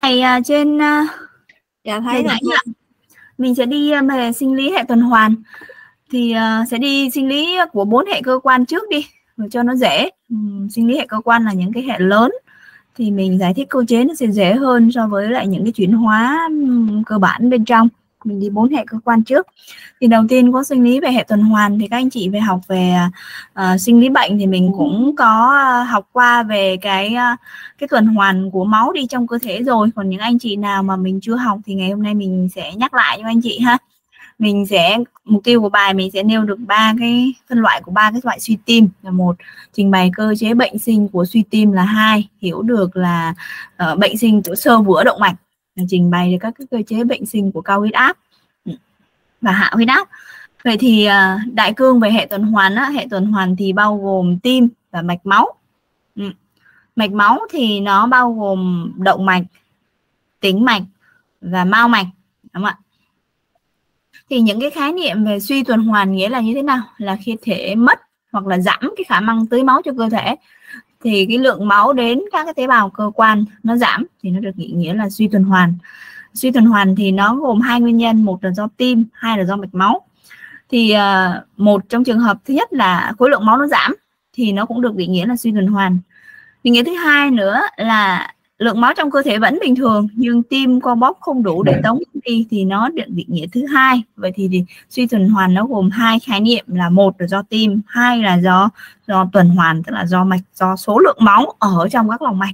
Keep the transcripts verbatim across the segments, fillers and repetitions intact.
này uh, trên uh, dạ thấy rồi. Mình sẽ đi uh, về sinh lý hệ tuần hoàn. Thì uh, sẽ đi sinh lý của bốn hệ cơ quan trước đi để cho nó dễ. Um, sinh lý hệ cơ quan là những cái hệ lớn, thì mình giải thích cơ chế nó sẽ dễ hơn so với lại những cái chuyển hóa um, cơ bản bên trong. Mình đi bốn hệ cơ quan trước. Thì đầu tiên có sinh lý về hệ tuần hoàn, thì các anh chị về học về uh, sinh lý bệnh thì mình cũng có uh, học qua về cái uh, cái tuần hoàn của máu đi trong cơ thể rồi. Còn những anh chị nào mà mình chưa học thì ngày hôm nay mình sẽ nhắc lại cho anh chị ha. Mình sẽ mục tiêu của bài mình sẽ nêu được ba cái phân loại của ba cái loại suy tim là một, trình bày cơ chế bệnh sinh của suy tim là hai, hiểu được là uh, bệnh sinh của xơ vữa động mạch, là trình bày được các cái cơ chế bệnh sinh của cao huyết áp và hạ huyết áp. Vậy thì uh, đại cương về hệ tuần hoàn á, hệ tuần hoàn thì bao gồm tim và mạch máu. Ừ. Mạch máu thì nó bao gồm động mạch, tĩnh mạch và mao mạch, đúng không ạ? Thì những cái khái niệm về suy tuần hoàn nghĩa là như thế nào? Là khi thể mất hoặc là giảm cái khả năng tưới máu cho cơ thể, thì cái lượng máu đến các cái tế bào cơ quan nó giảm, thì nó được nghĩa là suy tuần hoàn. Suy tuần hoàn thì nó gồm hai nguyên nhân, một là do tim, hai là do mạch máu. Thì uh, một trong trường hợp thứ nhất là khối lượng máu nó giảm, thì nó cũng được định nghĩa là suy tuần hoàn. Định nghĩa thứ hai nữa là lượng máu trong cơ thể vẫn bình thường nhưng tim co bóp không đủ để tống đi, thì nó được định nghĩa thứ hai. Vậy thì, thì suy tuần hoàn nó gồm hai khái niệm, là một là do tim, hai là do do tuần hoàn, tức là do mạch, do số lượng máu ở trong các lòng mạch.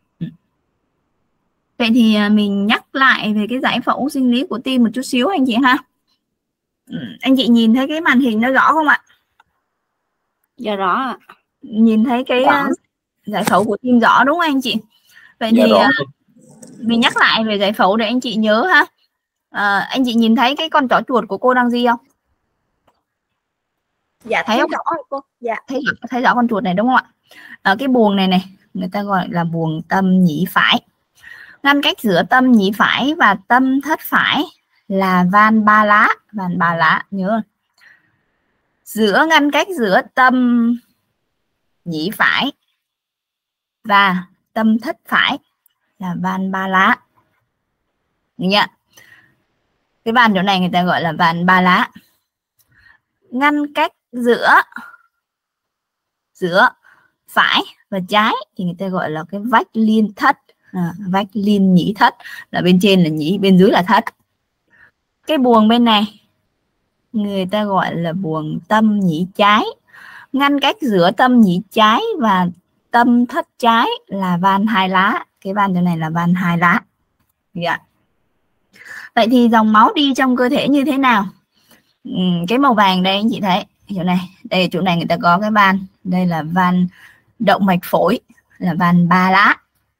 Vậy thì mình nhắc lại về cái giải phẫu sinh lý của tim một chút xíu anh chị ha. Anh chị nhìn thấy cái màn hình nó rõ không ạ? Dạ rõ ạ. Nhìn thấy cái rõ. Giải phẫu của tim rõ đúng không anh chị? Vậy dạ thì rõ. Mình nhắc lại về giải phẫu để anh chị nhớ ha. À, anh chị nhìn thấy cái con chó chuột của cô đang gì không? Dạ thấy, thấy rõ rồi cô. Dạ thấy thấy rõ con chuột này đúng không ạ? Ở cái buồng này này người ta gọi là buồng tâm nhĩ phải. Ngăn cách giữa tâm nhĩ phải và tâm thất phải là van ba lá. Van ba lá nhớ. Giữa ngăn cách giữa tâm nhĩ phải và tâm thất phải là van ba lá. Nhá. Cái van chỗ này người ta gọi là van ba lá. Ngăn cách giữa giữa phải và trái thì người ta gọi là cái vách liên thất. À, vách liên nhĩ thất, là bên trên là nhĩ, bên dưới là thất. Cái buồng bên này người ta gọi là buồng tâm nhĩ trái. Ngăn cách giữa tâm nhĩ trái và tâm thất trái là van hai lá. Cái van chỗ này là van hai lá. Yeah. Vậy thì dòng máu đi trong cơ thể như thế nào? Ừ, cái màu vàng đây anh chị thấy chỗ này, đây chỗ này người ta có cái van, đây là van động mạch phổi, là van ba lá.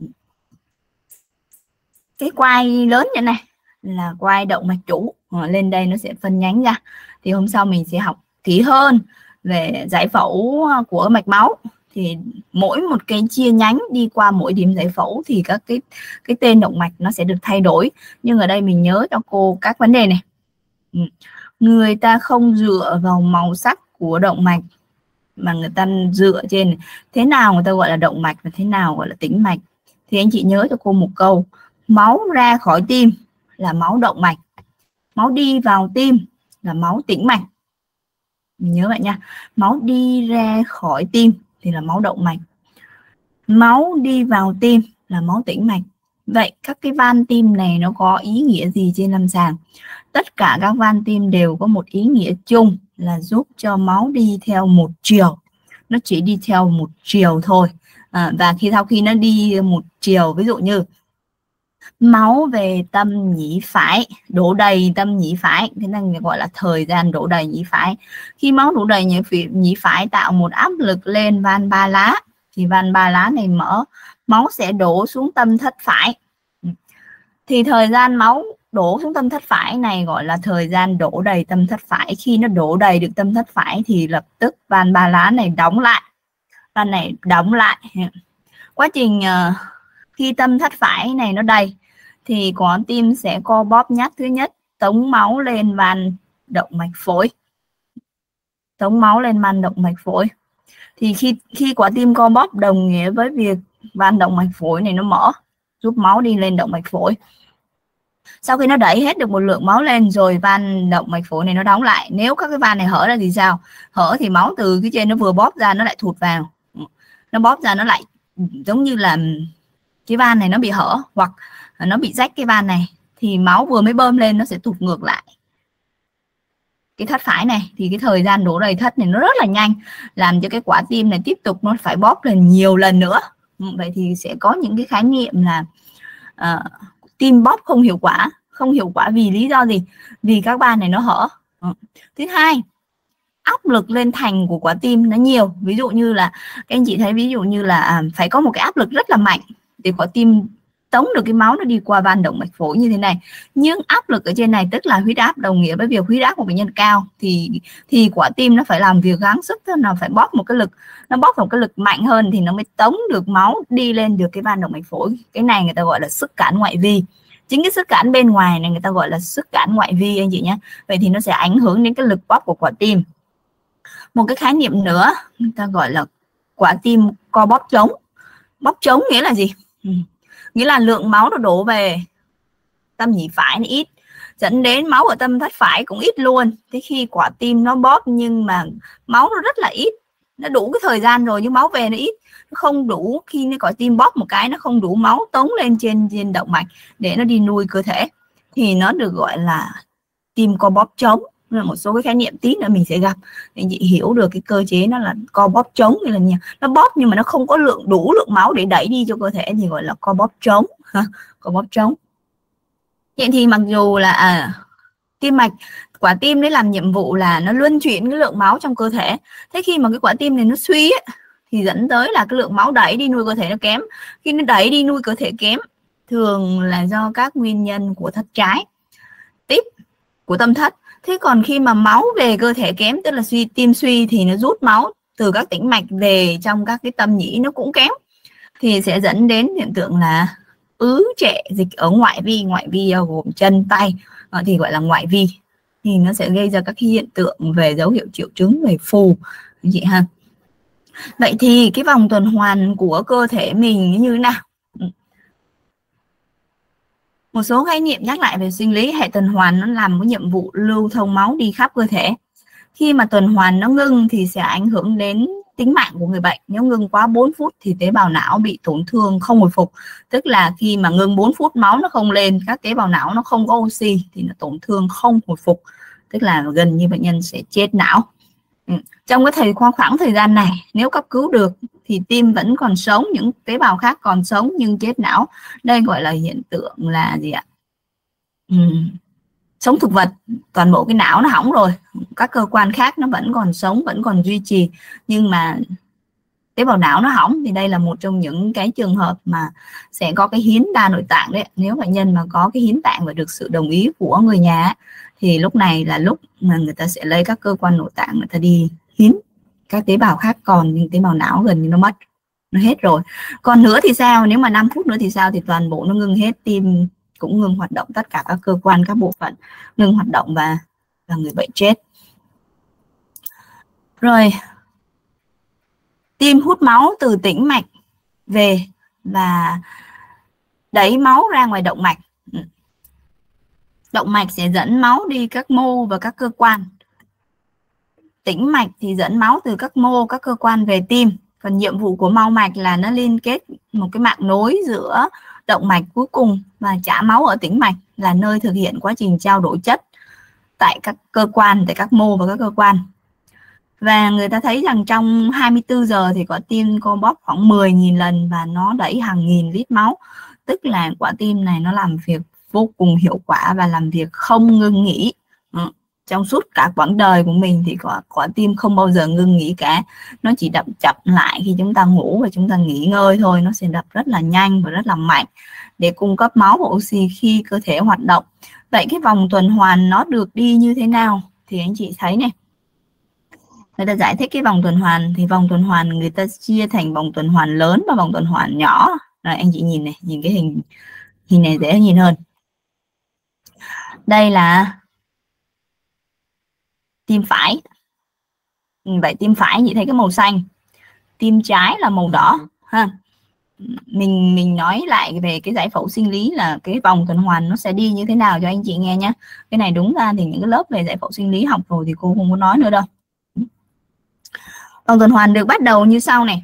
Cái quai lớn như này là quai động mạch chủ, à, lên đây nó sẽ phân nhánh ra. Thì hôm sau mình sẽ học kỹ hơn về giải phẫu của mạch máu. Thì mỗi một cái chia nhánh đi qua mỗi điểm giải phẫu thì các cái cái tên động mạch nó sẽ được thay đổi. Nhưng ở đây mình nhớ cho cô các vấn đề này. Ừ. Người ta không dựa vào màu sắc của động mạch mà người ta dựa trên thế nào người ta gọi là động mạch và thế nào gọi là tĩnh mạch. Thì anh chị nhớ cho cô một câu: máu ra khỏi tim là máu động mạch, máu đi vào tim là máu tĩnh mạch. Mình nhớ vậy nha. Máu đi ra khỏi tim thì là máu động mạch, máu đi vào tim là máu tĩnh mạch. Vậy các cái van tim này nó có ý nghĩa gì trên lâm sàng? Tất cả các van tim đều có một ý nghĩa chung là giúp cho máu đi theo một chiều. Nó chỉ đi theo một chiều thôi. À, và khi sau khi nó đi một chiều, ví dụ như máu về tâm nhĩ phải đổ đầy tâm nhĩ phải, thế nên gọi là thời gian đổ đầy nhĩ phải. Khi máu đổ đầy nhĩ phải tạo một áp lực lên van ba lá, thì van ba lá này mở, máu sẽ đổ xuống tâm thất phải. Thì thời gian máu đổ xuống tâm thất phải này gọi là thời gian đổ đầy tâm thất phải. Khi nó đổ đầy được tâm thất phải thì lập tức van ba lá này đóng lại. Van này đóng lại. Quá trình uh, khi tâm thất phải này nó đầy thì quả tim sẽ co bóp nhát thứ nhất, tống máu lên van động mạch phổi. Tống máu lên van động mạch phổi. Thì khi khi quả tim co bóp đồng nghĩa với việc van động mạch phổi này nó mở, giúp máu đi lên động mạch phổi. Sau khi nó đẩy hết được một lượng máu lên rồi, van động mạch phổi này nó đóng lại. Nếu các cái van này hở ra thì sao? Hở thì máu từ cái trên nó vừa bóp ra nó lại thụt vào, nó bóp ra nó lại giống như là cái van này nó bị hở hoặc nó bị rách cái van này, thì máu vừa mới bơm lên nó sẽ tụt ngược lại cái thất phải này, thì cái thời gian đổ đầy thất này nó rất là nhanh, làm cho cái quả tim này tiếp tục nó phải bóp lên nhiều lần nữa. Vậy thì sẽ có những cái khái niệm là uh, tim bóp không hiệu quả. Không hiệu quả vì lý do gì? Vì các van này nó hở. Thứ hai, áp lực lên thành của quả tim nó nhiều. Ví dụ như là các anh chị thấy, ví dụ như là à, phải có một cái áp lực rất là mạnh để quả tim tống được cái máu nó đi qua van động mạch phổi như thế này. Nhưng áp lực ở trên này tức là huyết áp, đồng nghĩa với việc huyết áp của bệnh nhân cao thì thì quả tim nó phải làm việc gắng sức, nó phải bóp một cái lực, nó bóp một cái lực mạnh hơn thì nó mới tống được máu đi lên được cái van động mạch phổi. Cái này người ta gọi là sức cản ngoại vi. Chính cái sức cản bên ngoài này người ta gọi là sức cản ngoại vi anh chị nhé. Vậy thì nó sẽ ảnh hưởng đến cái lực bóp của quả tim. Một cái khái niệm nữa người ta gọi là quả tim co bóp trống. Bóp trống nghĩa là gì? Ừ. Nghĩa là lượng máu nó đổ về tâm nhĩ phải nó ít, dẫn đến máu ở tâm thất phải cũng ít luôn. Thế khi quả tim nó bóp nhưng mà máu nó rất là ít, nó đủ cái thời gian rồi nhưng máu về nó ít, nó không đủ. Khi nó quả tim bóp một cái nó không đủ máu tống lên trên trên động mạch để nó đi nuôi cơ thể, thì nó được gọi là tim co bóp trống. Một số cái khái niệm tí nữa mình sẽ gặp để chị hiểu được cái cơ chế nó là co bóp trống. Như là nhiều nó bóp nhưng mà nó không có lượng đủ lượng máu để đẩy đi cho cơ thể thì gọi là co bóp trống ha, co bóp trống. Vậy thì mặc dù là à, tim mạch, quả tim đấy làm nhiệm vụ là nó luân chuyển cái lượng máu trong cơ thể. Thế khi mà cái quả tim này nó suy ấy, thì dẫn tới là cái lượng máu đẩy đi nuôi cơ thể nó kém. Khi nó đẩy đi nuôi cơ thể kém thường là do các nguyên nhân của thất trái, tiếp của tâm thất. Thế còn khi mà máu về cơ thể kém, tức là suy tim suy, thì nó rút máu từ các tĩnh mạch về trong các cái tâm nhĩ nó cũng kém, thì sẽ dẫn đến hiện tượng là ứ trệ dịch ở ngoại vi. Ngoại vi gồm chân tay thì gọi là ngoại vi, thì nó sẽ gây ra các cái hiện tượng về dấu hiệu triệu chứng về phù chị ha. Vậy thì cái vòng tuần hoàn của cơ thể mình như thế nào? Một số khái niệm nhắc lại về sinh lý. Hệ tuần hoàn nó làm cái nhiệm vụ lưu thông máu đi khắp cơ thể. Khi mà tuần hoàn nó ngưng thì sẽ ảnh hưởng đến tính mạng của người bệnh. Nếu ngưng quá bốn phút thì tế bào não bị tổn thương không hồi phục. Tức là khi mà ngưng bốn phút máu nó không lên, các tế bào não nó không có oxy thì nó tổn thương không hồi phục. Tức là gần như bệnh nhân sẽ chết não. Ừ. Trong cái thời khoảng, khoảng thời gian này nếu cấp cứu được thì tim vẫn còn sống, những tế bào khác còn sống nhưng chết não. Đây gọi là hiện tượng là gì ạ? Ừ. Sống thực vật, toàn bộ cái não nó hỏng rồi, các cơ quan khác nó vẫn còn sống, vẫn còn duy trì, nhưng mà tế bào não nó hỏng. Thì đây là một trong những cái trường hợp mà sẽ có cái hiến đa nội tạng đấy. Nếu bệnh nhân mà có cái hiến tạng và được sự đồng ý của người nhà thì lúc này là lúc mà người ta sẽ lấy các cơ quan nội tạng người ta đi hiến. Các tế bào khác còn nhưng tế bào não gần như nó mất, nó hết rồi. Còn nữa thì sao? Nếu mà năm phút nữa thì sao? Thì toàn bộ nó ngưng hết, tim cũng ngừng hoạt động, tất cả các cơ quan, các bộ phận ngừng hoạt động và, và người bệnh chết. Rồi, tim hút máu từ tĩnh mạch về và đẩy máu ra ngoài động mạch. Động mạch sẽ dẫn máu đi các mô và các cơ quan. Tĩnh mạch thì dẫn máu từ các mô, các cơ quan về tim. Còn nhiệm vụ của mau mạch là nó liên kết một cái mạng nối giữa động mạch cuối cùng và trả máu ở tĩnh mạch, là nơi thực hiện quá trình trao đổi chất tại các cơ quan, tại các mô và các cơ quan. Và người ta thấy rằng trong hai mươi tư giờ thì quả tim co bóp khoảng mười nghìn lần và nó đẩy hàng nghìn lít máu. Tức là quả tim này nó làm việc vô cùng hiệu quả và làm việc không ngưng nghỉ. Ừ. Trong suốt cả quãng đời của mình thì quả, quả tim không bao giờ ngưng nghỉ cả. Nó chỉ đập chậm lại khi chúng ta ngủ và chúng ta nghỉ ngơi thôi. Nó sẽ đập rất là nhanh và rất là mạnh để cung cấp máu và oxy khi cơ thể hoạt động. Vậy cái vòng tuần hoàn nó được đi như thế nào? Thì anh chị thấy này, người ta giải thích cái vòng tuần hoàn. Thì vòng tuần hoàn người ta chia thành vòng tuần hoàn lớn và vòng tuần hoàn nhỏ. Rồi anh chị nhìn này, nhìn cái hình hình này dễ nhìn hơn. Đây là tim phải. Vậy tim phải chị thấy cái màu xanh, tim trái là màu đỏ ha. mình mình nói lại về cái giải phẫu sinh lý là cái vòng tuần hoàn nó sẽ đi như thế nào cho anh chị nghe nhé. Cái này đúng ra thì những cái lớp về giải phẫu sinh lý học rồi thì cô không có nói nữa đâu. Vòng tuần hoàn được bắt đầu như sau này.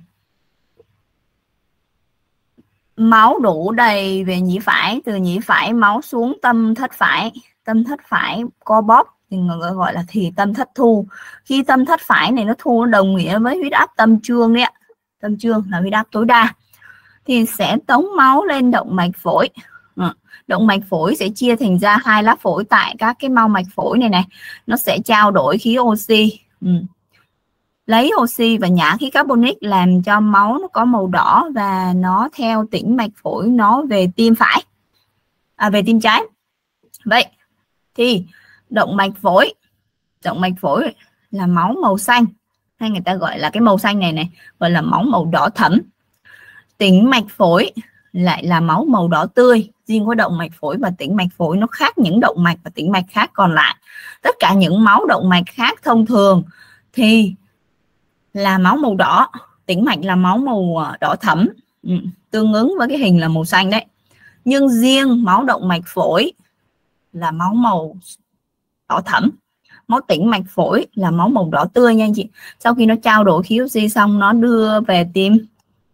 Máu đổ đầy về nhĩ phải, từ nhĩ phải máu xuống tâm thất phải, tâm thất phải co bóp thì người gọi là thì tâm thất thu. Khi tâm thất phải này nó thu, nó đồng nghĩa với huyết áp tâm trương đấy ạ. Tâm trương là huyết áp tối đa thì sẽ tống máu lên động mạch phổi. Động mạch phổi sẽ chia thành ra hai lá phổi tại các cái mao mạch phổi này này, nó sẽ trao đổi khí oxy, ừ. lấy oxy và nhả khí carbonic làm cho máu nó có màu đỏ và nó theo tĩnh mạch phổi nó về tim phải, à, về tim trái. Vậy thì động mạch phổi, động mạch phổi là máu màu xanh, hay người ta gọi là cái màu xanh này này gọi là máu màu đỏ thẫm. Tĩnh mạch phổi lại là máu màu đỏ tươi. Riêng có động mạch phổi và tĩnh mạch phổi nó khác những động mạch và tĩnh mạch khác còn lại. Tất cả những máu động mạch khác thông thường thì là máu màu đỏ, tĩnh mạch là máu màu đỏ thẫm, ừ, tương ứng với cái hình là màu xanh đấy. Nhưng riêng máu động mạch phổi là máu màu đỏ thẫm, máu tĩnh mạch phổi là máu màu đỏ tươi nha anh chị. Sau khi nó trao đổi khí oxy xong, nó đưa về tim,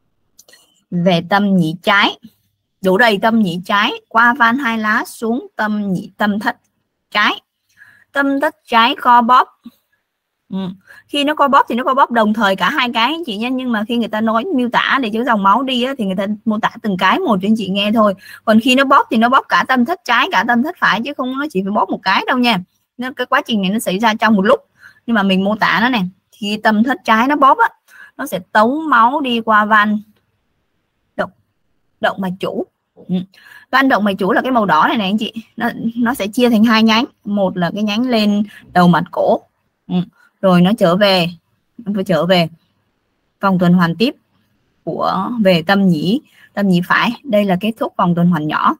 về tâm nhĩ trái, đổ đầy tâm nhĩ trái qua van hai lá xuống tâm nhĩ tâm thất trái. Tâm thất trái co bóp. Ừ. Khi nó co bóp thì nó co bóp đồng thời cả hai cái anh chị nhé, nhưng mà khi người ta nói miêu tả để cho dòng máu đi á, thì người ta mô tả từng cái một cho anh chị nghe thôi. Còn khi nó bóp thì nó bóp cả tâm thất trái cả tâm thất phải, chứ không nó chỉ phải bóp một cái đâu nha. Nó, cái quá trình này nó xảy ra trong một lúc, nhưng mà mình mô tả nó này. Khi tâm thất trái nó bóp á, nó sẽ tống máu đi qua van động động mạch chủ. Ừ. Van động mạch chủ là cái màu đỏ này này anh chị, nó nó sẽ chia thành hai nhánh, một là cái nhánh lên đầu mặt cổ, ừ. rồi nó trở về, nó trở về vòng tuần hoàn tiếp của về tâm nhĩ, tâm nhĩ phải. Đây là kết thúc vòng tuần hoàn nhỏ.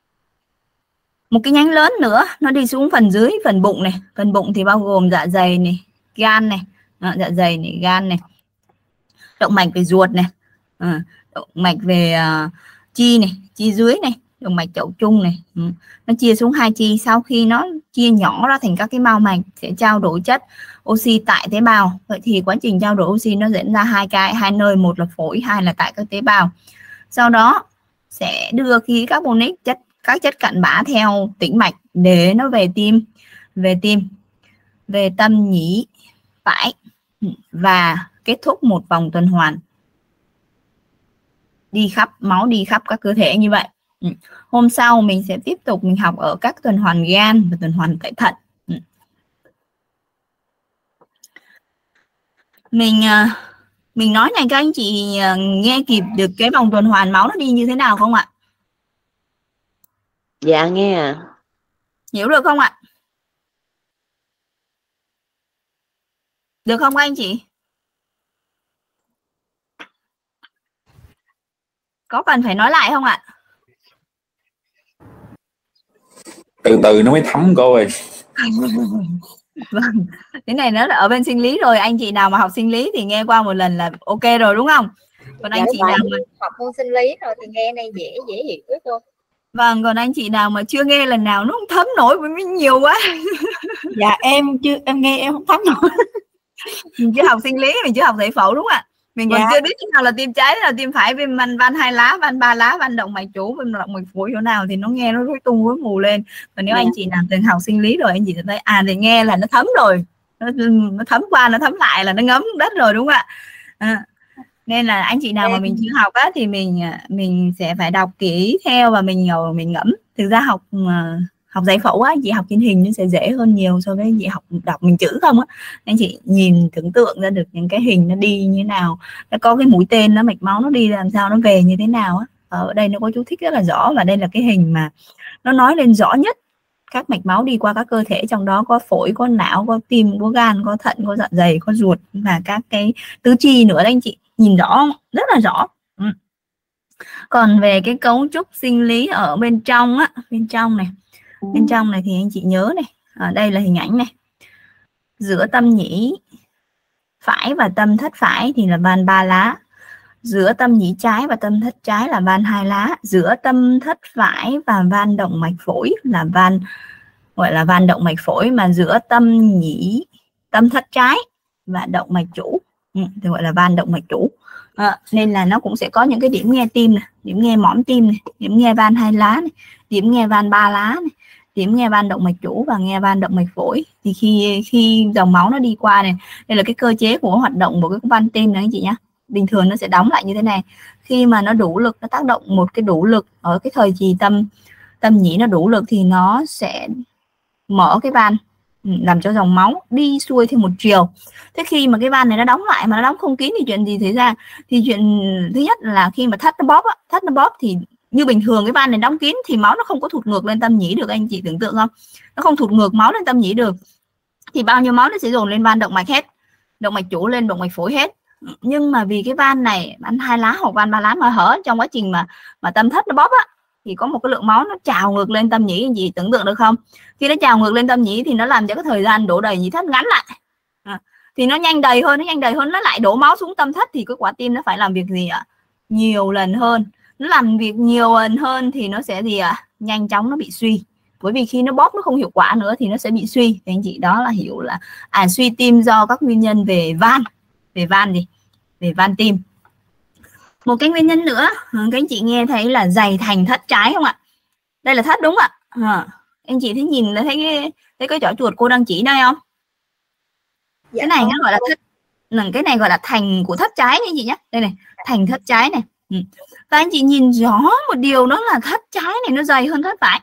Một cái nhánh lớn nữa nó đi xuống phần dưới, phần bụng này. Phần bụng thì bao gồm dạ dày này, gan này, à, dạ dày này, gan này, động mạch về ruột này, à, động mạch về uh, chi này, chi dưới này, động mạch chậu trung này. Ừ. Nó chia xuống hai chi. Sau khi nó chia nhỏ ra thành các cái mao mạch sẽ trao đổi chất oxy tại tế bào. Vậy thì quá trình trao đổi oxy nó diễn ra hai cái, hai nơi, một là phổi, hai là tại các tế bào. Sau đó sẽ đưa khí carbonic, chất các chất cặn bã theo tĩnh mạch để nó về tim, về tim, về tâm nhĩ phải và kết thúc một vòng tuần hoàn đi khắp máu, đi khắp các cơ thể như vậy. Ừ. Hôm sau mình sẽ tiếp tục mình học ở các tuần hoàn gan và tuần hoàn tại thận. Ừ. Mình mình nói này các anh chị nghe kịp được cái vòng tuần hoàn máu nó đi như thế nào không ạ? Dạ nghe ạ. À. Hiểu được không ạ? Được không các anh chị? Có cần phải nói lại không ạ? Từ từ nó mới thấm cô ơi. Vâng, cái này nó là ở bên sinh lý rồi. Anh chị nào mà học sinh lý thì nghe qua một lần là ok rồi đúng không? Còn anh dạ, chị nào mà học môn sinh lý rồi thì nghe này dễ dễ hiểu thôi. Vâng, còn anh chị nào mà chưa nghe lần nào nó không thấm nổi bởi vì nhiều quá. Dạ em chưa, em nghe em không thấm nổi. Mình chưa học sinh lý, mình chưa học giải phẫu đúng không ạ? Mình còn dạ. chưa biết cái nào là tim trái, là tim phải, viêm van van hai lá, van ba lá, van động mạch chủ, viêm động mạch phổi chỗ nào thì nó nghe nó rối tung rối mù lên. Còn nếu dạ. anh chị nào từng học sinh lý rồi anh chị sẽ thấy à thì nghe là nó thấm rồi, nó, nó thấm qua nó thấm lại là nó ngấm đất rồi đúng không ạ? À, nên là anh chị nào mà mình chưa học á thì mình mình sẽ phải đọc kỹ theo và mình ngồi mình ngẫm. Thực ra học học giải phẫu á, chị học trên hình nó sẽ dễ hơn nhiều so với chị học đọc mình chữ không á. Anh chị nhìn tưởng tượng ra được những cái hình nó đi như thế nào, nó có cái mũi tên nó mạch máu nó đi làm sao, nó về như thế nào á. Ở đây nó có chú thích rất là rõ và đây là cái hình mà nó nói lên rõ nhất các mạch máu đi qua các cơ thể, trong đó có phổi, có não, có tim, có gan, có thận, có dạ dày, có ruột và các cái tứ chi nữa. Anh chị nhìn rõ rất là rõ. Ừ. Còn về cái cấu trúc sinh lý ở bên trong á, bên trong này, bên trong này thì anh chị nhớ này, ở đây là hình ảnh này, giữa tâm nhĩ phải và tâm thất phải thì là van ba lá, Giữa tâm nhĩ trái và tâm thất trái là van hai lá, giữa tâm thất phải và van động mạch phổi là van gọi là van động mạch phổi, mà giữa tâm nhĩ tâm thất trái và động mạch chủ ừ, thì gọi là van động mạch chủ. À, nên là nó cũng sẽ có những cái điểm nghe tim này, điểm nghe mỏm tim này, điểm nghe van hai lá này, điểm nghe van ba lá này, điểm nghe van động mạch chủ và nghe van động mạch phổi. Thì khi khi dòng máu nó đi qua này, đây là cái cơ chế của hoạt động của cái van tim này anh chị nhá. Bình thường nó sẽ đóng lại như thế này, khi mà nó đủ lực, nó tác động một cái đủ lực ở cái thời kỳ tâm tâm nhĩ nó đủ lực thì nó sẽ mở cái van làm cho dòng máu đi xuôi theo một chiều. Thế khi mà cái van này nó đóng lại mà nó đóng không kín thì chuyện gì xảy ra? Thì chuyện thứ nhất là khi mà thắt nó bóp á, thắt nó bóp thì như bình thường cái van này đóng kín thì máu nó không có thụt ngược lên tâm nhĩ được, anh chị tưởng tượng không? Nó không thụt ngược máu lên tâm nhĩ được. Thì bao nhiêu máu nó sẽ dồn lên van động mạch hết, động mạch chủ lên động mạch phổi hết. Nhưng mà vì cái van này, van hai lá hoặc van ba lá mà hở trong quá trình mà mà tâm thất nó bóp á, thì có một cái lượng máu nó trào ngược lên tâm nhĩ, anh chị tưởng tượng được không? Khi nó trào ngược lên tâm nhĩ thì nó làm cho cái thời gian đổ đầy nhĩ thất ngắn lại. À, thì nó nhanh đầy hơn, nó nhanh đầy hơn, nó lại đổ máu xuống tâm thất thì cái quả tim nó phải làm việc gì ạ? Nhiều lần hơn. Nó làm việc nhiều lần hơn thì nó sẽ gì ạ? Nhanh chóng nó bị suy. Bởi vì khi nó bóp nó không hiệu quả nữa thì nó sẽ bị suy. Thì anh chị đó là hiểu là à suy tim do các nguyên nhân về van, về van gì? Về van tim. Một cái nguyên nhân nữa các anh chị nghe thấy là dày thành thất trái không ạ? Đây là thất đúng ạ. À, anh chị thấy nhìn thấy cái thấy cái chỏ chuột cô đang chỉ đây không? Dạ, cái này nó gọi là thất, cái này gọi là thành của thất trái anh chị nhé. Đây này, thành thất trái này. Ừ. Và anh chị nhìn rõ một điều đó là thất trái này nó dày hơn thất phải.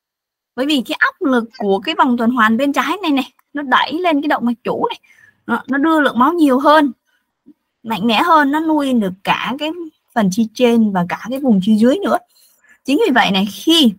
Bởi vì cái áp lực của cái vòng tuần hoàn bên trái này này nó đẩy lên cái động mạch chủ này, nó, nó đưa lượng máu nhiều hơn, mạnh mẽ hơn, nó nuôi được cả cái phần chi trên và cả cái vùng chi dưới nữa. Chính vì vậy này, khi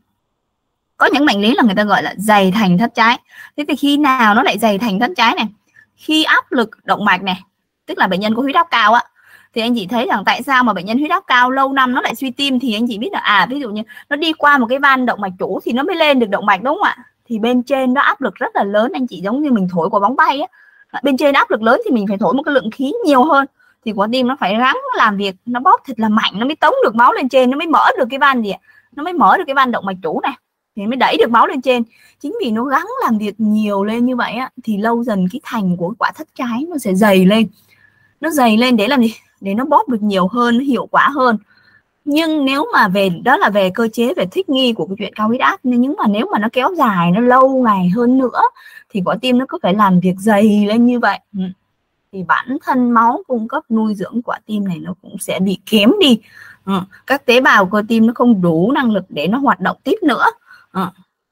có những bệnh lý là người ta gọi là dày thành thất trái. Thế thì khi nào nó lại dày thành thất trái này? Khi áp lực động mạch này, tức là bệnh nhân có huyết áp cao á, thì anh chị thấy rằng tại sao mà bệnh nhân huyết áp cao lâu năm nó lại suy tim, thì anh chị biết là à ví dụ như nó đi qua một cái van động mạch chủ thì nó mới lên được động mạch đúng không ạ? Thì bên trên nó áp lực rất là lớn, anh chị giống như mình thổi quả bóng bay á, bên trên áp lực lớn thì mình phải thổi một cái lượng khí nhiều hơn, thì quả tim nó phải gắng nó làm việc, nó bóp thật là mạnh, nó mới tống được máu lên trên, nó mới mở được cái van gì ạ? Nó mới mở được cái van động mạch chủ này, thì mới đẩy được máu lên trên. Chính vì nó gắng làm việc nhiều lên như vậy á, thì lâu dần cái thành của quả thất trái nó sẽ dày lên. Nó dày lên để làm gì? Để nó bóp được nhiều hơn, nó hiệu quả hơn. Nhưng nếu mà về đó là về cơ chế, về thích nghi của cái chuyện cao huyết áp, nhưng mà nếu mà nó kéo dài, nó lâu ngày hơn nữa thì quả tim nó cứ phải làm việc dày lên như vậy, thì bản thân máu cung cấp nuôi dưỡng quả tim này nó cũng sẽ bị kém đi. Ừ. Các tế bào cơ tim nó không đủ năng lực để nó hoạt động tiếp nữa, ừ.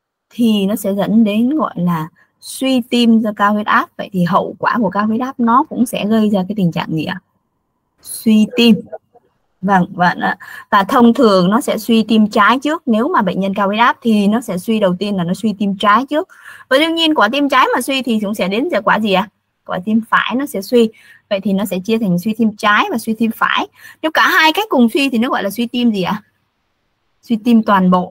thì nó sẽ dẫn đến gọi là suy tim do cao huyết áp. Vậy thì hậu quả của cao huyết áp nó cũng sẽ gây ra cái tình trạng gì ạ? Suy tim. Vâng, và, và thông thường nó sẽ suy tim trái trước. Nếu mà bệnh nhân cao huyết áp thì nó sẽ suy đầu tiên là nó suy tim trái trước. Và đương nhiên quả tim trái mà suy thì cũng sẽ đến giờ quả gì ạ? Quả tim phải nó sẽ suy. Vậy thì nó sẽ chia thành suy tim trái và suy tim phải. Nếu cả hai cách cùng suy thì nó gọi là suy tim gì ạ? Suy tim toàn bộ.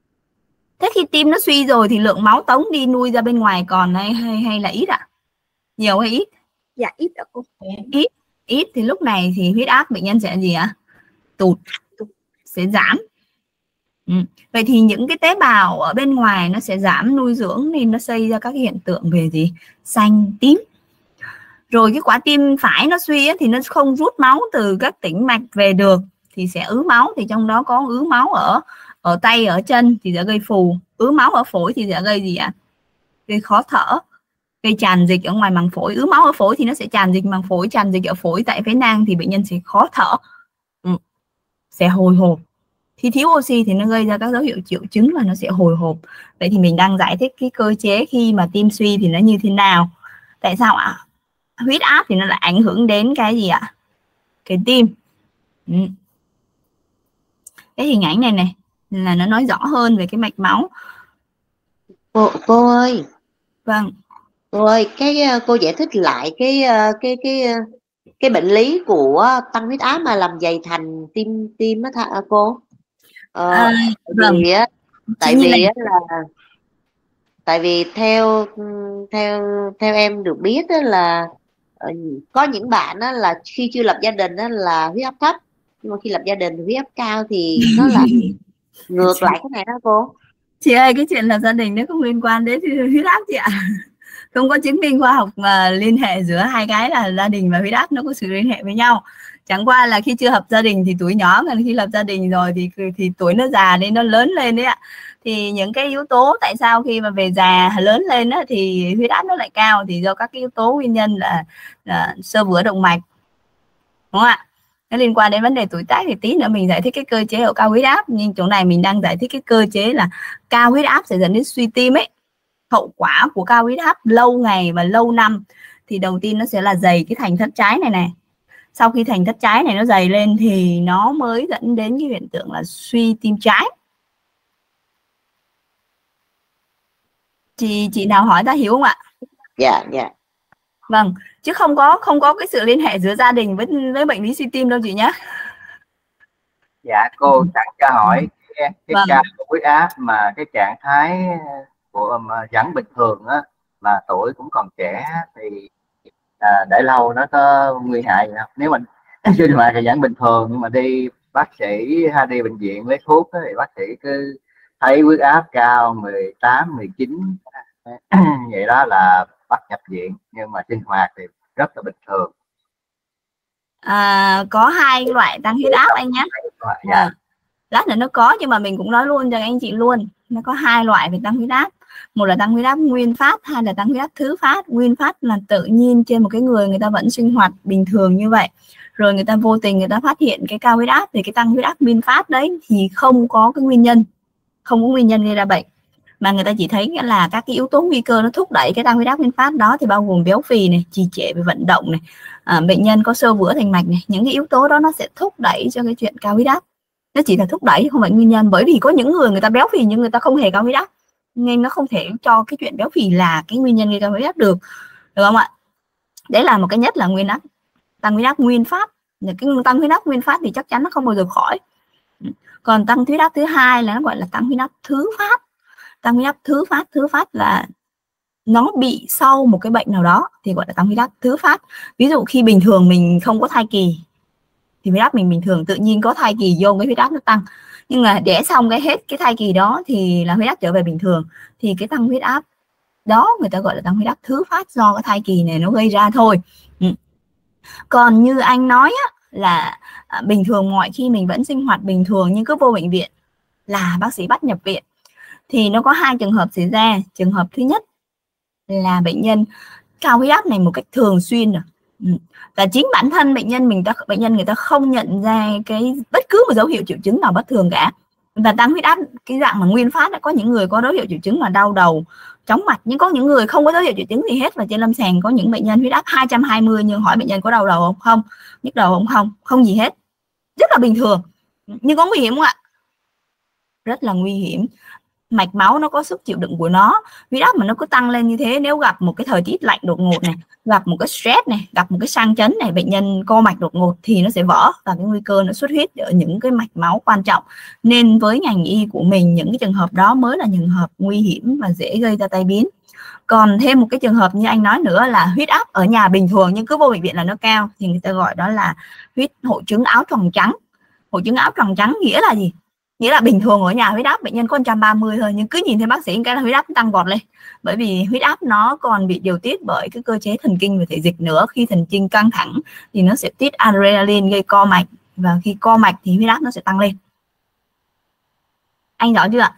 Thế khi tim nó suy rồi thì lượng máu tống đi nuôi ra bên ngoài còn hay hay, hay là ít ạ? À? Nhiều hay ít? Dạ ít ạ cô. Ít. Ít thì lúc này thì huyết áp bệnh nhân sẽ gì ạ? À? Tụt, sẽ giảm. Ừ. Vậy thì những cái tế bào ở bên ngoài nó sẽ giảm nuôi dưỡng nên nó xây ra các cái hiện tượng về gì? Xanh, tím. Rồi cái quả tim phải nó suy ấy, thì nó không rút máu từ các tĩnh mạch về được thì sẽ ứ máu, thì trong đó có ứ máu ở ở tay, ở chân thì sẽ gây phù, ứ máu ở phổi thì sẽ gây gì ạ? Gây khó thở, gây tràn dịch ở ngoài màng phổi. Ứ máu ở phổi thì nó sẽ tràn dịch màng phổi, tràn dịch ở phổi tại phế nang thì bệnh nhân sẽ khó thở, ừ. sẽ hồi hộp. Khi thiếu oxy thì nó gây ra các dấu hiệu triệu chứng là nó sẽ hồi hộp. Vậy thì mình đang giải thích cái cơ chế khi mà tim suy thì nó như thế nào. Tại sao ạ? Huyết áp thì nó lại ảnh hưởng đến cái gì ạ? Cái tim. Ừ. Cái hình ảnh này này là nó nói rõ hơn về cái mạch máu. Cô, cô ơi. Vâng. Cô ơi, cái cô giải thích lại cái cái cái cái bệnh lý của tăng huyết áp mà làm dày thành tim tim á thà cô. Ờ, à, vâng. Vì á, tại vì á là tại vì theo theo theo em được biết đó là có những bạn đó là khi chưa lập gia đình đó là huyết áp thấp, nhưng mà khi lập gia đình thì huyết áp cao thì nó là ngược lại cái này đó cô. Chị ơi, cái chuyện lập gia đình nó không liên quan đến huyết áp chị ạ. Không có chứng minh khoa học mà liên hệ giữa hai cái là gia đình và huyết áp nó có sự liên hệ với nhau. Chẳng qua là khi chưa lập gia đình thì tuổi nhỏ, còn khi lập gia đình rồi thì thì tuổi nó già nên nó lớn lên đấy ạ. Thì những cái yếu tố tại sao khi mà về già lớn lên đó, thì huyết áp nó lại cao, thì do các cái yếu tố nguyên nhân là, là xơ vữa động mạch, đúng không ạ? Nó liên quan đến vấn đề tuổi tác thì tí nữa mình giải thích cái cơ chế của cao huyết áp, nhưng chỗ này mình đang giải thích cái cơ chế là cao huyết áp sẽ dẫn đến suy tim ấy. Hậu quả của cao huyết áp lâu ngày và lâu năm thì đầu tiên nó sẽ là dày cái thành thất trái này này. Sau khi thành thất trái này nó dày lên thì nó mới dẫn đến cái hiện tượng là suy tim trái. Chị chị nào hỏi ta hiểu không ạ? Dạ dạ. Vâng, chứ không có không có cái sự liên hệ giữa gia đình với với bệnh lý suy tim đâu chị nhé. Dạ cô sẵn cho hỏi cái, cái Vâng. cao huyết áp mà cái trạng thái của mà vẫn bình thường á, mà tuổi cũng còn trẻ thì à, để lâu nó có nguy hại gì không? Nếu mình sinh hoạt thì vẫn bình thường nhưng mà đi bác sĩ hay đi bệnh viện lấy thuốc á, thì bác sĩ cứ thấy huyết áp cao mười tám, mười chín vậy đó là bắt nhập viện, nhưng mà sinh hoạt thì rất là bình thường. À, có hai loại tăng huyết áp anh nhé. Dạ. À, lát nữa nó có, nhưng mà mình cũng nói luôn cho anh chị luôn, nó có hai loại về tăng huyết áp. Một là tăng huyết áp nguyên phát, hai là tăng huyết áp thứ phát. Nguyên phát là tự nhiên trên một cái người người ta vẫn sinh hoạt bình thường như vậy, rồi người ta vô tình người ta phát hiện cái cao huyết áp, thì cái tăng huyết áp nguyên phát đấy thì không có cái nguyên nhân, không có nguyên nhân gây ra bệnh, mà người ta chỉ thấy là các cái yếu tố nguy cơ nó thúc đẩy cái tăng huyết áp nguyên phát đó, thì bao gồm béo phì này, trì trệ về vận động này, à, bệnh nhân có xơ vữa thành mạch này. Những cái yếu tố đó nó sẽ thúc đẩy cho cái chuyện cao huyết áp. Nó chỉ là thúc đẩy không phải nguyên nhân, bởi vì có những người người ta béo phì nhưng người ta không hề cao huyết áp, nên nó không thể cho cái chuyện béo phì là cái nguyên nhân gây cao huyết áp được, được không ạ? Đấy là một cái nhất là nguyên áp, tăng huyết áp nguyên phát. Cái tăng huyết áp nguyên phát thì chắc chắn nó không bao giờ khỏi. Còn tăng huyết áp thứ hai là nó gọi là tăng huyết áp thứ phát. Tăng huyết áp thứ phát, thứ phát là nó bị sau một cái bệnh nào đó thì gọi là tăng huyết áp thứ phát. Ví dụ khi bình thường mình không có thai kỳ thì huyết áp mình bình thường, tự nhiên có thai kỳ vô cái huyết áp nó tăng, nhưng mà để xong cái hết cái thai kỳ đó thì là huyết áp trở về bình thường, thì cái tăng huyết áp đó người ta gọi là tăng huyết áp thứ phát do cái thai kỳ này nó gây ra thôi. Ừ. Còn như anh nói á, là à, bình thường mọi khi mình vẫn sinh hoạt bình thường nhưng cứ vô bệnh viện là bác sĩ bắt nhập viện, thì nó có hai trường hợp xảy ra. Trường hợp thứ nhất là bệnh nhân cao huyết áp này một cách thường xuyên rồi. Ừ. Và chính bản thân bệnh nhân mình ta bệnh nhân người ta không nhận ra cái bất cứ một dấu hiệu triệu chứng nào bất thường cả. Và tăng huyết áp cái dạng mà nguyên phát đã có những người có dấu hiệu triệu chứng là đau đầu, chóng mặt, nhưng có những người không có dấu hiệu triệu chứng gì hết. Và trên lâm sàng có những bệnh nhân huyết áp hai trăm hai mươi nhưng hỏi bệnh nhân có đau đầu không? Không. Nhức đầu không? Không. Không gì hết. Rất là bình thường. Nhưng có nguy hiểm không ạ? Rất là nguy hiểm. Mạch máu nó có sức chịu đựng của nó, huyết áp mà nó cứ tăng lên như thế, nếu gặp một cái thời tiết lạnh đột ngột này, gặp một cái stress này, gặp một cái sang chấn này, bệnh nhân co mạch đột ngột thì nó sẽ vỡ và cái nguy cơ nó xuất huyết ở những cái mạch máu quan trọng. Nên với ngành y của mình những cái trường hợp đó mới là trường hợp nguy hiểm và dễ gây ra tai biến. Còn thêm một cái trường hợp như anh nói nữa là huyết áp ở nhà bình thường nhưng cứ vô bệnh viện là nó cao, thì người ta gọi đó là huyết hội chứng áo choàng trắng. Hội chứng áo choàng trắng nghĩa là gì? Nghĩa là bình thường ở nhà huyết áp bệnh nhân có một trăm ba mươi thôi, nhưng cứ nhìn thấy bác sĩ cái là huyết áp tăng vọt lên. Bởi vì huyết áp nó còn bị điều tiết bởi cái cơ chế thần kinh và thể dịch nữa. Khi thần kinh căng thẳng thì nó sẽ tiết adrenaline gây co mạch, và khi co mạch thì huyết áp nó sẽ tăng lên. Anh rõ chưa ạ?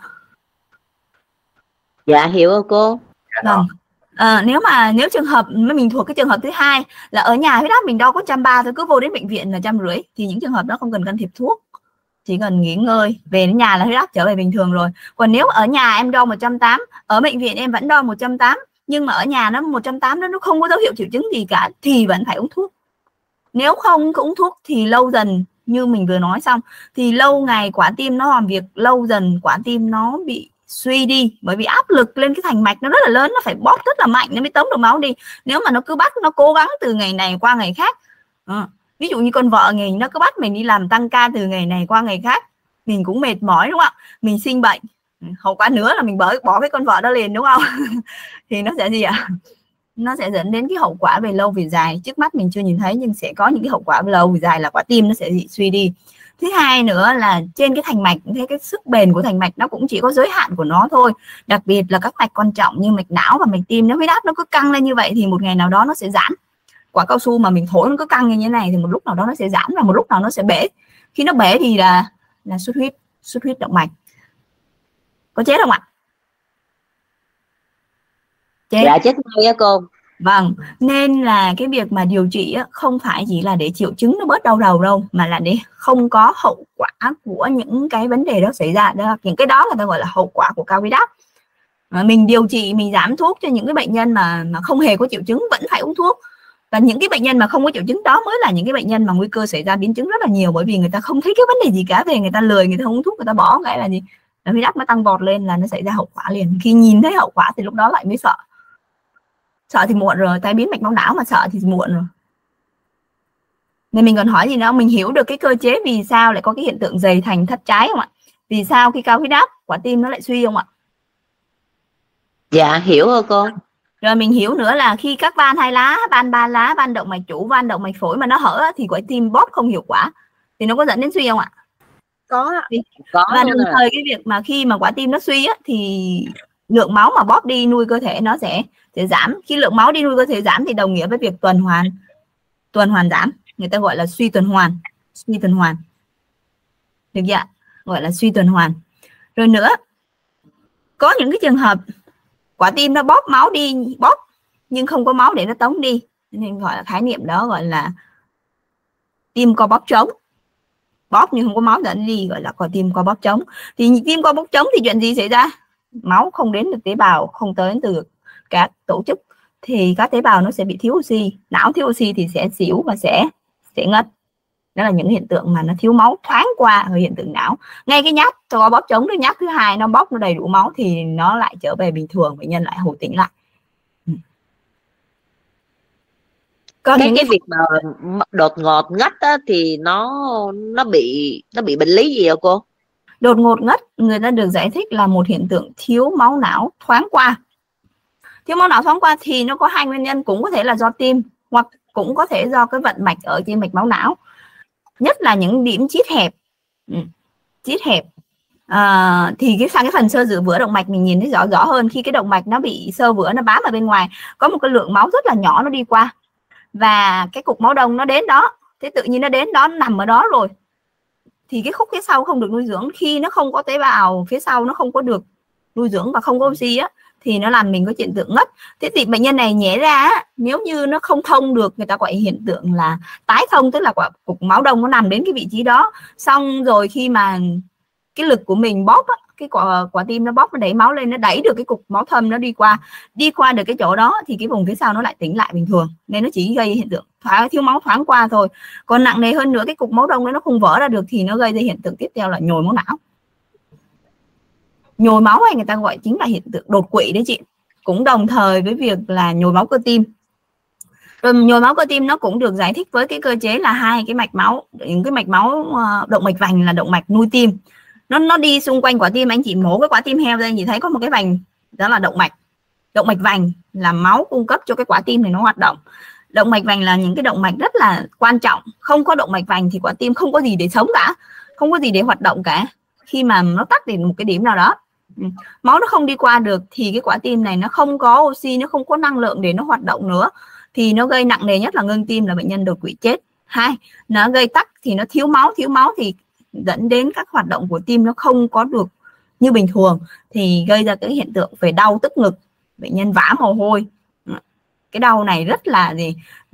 Dạ hiểu không cô? Vâng. À, nếu mà nếu trường hợp mình thuộc cái trường hợp thứ hai là ở nhà huyết áp mình đo có một trăm ba mươi thôi, cứ vô đến bệnh viện là một trăm rưỡi, thì những trường hợp đó không cần can thiệp thuốc, chỉ cần nghỉ ngơi, về đến nhà là huyết áp trở về bình thường rồi. Còn nếu ở nhà em đo một trăm tám mươi, ở bệnh viện em vẫn đo một trăm tám mươi, nhưng mà ở nhà nó một trăm tám mươi đó nó không có dấu hiệu triệu chứng gì cả thì vẫn phải uống thuốc. Nếu không uống thuốc thì lâu dần, như mình vừa nói xong, thì lâu ngày quả tim nó làm việc, lâu dần quả tim nó bị suy đi, bởi vì áp lực lên cái thành mạch nó rất là lớn, nó phải bóp rất là mạnh nó mới tống được máu đi. Nếu mà nó cứ bắt nó cố gắng từ ngày này qua ngày khác, à, ví dụ như con vợ mình nó cứ bắt mình đi làm tăng ca từ ngày này qua ngày khác, mình cũng mệt mỏi đúng không ạ? Mình sinh bệnh, hậu quả nữa là mình bỏ bỏ cái con vợ đó liền đúng không? Thì nó sẽ gì ạ? nó sẽ dẫn đến cái hậu quả về lâu về dài. Trước mắt mình chưa nhìn thấy nhưng sẽ có những cái hậu quả về lâu về dài là quả tim nó sẽ bị suy đi. Thứ hai nữa là trên cái thành mạch, thế cái sức bền của thành mạch nó cũng chỉ có giới hạn của nó thôi. Đặc biệt là các mạch quan trọng như mạch não và mạch tim, nếu huyết áp nó cứ căng lên như vậy thì một ngày nào đó nó sẽ giãn. Quả cao su mà mình thổi nó cứ căng như thế này thì một lúc nào đó nó sẽ giãn và một lúc nào nó sẽ bể. Khi nó bể thì là là xuất huyết, xuất huyết động mạch. Có chết không ạ? Chết. Dạ chết ngay á cô. Vâng, nên là cái việc mà điều trị không phải chỉ là để triệu chứng nó bớt đau đầu đâu, mà là để không có hậu quả của những cái vấn đề đó xảy ra. Đó, những cái đó người ta gọi là hậu quả của cao huyết áp. Mà mình điều trị, mình giảm thuốc cho những cái bệnh nhân mà mà không hề có triệu chứng vẫn phải uống thuốc. Và những cái bệnh nhân mà không có triệu chứng đó mới là những cái bệnh nhân mà nguy cơ xảy ra biến chứng rất là nhiều, bởi vì người ta không thấy cái vấn đề gì cả, về người ta lười, người ta không uống thuốc, người ta bỏ cái là gì, là huyết áp nó tăng vọt lên là nó xảy ra hậu quả liền. Khi nhìn thấy hậu quả thì lúc đó lại mới sợ. Sợ thì muộn rồi, tai biến mạch máu não mà sợ thì muộn rồi. Nên mình còn hỏi gì nữa, mình hiểu được cái cơ chế vì sao lại có cái hiện tượng dày thành thất trái không ạ? Vì sao khi cao huyết áp quả tim nó lại suy không ạ? Dạ hiểu rồi cô. Rồi mình hiểu nữa là khi các van hai lá, van ba lá, van động mạch chủ, van động mạch phổi mà nó hở thì quả tim bóp không hiệu quả, thì nó có dẫn đến suy không ạ? Có. Có. Và đồng thời cái việc mà khi mà quả tim nó suy á, thì lượng máu mà bóp đi nuôi cơ thể nó sẽ sẽ giảm. Khi lượng máu đi nuôi cơ thể giảm thì đồng nghĩa với việc tuần hoàn tuần hoàn giảm, người ta gọi là suy tuần hoàn, suy tuần hoàn, được chưa? Gọi là suy tuần hoàn. Rồi nữa, có những cái trường hợp quả tim nó bóp máu đi, bóp nhưng không có máu để nó tống đi, nên gọi là khái niệm đó gọi là tim co bóp trống. Bóp nhưng không có máu dẫn đi, gọi là có tim co bóp trống. Thì tim co bóp trống thì chuyện gì xảy ra? Máu không đến được tế bào, không tới từ các tổ chức, thì các tế bào nó sẽ bị thiếu oxy. Não thiếu oxy thì sẽ xỉu và sẽ sẽ ngất. Đó là những hiện tượng mà nó thiếu máu thoáng qua ở hiện tượng não. Ngay cái nhát co bóp trống, cái nhát thứ hai nó bóp nó đầy đủ máu thì nó lại trở về bình thường, bệnh nhân lại hồi tỉnh lại. Còn cái những cái cái việc mà đột ngột ngất á, thì nó nó bị nó bị bệnh lý gì hả cô? đột ngột ngất người ta được giải thích là một hiện tượng thiếu máu não thoáng qua. Thiếu máu não thoáng qua thì nó có hai nguyên nhân, cũng có thể là do tim hoặc cũng có thể do cái vận mạch ở trên mạch máu não, nhất là những điểm chít hẹp. Ừ. Chít hẹp à, thì cái sang cái phần xơ giữa vữa động mạch mình nhìn thấy rõ rõ hơn. Khi cái động mạch nó bị xơ vữa, nó bám ở bên ngoài, có một cái lượng máu rất là nhỏ nó đi qua, và cái cục máu đông nó đến đó, thế tự nhiên nó đến đó, nó nằm ở đó rồi, thì cái khúc phía sau không được nuôi dưỡng. Khi nó không có tế bào phía sau, nó không có được nuôi dưỡng và không có oxy á, thì nó làm mình có hiện tượng ngất. Thế thì bệnh nhân này nhẽ ra nếu như nó không thông được, người ta gọi hiện tượng là tái thông, tức là quả cục máu đông nó nằm đến cái vị trí đó, xong rồi khi mà cái lực của mình bóp á, cái quả, quả tim nó bóp, nó đẩy máu lên, nó đẩy được cái cục máu thâm nó đi qua, đi qua được cái chỗ đó thì cái vùng phía sau nó lại tỉnh lại bình thường. Nên nó chỉ gây hiện tượng thoáng, thiếu máu thoáng qua thôi. Còn nặng nề hơn nữa, cái cục máu đông đó nó không vỡ ra được thì nó gây ra hiện tượng tiếp theo là nhồi máu não. Nhồi máu hay người ta gọi chính là hiện tượng đột quỵ đấy chị, cũng đồng thời với việc là nhồi máu cơ tim. Rồi nhồi máu cơ tim nó cũng được giải thích với cái cơ chế là hai cái mạch máu, những cái mạch máu động mạch vành là động mạch nuôi tim, nó nó đi xung quanh quả tim. Anh chị mổ cái quả tim heo đây, chị thấy có một cái vành đó là động mạch. Động mạch vành là máu cung cấp cho cái quả tim này nó hoạt động. Động mạch vành là những cái động mạch rất là quan trọng, không có động mạch vành thì quả tim không có gì để sống cả, không có gì để hoạt động cả. Khi mà nó tắc đến một cái điểm nào đó, máu nó không đi qua được thì cái quả tim này nó không có oxy, nó không có năng lượng để nó hoạt động nữa, thì nó gây nặng nề nhất là ngưng tim, là bệnh nhân đột quỵ chết. Hai, nó gây tắc thì nó thiếu máu, thiếu máu thì dẫn đến các hoạt động của tim nó không có được như bình thường, thì gây ra cái hiện tượng về đau tức ngực, bệnh nhân vã mồ hôi. Cái đau này rất là gì,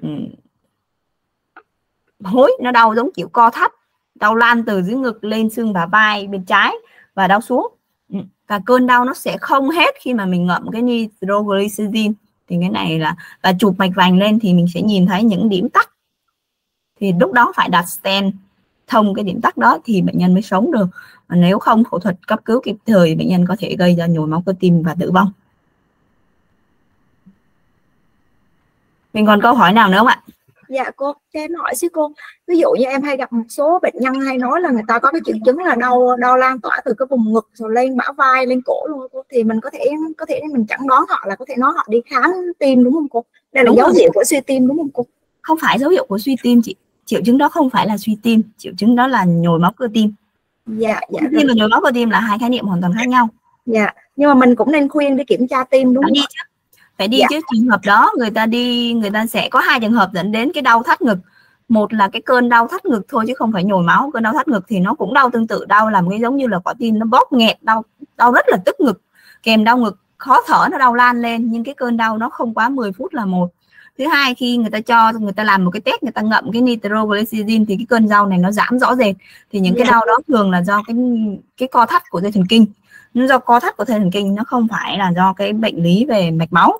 hối, nó đau giống kiểu co thắt, đau lan từ dưới ngực lên xương bả vai bên trái và đau xuống. Và cơn đau nó sẽ không hết khi mà mình ngậm cái nitroglycerin. Thì cái này là, và chụp mạch vành lên thì mình sẽ nhìn thấy những điểm tắc, thì lúc đó phải đặt stent thông cái điểm tắc đó thì bệnh nhân mới sống được. Mà nếu không phẫu thuật cấp cứu kịp thời, bệnh nhân có thể gây ra nhồi máu cơ tim và tử vong. Mình còn câu hỏi nào nữa không ạ? Dạ cô, cho em hỏi xíu cô. Ví dụ như em hay gặp một số bệnh nhân hay nói là người ta có cái triệu chứng là đau đau lan tỏa từ cái vùng ngực rồi lên bả vai, lên cổ luôn cô. Thì mình có thể có thể mình chẩn đoán họ là có thể nói họ đi khám tim đúng không cô? Đây là Đúng dấu rồi. hiệu của suy tim đúng không cô? Không phải dấu hiệu của suy tim chị. Triệu chứng đó không phải là suy tim, triệu chứng đó là nhồi máu cơ tim. Dạ dạ Tim rồi. và nhồi máu cơ tim là hai khái niệm hoàn toàn khác nhau. Dạ. Nhưng mà mình cũng nên khuyên đi kiểm tra tim đúng Phải không đi ạ? chứ. Phải đi Dạ. chứ. Trường hợp đó người ta đi, người ta sẽ có hai trường hợp dẫn đến cái đau thắt ngực. Một là cái cơn đau thắt ngực thôi chứ không phải nhồi máu. Cơn đau thắt ngực thì nó cũng đau tương tự, đau làm cái giống như là quả tim nó bóp nghẹt, đau đau rất là tức ngực, kèm đau ngực, khó thở, nó đau lan lên, nhưng cái cơn đau nó không quá mười phút là một. Thứ hai, khi người ta cho người ta làm một cái test, người ta ngậm cái nitroglycerin thì cái cơn đau này nó giảm rõ rệt. Thì những cái đau đó thường là do cái cái co thắt của dây thần kinh. Nó do co thắt của dây thần kinh, nó không phải là do cái bệnh lý về mạch máu.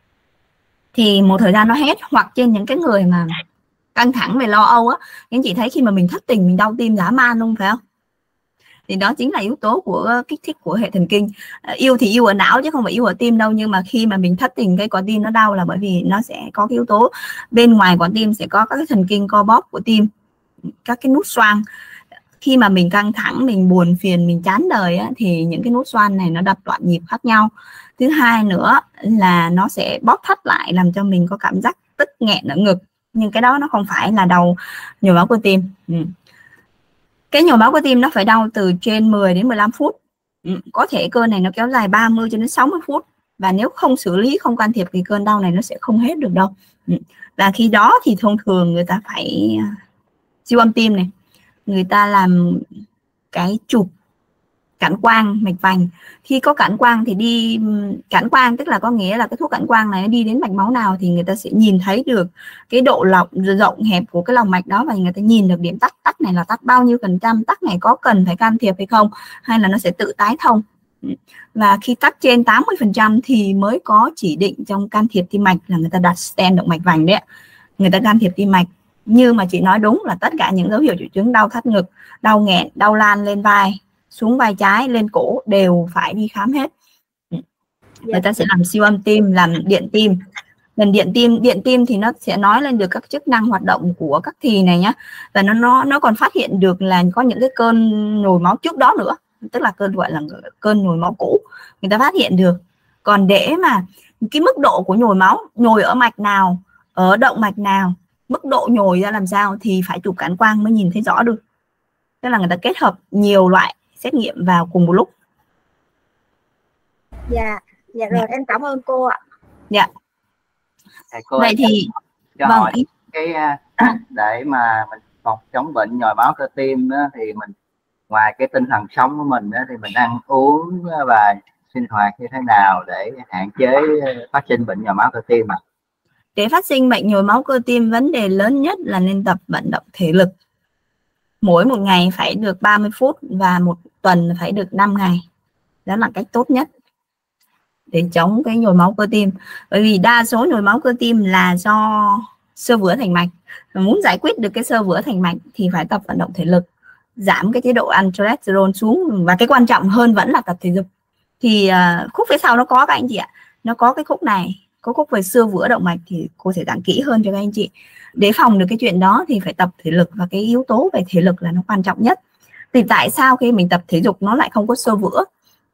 Thì một thời gian nó hết. Hoặc trên những cái người mà căng thẳng về lo âu á, anh chị thấy khi mà mình thất tình mình đau tim dã man luôn phải không? Thì đó chính là yếu tố của kích thích của hệ thần kinh. À, yêu thì yêu ở não chứ không phải yêu ở tim đâu, nhưng mà khi mà mình thất tình cái quả tim nó đau là bởi vì nó sẽ có cái yếu tố bên ngoài quả tim sẽ có các cái thần kinh co bóp của tim, các cái nút xoang. Khi mà mình căng thẳng, mình buồn phiền, mình chán đời á, thì những cái nút xoang này nó đập loạn nhịp khác nhau. Thứ hai nữa là nó sẽ bóp thắt lại làm cho mình có cảm giác tức nghẹn ở ngực, nhưng cái đó nó không phải là đau nhồi máu cơ tim. Ừ. Cái nhồi máu cơ tim nó phải đau từ trên mười đến mười lăm phút. Ừ. Có thể cơn này nó kéo dài ba mươi cho đến sáu mươi phút, và nếu không xử lý, không can thiệp thì cơn đau này nó sẽ không hết được đâu. Ừ. Và khi đó thì thông thường người ta phải siêu âm tim này, người ta làm cái chụp cản quang mạch vành. Khi có cản quang thì đi cản quang tức là có nghĩa là cái thuốc cản quang này đi đến mạch máu nào thì người ta sẽ nhìn thấy được cái độ lọc rộng hẹp của cái lòng mạch đó, và người ta nhìn được điểm tắc, tắc này là tắc bao nhiêu phần trăm, tắc này có cần phải can thiệp hay không, hay là nó sẽ tự tái thông. Và khi tắc trên tám mươi phần trăm thì mới có chỉ định trong can thiệp tim mạch, là người ta đặt stent động mạch vành đấy, người ta can thiệp tim mạch. Như mà chị nói đúng là tất cả những dấu hiệu triệu chứng đau thắt ngực, đau nghẹn, đau lan lên vai, xuống vai trái, lên cổ đều phải đi khám hết. Người ta sẽ làm siêu âm tim, làm điện tim. Lần điện tim, điện tim thì nó sẽ nói lên được các chức năng hoạt động của các thì này nhá, và nó nó nó còn phát hiện được là có những cái cơn nhồi máu trước đó nữa, tức là cơn gọi là cơn nhồi máu cũ, người ta phát hiện được. Còn để mà cái mức độ của nhồi máu, nhồi ở mạch nào, ở động mạch nào, mức độ nhồi ra làm sao thì phải chụp cản quang mới nhìn thấy rõ được. Tức là người ta kết hợp nhiều loại xét nghiệm vào cùng một lúc. Dạ, dạ rồi, em cảm ơn cô ạ. Dạ. Thầy cô Vậy thì cho vâng, hỏi cái để mà mình phòng chống bệnh nhồi máu cơ tim đó, thì mình ngoài cái tinh thần sống của mình đó, thì mình ăn uống và sinh hoạt như thế nào để hạn chế phát sinh bệnh nhồi máu cơ tim ạ? À? Để phát sinh bệnh nhồi máu cơ tim, vấn đề lớn nhất là nên tập vận động thể lực. Mỗi một ngày phải được ba mươi phút và một tuần phải được năm ngày. Đó là cách tốt nhất để chống cái nhồi máu cơ tim. Bởi vì đa số nhồi máu cơ tim là do xơ vữa thành mạch. Và muốn giải quyết được cái xơ vữa thành mạch thì phải tập vận động thể lực, giảm cái chế độ ăn cholesterol xuống, và cái quan trọng hơn vẫn là tập thể dục. Thì uh, khúc phía sau nó có các anh chị ạ, nó có cái khúc này, có khúc về xơ vữa động mạch thì cô sẽ giảng kỹ hơn cho các anh chị. Để phòng được cái chuyện đó thì phải tập thể lực, và cái yếu tố về thể lực là nó quan trọng nhất. Thì tại sao khi mình tập thể dục nó lại không có xơ vữa?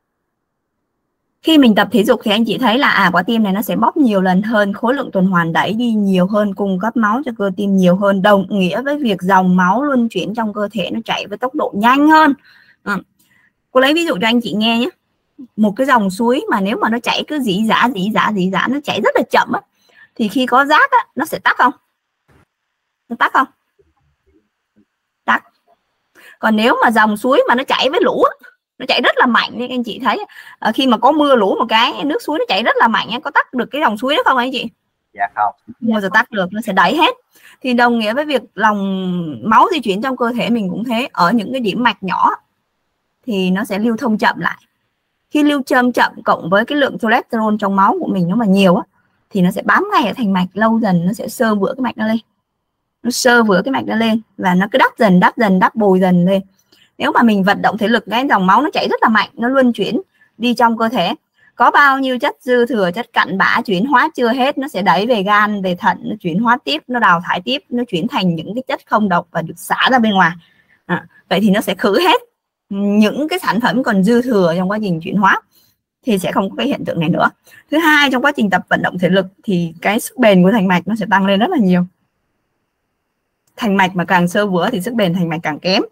Khi mình tập thể dục thì anh chị thấy là à quả tim này nó sẽ bóp nhiều lần hơn, khối lượng tuần hoàn đẩy đi nhiều hơn, cung cấp máu cho cơ tim nhiều hơn, đồng nghĩa với việc dòng máu luân chuyển trong cơ thể nó chạy với tốc độ nhanh hơn. Ừ. Cô lấy ví dụ cho anh chị nghe nhé. Một cái dòng suối mà nếu mà nó chảy cứ dĩ dã dĩ dã dĩ dã, nó chảy rất là chậm á, thì khi có rác á, nó sẽ tắc không? Nó tắc không? Tắc. Còn nếu mà dòng suối mà nó chảy với lũ á, nó chảy rất là mạnh, nên anh chị thấy à, khi mà có mưa lũ một cái nước suối nó chảy rất là mạnh, có tắc được cái dòng suối đó không anh chị? Dạ không. Không bao giờ tắc được, nó sẽ đẩy hết. Thì đồng nghĩa với việc lòng máu di chuyển trong cơ thể mình cũng thế, ở những cái điểm mạch nhỏ thì nó sẽ lưu thông chậm lại. Khi lưu châm chậm cộng với cái lượng cholesterol trong máu của mình nó mà nhiều á, thì nó sẽ bám ngay ở thành mạch, lâu dần nó sẽ xơ vữa cái mạch nó lên. Nó xơ vữa cái mạch nó lên và nó cứ đắp dần đắp dần đắp bồi dần lên. Nếu mà mình vận động thể lực, cái dòng máu nó chảy rất là mạnh, nó luân chuyển đi trong cơ thể. có bao nhiêu chất dư thừa, chất cặn bã chuyển hóa chưa hết, nó sẽ đẩy về gan, về thận, nó chuyển hóa tiếp, nó đào thải tiếp, nó chuyển thành những cái chất không độc và được xả ra bên ngoài. À, vậy thì nó sẽ khử hết những cái sản phẩm còn dư thừa trong quá trình chuyển hóa, thì sẽ không có cái hiện tượng này nữa. Thứ hai, trong quá trình tập vận động thể lực thì cái sức bền của thành mạch nó sẽ tăng lên rất là nhiều. Thành mạch mà càng xơ vữa thì sức bền thành mạch càng kém.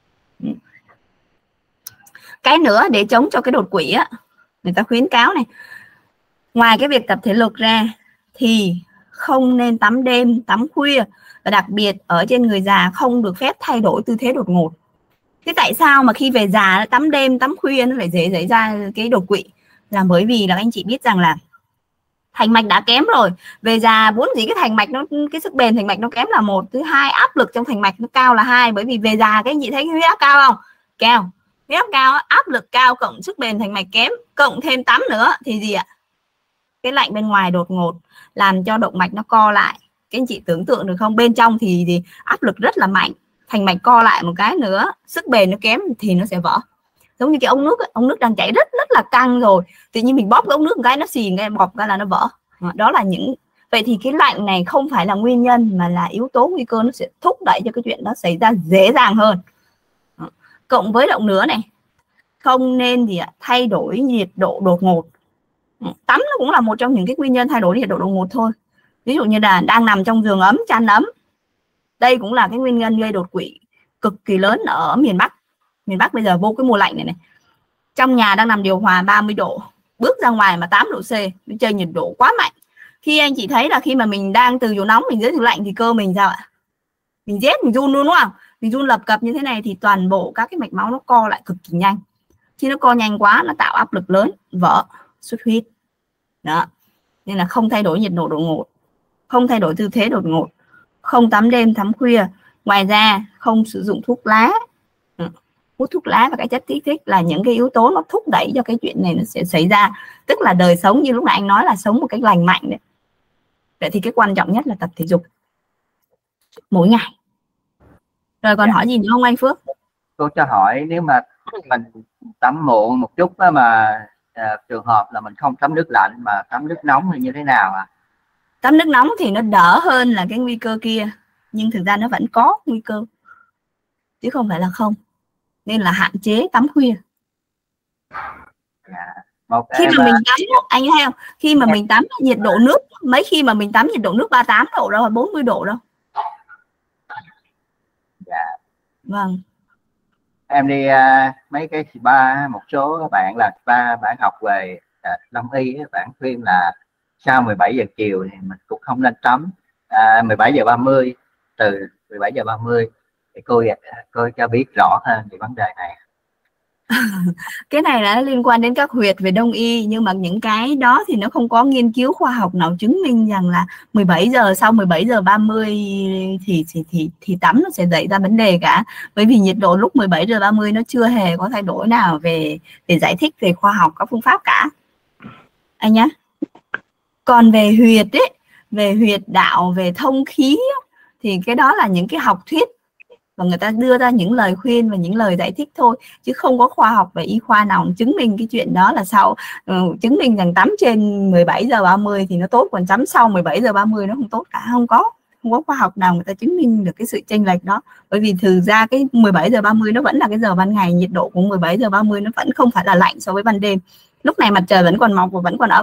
Cái nữa để chống cho cái đột quỵ á, người ta khuyến cáo này, ngoài cái việc tập thể lực ra thì không nên tắm đêm, tắm khuya, và đặc biệt ở trên người già không được phép thay đổi tư thế đột ngột. Thế tại sao mà khi về già tắm đêm, tắm khuya nó lại dễ xảy ra cái đột quỵ? Là bởi vì là anh chị biết rằng là thành mạch đã kém rồi, về già vốn dĩ cái thành mạch nó, cái sức bền thành mạch nó kém là một, thứ hai áp lực trong thành mạch nó cao là hai. Bởi vì về già cái anh chị thấy huyết áp cao không? Cao. Huyết áp cao, áp lực cao cộng sức bền thành mạch kém, cộng thêm tắm nữa thì gì ạ? Cái lạnh bên ngoài đột ngột làm cho động mạch nó co lại. Các anh chị tưởng tượng được không? Bên trong thì, thì áp lực rất là mạnh, thành mạch co lại một cái nữa, sức bền nó kém thì nó sẽ vỡ. Giống như cái ống nước, ống nước đang chảy rất rất là căng rồi, tự nhiên mình bóp cái ống nước một cái nó xì, cái bọt cái là nó vỡ. Đó là những, vậy thì cái lạnh này không phải là nguyên nhân mà là yếu tố nguy cơ, nó sẽ thúc đẩy cho cái chuyện đó xảy ra dễ dàng hơn. Cộng với động nữa này, không nên gì ạ, thay đổi nhiệt độ đột ngột. Tắm nó cũng là một trong những cái nguyên nhân thay đổi nhiệt độ đột ngột thôi. Ví dụ như là đang nằm trong giường ấm, chăn ấm, đây cũng là cái nguyên nhân gây đột quỵ cực kỳ lớn ở miền Bắc. Miền Bắc bây giờ vô cái mùa lạnh này này, trong nhà đang nằm điều hòa ba mươi độ, bước ra ngoài mà tám độ C, nó chơi nhiệt độ quá mạnh. Khi anh chị thấy là khi mà mình đang từ chỗ nóng mình dưới chỗ lạnh thì cơ mình sao ạ? Mình rét, mình run luôn đúng không? Mình run lập cập như thế này thì toàn bộ các cái mạch máu nó co lại cực kỳ nhanh. Khi nó co nhanh quá nó tạo áp lực lớn, vỡ, xuất huyết. Đó. Nên là không thay đổi nhiệt độ đột ngột, không thay đổi tư thế đột ngột, không tắm đêm tắm khuya. Ngoài ra không sử dụng thuốc lá. Hút thuốc lá và cái chất kích thích là những cái yếu tố nó thúc đẩy cho cái chuyện này nó sẽ xảy ra. Tức là đời sống như lúc nãy anh nói là sống một cách lành mạnh đấy. Vậy thì cái quan trọng nhất là tập thể dục mỗi ngày. Rồi còn dạ. hỏi gì nữa không anh Phước? Cô cho hỏi, nếu mà mình tắm muộn một chút đó mà à, trường hợp là mình không tắm nước lạnh mà tắm nước nóng thì như thế nào ạ? À? Tắm nước nóng thì nó đỡ hơn là cái nguy cơ kia, nhưng thực ra nó vẫn có nguy cơ chứ không phải là không. Nên là hạn chế tắm khuya. Dạ. Một khi em, mà mình tắm, anh thấy không? Khi mà mình tắm nhiệt độ nước, mấy khi mà mình tắm nhiệt độ nước ba mươi tám độ đâu, bốn mươi độ đâu. Dạ. Vâng. Em đi uh, mấy cái spa, một số các bạn là spa, bạn học về uh, đông y, bạn khuyên là sau mười bảy giờ chiều thì mình cũng không nên tắm. Uh, mười bảy giờ ba mươi, từ mười bảy giờ ba mươi thì cô cô cho biết rõ hơn về vấn đề này. Cái này là liên quan đến các huyệt về đông y, nhưng mà những cái đó thì nó không có nghiên cứu khoa học nào chứng minh rằng là mười bảy giờ, sau mười bảy giờ ba mươi thì thì thì thì tắm nó sẽ xảy ra vấn đề cả. Bởi vì nhiệt độ lúc mười bảy giờ ba mươi nó chưa hề có thay đổi nào về để giải thích về khoa học các phương pháp cả anh nhá. Còn về huyệt ấy, về huyệt đạo, về thông khí thì cái đó là những cái học thuyết và người ta đưa ra những lời khuyên và những lời giải thích thôi, chứ không có khoa học về y khoa nào chứng minh cái chuyện đó là sau uh, chứng minh rằng tắm trên mười bảy giờ ba mươi thì nó tốt, còn tắm sau mười bảy giờ ba mươi nó không tốt cả. Không có không có khoa học nào người ta chứng minh được cái sự chênh lệch đó. Bởi vì thực ra cái mười bảy giờ ba mươi nó vẫn là cái giờ ban ngày, nhiệt độ của mười bảy giờ ba mươi nó vẫn không phải là lạnh so với ban đêm. Lúc này mặt trời vẫn còn mọc và vẫn còn ấm.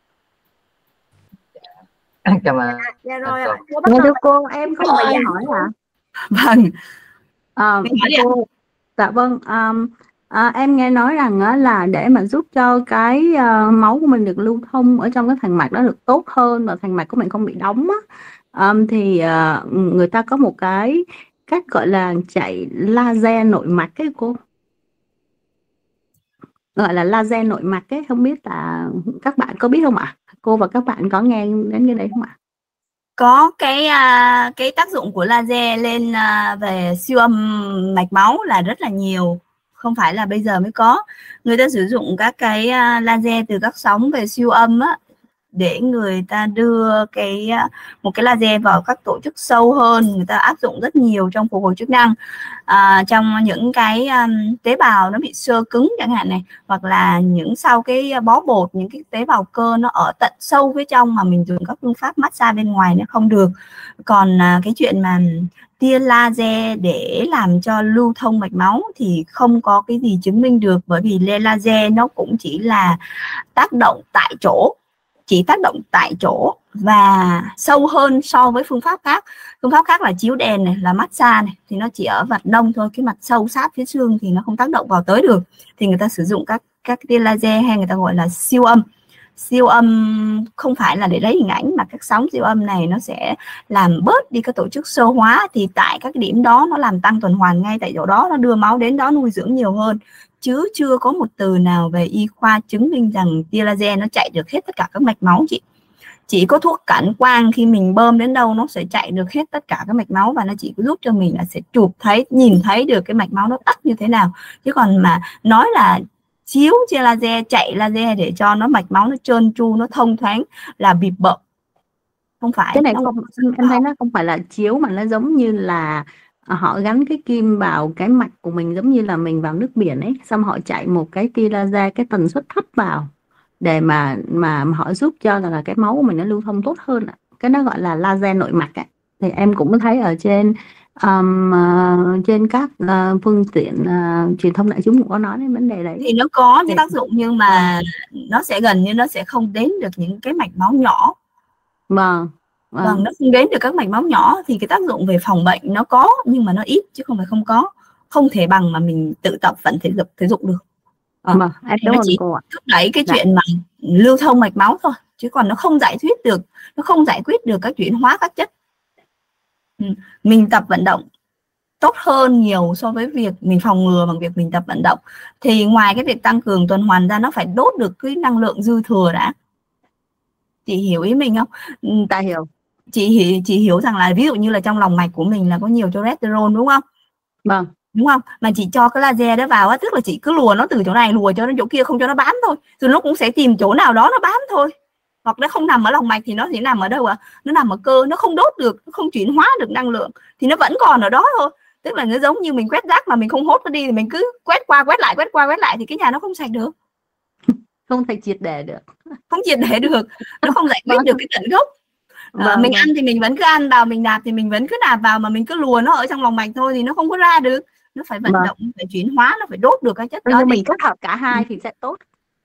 Cảm ơn. Dạ rồi ạ. Nghe thưa cô, em có một câu hỏi ạ. Vâng. À, cô, dạ vâng. Um, à, em nghe nói rằng á, là để mà giúp cho cái uh, máu của mình được lưu thông ở trong cái thành mạch đó được tốt hơn và thành mạch của mình không bị đóng á, um, thì uh, người ta có một cái cách gọi là chạy laser nội mạch ấy cô, gọi là laser nội mạch ấy, không biết là các bạn có biết không ạ? Cô và các bạn có nghe đến cái đấy không ạ? Có cái cái tác dụng của laser lên về siêu âm mạch máu là rất là nhiều, không phải là bây giờ mới có. Người ta sử dụng các cái laser từ các sóng về siêu âm á, để người ta đưa cái một cái laser vào các tổ chức sâu hơn, người ta áp dụng rất nhiều trong phục hồi chức năng, à, trong những cái um, tế bào nó bị xơ cứng chẳng hạn này, hoặc là những sau cái bó bột, những cái tế bào cơ nó ở tận sâu phía trong mà mình dùng các phương pháp massage bên ngoài nó không được. Còn à, cái chuyện mà tia laser để làm cho lưu thông mạch máu thì không có cái gì chứng minh được, bởi vì laser nó cũng chỉ là tác động tại chỗ, chỉ tác động tại chỗ và sâu hơn so với phương pháp khác. Phương pháp khác là chiếu đèn này, là massage này, thì nó chỉ ở mặt đông thôi, cái mặt sâu sát phía xương thì nó không tác động vào tới được. Thì người ta sử dụng các các tia laser hay người ta gọi là siêu âm. Siêu âm không phải là để lấy hình ảnh, mà các sóng siêu âm này nó sẽ làm bớt đi các tổ chức sơ hóa, thì tại các điểm đó nó làm tăng tuần hoàn ngay tại chỗ đó, nó đưa máu đến đó nuôi dưỡng nhiều hơn. Chứ chưa có một từ nào về y khoa chứng minh rằng tia laser nó chạy được hết tất cả các mạch máu chị. Chỉ có thuốc cản quang khi mình bơm đến đâu nó sẽ chạy được hết tất cả các mạch máu, và nó chỉ có giúp cho mình là sẽ chụp thấy, nhìn thấy được cái mạch máu nó tắc như thế nào. Chứ còn mà nói là chiếu tia laser, chạy laser để cho nó mạch máu nó trơn tru, nó thông thoáng là bịp bợm. Không phải. Cái này nó không, em thấy nó không phải là chiếu mà nó giống như là họ gắn cái kim vào cái mạch của mình, giống như là mình vào nước biển ấy, xong họ chạy một cái tia laser cái tần suất thấp vào để mà mà họ giúp cho là, là cái máu của mình nó lưu thông tốt hơn. Cái đó gọi là laser nội mạch ấy. Thì em cũng thấy ở trên um, uh, trên các uh, phương tiện uh, truyền thông đại chúng cũng có nói đến vấn đề đấy. Thì nó có cái tác dụng nhưng mà nó sẽ gần như nó sẽ không đến được những cái mạch máu nhỏ. Vâng. Vâng, vâng, nó không đến được các mạch máu nhỏ, thì cái tác dụng về phòng bệnh nó có nhưng mà nó ít chứ không phải không có. Không thể bằng mà mình tự tập vận thể dục thể dục được. À, vâng, em nó chỉ cô ạ. thúc đẩy cái Dạ. chuyện mà lưu thông mạch máu thôi, chứ còn nó không giải quyết được, nó không giải quyết được các chuyển hóa các chất. Ừ. Mình tập vận động tốt hơn nhiều so với việc mình phòng ngừa bằng việc mình tập vận động. Thì ngoài cái việc tăng cường tuần hoàn ra, nó phải đốt được cái năng lượng dư thừa đã. Chị hiểu ý mình không? Ta hiểu. Chị, chị hiểu rằng là ví dụ như là trong lòng mạch của mình là có nhiều cholesterol đúng không? Vâng. Đúng không? Mà chị cho cái laser đó vào á, tức là chị cứ lùa nó từ chỗ này lùa cho nó chỗ kia, không cho nó bám thôi. Rồi nó cũng sẽ tìm chỗ nào đó nó bám thôi. Hoặc nó không nằm ở lòng mạch thì nó sẽ nằm ở đâu ạ? À? Nó nằm ở cơ, nó không đốt được, nó không chuyển hóa được năng lượng thì nó vẫn còn ở đó thôi. Tức là nó giống như mình quét rác mà mình không hốt nó đi, thì mình cứ quét qua quét lại quét qua quét lại thì cái nhà nó không sạch được. Không thể triệt để được. Không triệt để được, nó không giải quyết được cái tận gốc. À, vâng, mình vâng. ăn thì mình vẫn cứ ăn vào, mình nạp thì mình vẫn cứ nạp vào, mà mình cứ lùa nó ở trong lòng mạch thôi thì nó không có ra được. Nó phải vận vâng. động, phải chuyển hóa, nó phải đốt được cái chất đó. Mình kết hợp cả hai thì sẽ tốt.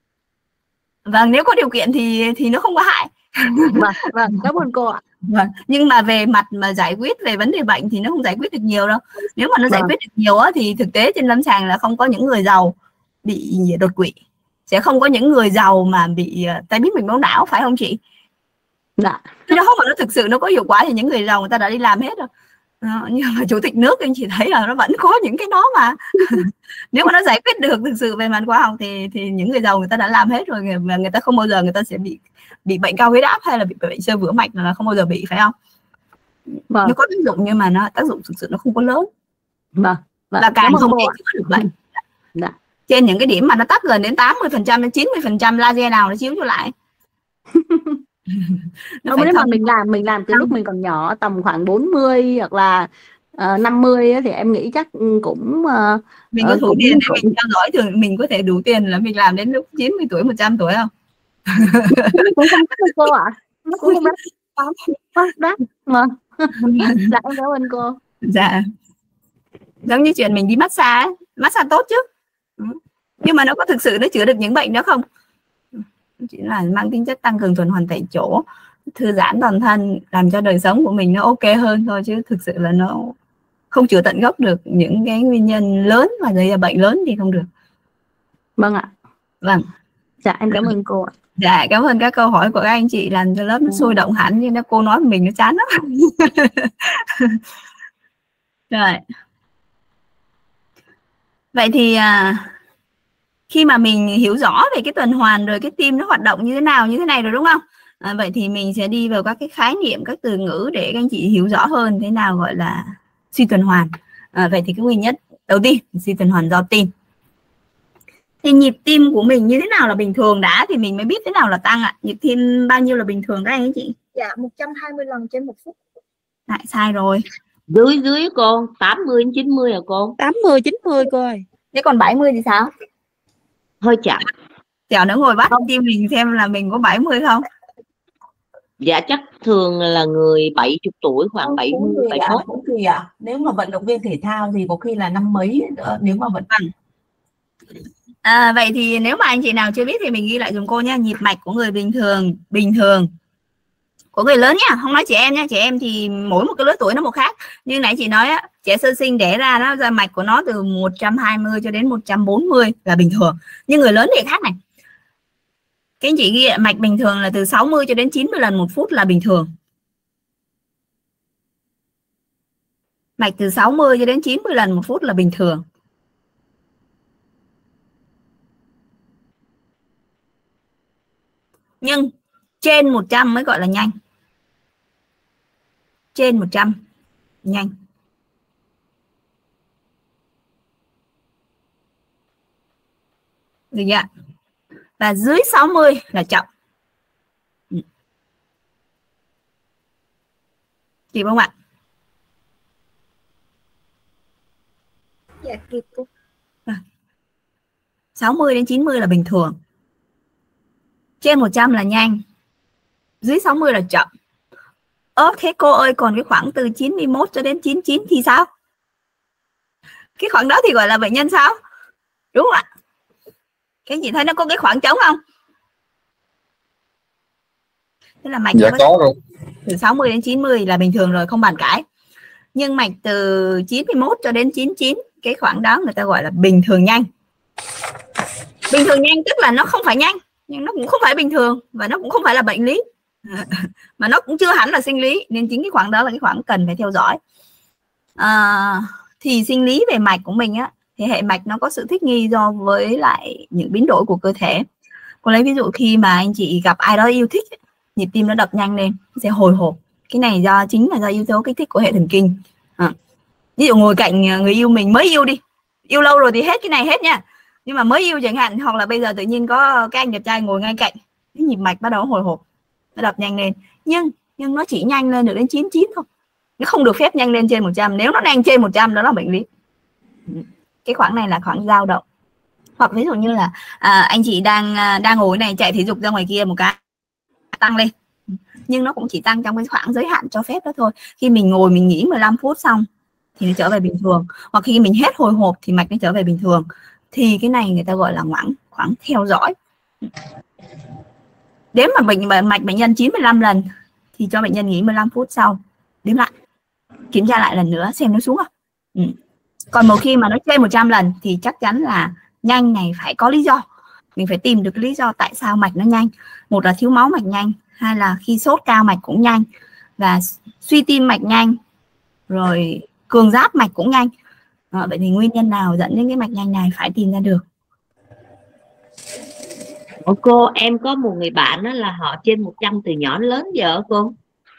Vâng, nếu có điều kiện thì thì nó không có hại. Vâng, vâng, cảm ơn cô ạ. Vâng, nhưng mà về mặt mà giải quyết về vấn đề bệnh thì nó không giải quyết được nhiều đâu. Nếu mà nó giải vâng. quyết được nhiều á, thì thực tế trên lâm sàng là không có những người giàu bị đột quỵ, sẽ không có những người giàu mà bị tai biến mạch máu não, phải không chị? Dạ. Cái đó mà nó thực sự nó có hiệu quả thì những người giàu người ta đã đi làm hết rồi. À, nhưng mà chủ tịch nước anh chị thấy là nó vẫn có những cái đó mà. Nếu mà nó giải quyết được thực sự về mặt khoa học thì thì những người giàu người ta đã làm hết rồi, mà người ta không bao giờ người ta sẽ bị bị bệnh cao huyết áp hay là bị bệnh xơ vữa mạch là không bao giờ bị, phải không? Vâng. Nó có tác dụng nhưng mà nó tác dụng thực sự nó không có lớn. Vâng. Vâng. Là càng không thể chữa được bệnh. Dạ. Trên những cái điểm mà nó tắt gần đến tám mươi phần trăm đến chín mươi phần trăm laser nào nó chiếu cho lại. Nó nếu mà mình làm mình làm từ lúc mình còn nhỏ, tầm khoảng bốn mươi hoặc là uh, năm mươi ấy, thì em nghĩ chắc cũng uh, mình có đủ tiền để cũng... mình theo dõi, thường mình có thể đủ tiền là mình làm đến lúc chín mươi tuổi, một trăm tuổi không? Cũng không biết cô ạ. Nó cũng không biết. Đó. Mà. Dạ em cảm ơn cô. Dạ. Giống như chuyện mình đi massage, massage tốt chứ. Nhưng mà nó có thực sự nó chữa được những bệnh đó không? Chỉ là mang tính chất tăng cường tuần hoàn tại chỗ, thư giãn toàn thân, làm cho đời sống của mình nó ok hơn thôi, chứ thực sự là nó không chữa tận gốc được những cái nguyên nhân lớn và gây ra bệnh lớn thì không được. Vâng ạ. Vâng. Dạ em cảm ơn cô ạ. Dạ cảm ơn các câu hỏi của các anh chị làm cho lớp nó sôi động hẳn, nhưng nếu cô nói mình nó chán lắm. Rồi. Vậy thì à, khi mà mình hiểu rõ về cái tuần hoàn rồi cái tim nó hoạt động như thế nào như thế này rồi đúng không? À, vậy thì mình sẽ đi vào các cái khái niệm, các từ ngữ để các anh chị hiểu rõ hơn thế nào gọi là suy tuần hoàn. À, vậy thì cái nguyên nhân đầu tiên, suy tuần hoàn do tim. Thì nhịp tim của mình như thế nào là bình thường đã thì mình mới biết thế nào là tăng ạ. Nhịp tim bao nhiêu là bình thường các anh ấy chị? Dạ một trăm hai mươi lần trên một phút. Lại sai rồi. Dưới dưới cô, tám mươi đến chín mươi à cô? tám mươi chín mươi cô ơi. Thế còn bảy mươi thì sao? Hơi chậm. Tẹo nữa ngồi bắt tim mình xem là mình có bảy mươi không? Dạ chắc thường là người bảy mươi tuổi, khoảng Cũng bảy mươi, tùy bảy ạ, mươi mốt. cũng tùy ạ. Nếu mà vận động viên thể thao thì có khi là năm mấy, ờ, nếu mà vận À, vậy thì nếu mà anh chị nào chưa biết thì mình ghi lại dùm cô nha. Nhịp mạch của người bình thường, bình thường của người lớn nha, không nói trẻ em nha. Trẻ em thì mỗi một cái lứa tuổi nó một khác. Như nãy chị nói á, trẻ sơ sinh đẻ ra nó ra mạch của nó từ một trăm hai mươi cho đến một trăm bốn mươi là bình thường. Nhưng người lớn thì khác này. Các anh chị ghi lại mạch bình thường là từ sáu mươi cho đến chín mươi lần một phút là bình thường. Mạch từ sáu mươi cho đến chín mươi lần một phút là bình thường. Nhưng trên một trăm mới gọi là nhanh. Trên một trăm nhanh. Được chưa? Và dưới sáu mươi là chậm. Kịp không ạ? Dạ kịp cô. sáu mươi đến chín mươi là bình thường. Trên một trăm là nhanh. Dưới sáu mươi là chậm. Ơ thế cô ơi, còn cái khoảng từ chín mươi mốt cho đến chín mươi chín thì sao? Cái khoảng đó thì gọi là bệnh nhân sao? Đúng không ạ? Các anh chị thấy nó có cái khoảng trống không? Thế là mạch Dạ có rồi. từ sáu mươi đến chín mươi là bình thường rồi, không bàn cãi. Nhưng mạch từ chín mươi mốt cho đến chín mươi chín, cái khoảng đó người ta gọi là bình thường nhanh. Bình thường nhanh tức là nó không phải nhanh, nhưng nó cũng không phải bình thường, và nó cũng không phải là bệnh lý, mà nó cũng chưa hẳn là sinh lý. Nên chính cái khoảng đó là cái khoảng cần phải theo dõi. À, thì sinh lý về mạch của mình á, thì hệ mạch nó có sự thích nghi do với lại những biến đổi của cơ thể. Cô lấy ví dụ khi mà anh chị gặp ai đó yêu thích, nhịp tim nó đập nhanh lên, sẽ hồi hộp. Cái này do chính là do yếu tố kích thích của hệ thần kinh. À, ví dụ ngồi cạnh người yêu mình mới yêu đi, yêu lâu rồi thì hết cái này hết nha. Nhưng mà mới yêu chẳng hạn, hoặc là bây giờ tự nhiên có cái anh đẹp trai ngồi ngay cạnh, cái nhịp mạch bắt đầu hồi hộp, nó đập nhanh lên. Nhưng nhưng nó chỉ nhanh lên được đến chín mươi chín thôi. Nó không được phép nhanh lên trên một trăm. Nếu nó nhanh trên một trăm đó là bệnh lý. Cái khoảng này là khoảng dao động. Hoặc ví dụ như là à, anh chị đang đang ngồi này, chạy thể dục ra ngoài kia một cái tăng lên, nhưng nó cũng chỉ tăng trong cái khoảng giới hạn cho phép đó thôi. Khi mình ngồi mình nghỉ mười lăm phút xong thì nó trở về bình thường, hoặc khi mình hết hồi hộp thì mạch nó trở về bình thường. Thì cái này người ta gọi là khoảng khoảng theo dõi. Nếu mà bệnh mạch bệnh nhân chín mươi lăm lần thì cho bệnh nhân nghỉ mười lăm phút sau, đếm lại, kiểm tra lại lần nữa xem nó xuống không. Ừ. Còn một khi mà nó trên một trăm lần thì chắc chắn là nhanh này phải có lý do. Mình phải tìm được lý do tại sao mạch nó nhanh. Một là thiếu máu mạch nhanh, hai là khi sốt cao mạch cũng nhanh, và suy tim mạch nhanh, rồi cường giáp mạch cũng nhanh. À, vậy thì nguyên nhân nào dẫn đến cái mạch nhanh này phải tìm ra được. Ủa cô, em có một người bạn đó là họ trên một trăm từ nhỏ đến lớn giờ cô.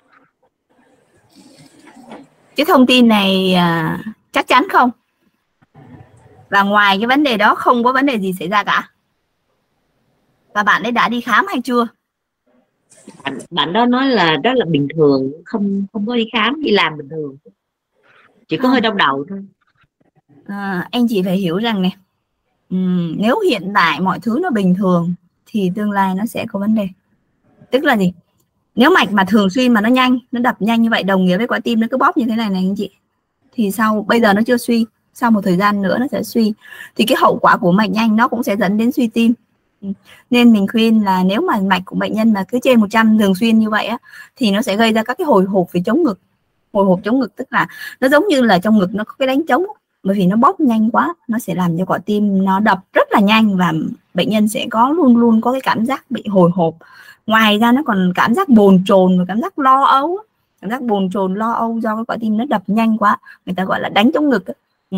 Cái thông tin này à, chắc chắn không. Và ngoài cái vấn đề đó không có vấn đề gì xảy ra cả. Và bạn ấy đã đi khám hay chưa? Bạn, bạn đó nói là đó là bình thường, không không có đi khám, đi làm bình thường, chỉ có à. hơi đau đầu thôi. À, anh chị phải hiểu rằng này, um, nếu hiện tại mọi thứ nó bình thường thì tương lai nó sẽ có vấn đề. Tức là gì? Nếu mạch mà thường xuyên mà nó nhanh, nó đập nhanh như vậy, đồng nghĩa với quả tim nó cứ bóp như thế này này anh chị, thì sau bây giờ nó chưa suy, sau một thời gian nữa nó sẽ suy, thì cái hậu quả của mạch nhanh nó cũng sẽ dẫn đến suy tim. Nên mình khuyên là nếu mà mạch của bệnh nhân mà cứ trên một trăm thường xuyên như vậy á, thì nó sẽ gây ra các cái hồi hộp về chống ngực. Hồi hộp chống ngực tức là nó giống như là trong ngực nó có cái đánh trống, bởi vì nó bóp nhanh quá, nó sẽ làm cho quả tim nó đập rất là nhanh, và bệnh nhân sẽ có luôn luôn có cái cảm giác bị hồi hộp. Ngoài ra nó còn cảm giác bồn chồn và cảm giác lo âu. Cảm giác bồn chồn lo âu do cái quả tim nó đập nhanh quá, người ta gọi là đánh trống ngực.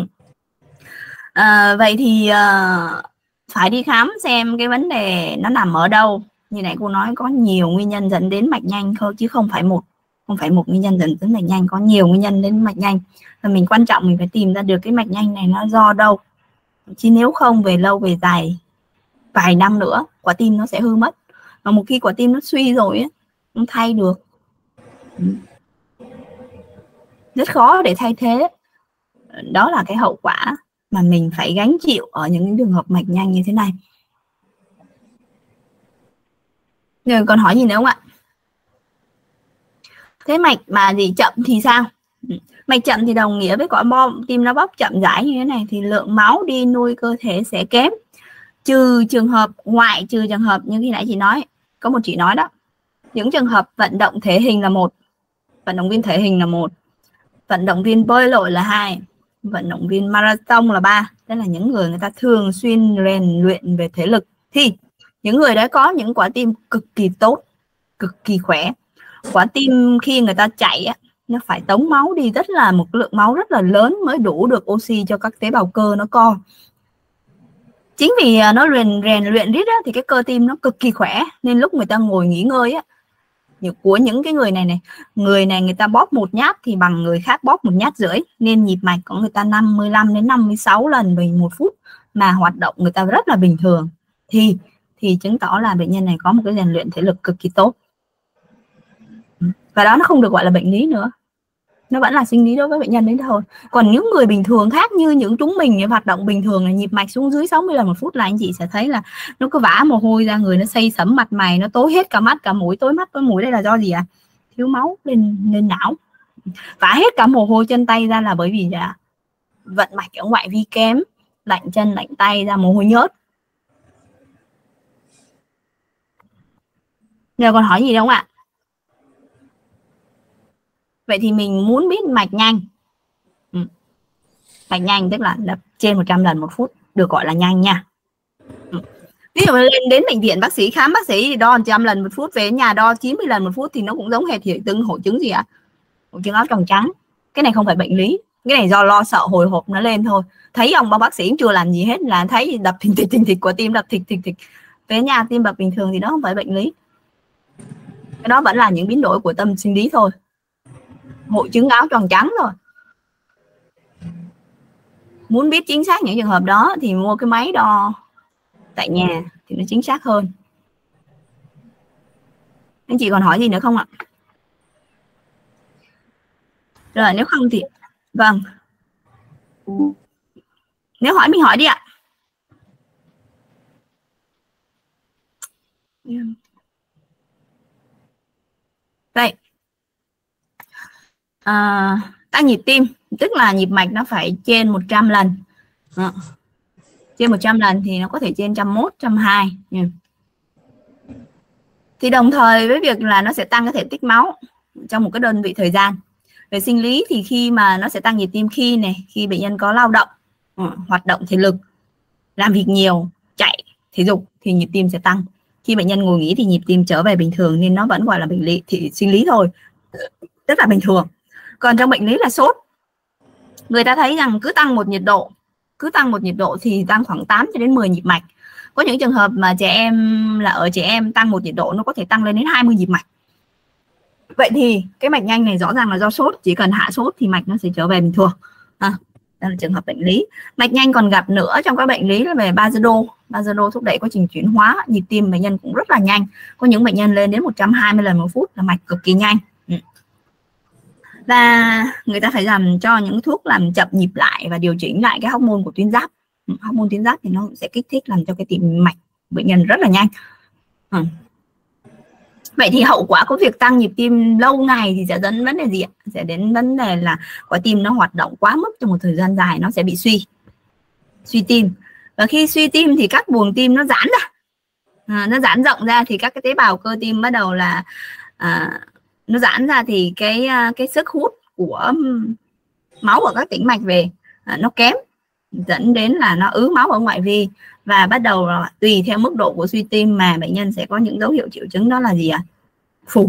À, vậy thì uh, phải đi khám xem cái vấn đề nó nằm ở đâu. Như nãy cô nói có nhiều nguyên nhân dẫn đến mạch nhanh thôi, chứ không phải một không phải một nguyên nhân dẫn đến mạch nhanh, có nhiều nguyên nhân đến mạch nhanh. Và mình quan trọng mình phải tìm ra được cái mạch nhanh này nó do đâu, chứ nếu không về lâu về dài vài năm nữa quả tim nó sẽ hư mất. Và một khi quả tim nó suy rồi ấy, không thay được, rất khó để thay thế. Đó là cái hậu quả mà mình phải gánh chịu ở những trường hợp mạch nhanh như thế này. Rồi còn hỏi gì nữa không ạ? Thế mạch mà gì chậm thì sao? Mạch chậm thì đồng nghĩa với quả bom tim nó bóp chậm rãi như thế này thì lượng máu đi nuôi cơ thể sẽ kém. Trừ trường hợp, ngoại trừ trường hợp như khi nãy chị nói, có một chị nói đó, những trường hợp vận động thể hình là một, vận động viên thể hình là một, vận động viên bơi lội là hai, vận động viên marathon là ba. Tức là những người người ta thường xuyên rèn luyện về thể lực thì những người đó có những quả tim cực kỳ tốt, cực kỳ khỏe. Quả tim khi người ta chạy á, nó phải tống máu đi rất là một lượng máu rất là lớn mới đủ được oxy cho các tế bào cơ nó co. Chính vì nó rèn rèn luyện riết á, thì cái cơ tim nó cực kỳ khỏe, nên lúc người ta ngồi nghỉ ngơi á, của những cái người này này, người này người ta bóp một nhát thì bằng người khác bóp một nhát rưỡi, nên nhịp mạch của người ta năm mươi lăm đến năm mươi sáu lần bình một phút, mà hoạt động người ta rất là bình thường, thì thì chứng tỏ là bệnh nhân này có một cái rèn luyện thể lực cực kỳ tốt. Và đó nó không được gọi là bệnh lý nữa, nó vẫn là sinh lý đối với bệnh nhân đấy thôi. Còn những người bình thường khác như những chúng mình hoạt động bình thường là nhịp mạch xuống dưới sáu mươi lần một phút là anh chị sẽ thấy là nó cứ vã mồ hôi ra người, nó xây sẫm mặt mày, nó tối hết cả mắt cả mũi. Tối mắt tối mũi đây là do gì ạ? À? Thiếu máu lên lên não. Vã hết cả mồ hôi chân tay ra là bởi vì là vận mạch ở ngoại vi kém, lạnh chân lạnh tay ra mồ hôi nhớt. Giờ còn hỏi gì đâu ạ? Vậy thì mình muốn biết mạch nhanh. Ừ. Mạch nhanh tức là đập trên một trăm lần một phút, được gọi là nhanh nha. Ừ. Ví dụ lên đến bệnh viện bác sĩ khám, bác sĩ đo một trăm lần một phút, về nhà đo chín mươi lần một phút thì nó cũng giống hệt hiện tượng hội chứng gì ạ? À? Hội chứng áo tròng trắng. Cái này không phải bệnh lý, cái này do lo sợ hồi hộp nó lên thôi. Thấy ông bác sĩ cũng chưa làm gì hết là thấy đập thình thịch thình thịch của tim, đập thịch thịch thịch. Về nhà tim đập bình thường thì đó không phải bệnh lý. Cái đó vẫn là những biến đổi của tâm sinh lý thôi. Hội chứng áo tròn trắng rồi. Muốn biết chính xác những trường hợp đó thì mua cái máy đo tại nhà thì nó chính xác hơn. Anh chị còn hỏi gì nữa không ạ? Rồi nếu không thì vâng, nếu hỏi mình hỏi đi ạ. Vậy à, tăng nhịp tim tức là nhịp mạch nó phải trên một trăm lần. Đó. Trên một trăm lần thì nó có thể trên một trăm mốt, một trăm hai. Thì đồng thời với việc là nó sẽ tăng cái thể tích máu trong một cái đơn vị thời gian. Về sinh lý thì khi mà nó sẽ tăng nhịp tim khi này, khi bệnh nhân có lao động, hoạt động thể lực, làm việc nhiều, chạy, thể dục thì nhịp tim sẽ tăng. Khi bệnh nhân ngồi nghỉ thì nhịp tim trở về bình thường, nên nó vẫn gọi là bệnh lý thì sinh lý thôi, rất là bình thường. Còn trong bệnh lý là sốt, người ta thấy rằng cứ tăng một nhiệt độ, cứ tăng một nhiệt độ thì tăng khoảng tám cho đến mười nhịp mạch. Có những trường hợp mà trẻ em là ở trẻ em tăng một nhiệt độ nó có thể tăng lên đến hai mươi nhịp mạch. Vậy thì cái mạch nhanh này rõ ràng là do sốt, chỉ cần hạ sốt thì mạch nó sẽ trở về bình thường. À, đó là trường hợp bệnh lý. Mạch nhanh còn gặp nữa trong các bệnh lý là về Bajedo. Bajedo thúc đẩy quá trình chuyển hóa, nhịp tim bệnh nhân cũng rất là nhanh. Có những bệnh nhân lên đến một trăm hai mươi lần một phút là mạch cực kỳ nhanh. Ừ. Và người ta phải làm cho những thuốc làm chậm nhịp lại và điều chỉnh lại cái hormone của tuyến giáp. Hormone tuyến giáp thì nó sẽ kích thích làm cho cái tim mạch bệnh nhân rất là nhanh. Ừ. Vậy thì hậu quả của việc tăng nhịp tim lâu ngày thì sẽ dẫn vấn đề gì ạ? Sẽ đến vấn đề là quả tim nó hoạt động quá mức trong một thời gian dài, nó sẽ bị suy suy tim. Và khi suy tim thì các buồng tim nó giãn ra, à, nó giãn rộng ra thì các cái tế bào cơ tim bắt đầu là à, nó giãn ra thì cái cái sức hút của máu ở các tĩnh mạch về à, nó kém, dẫn đến là nó ứ máu ở ngoại vi. Và bắt đầu là tùy theo mức độ của suy tim mà bệnh nhân sẽ có những dấu hiệu triệu chứng, đó là gì ạ? À? Phù.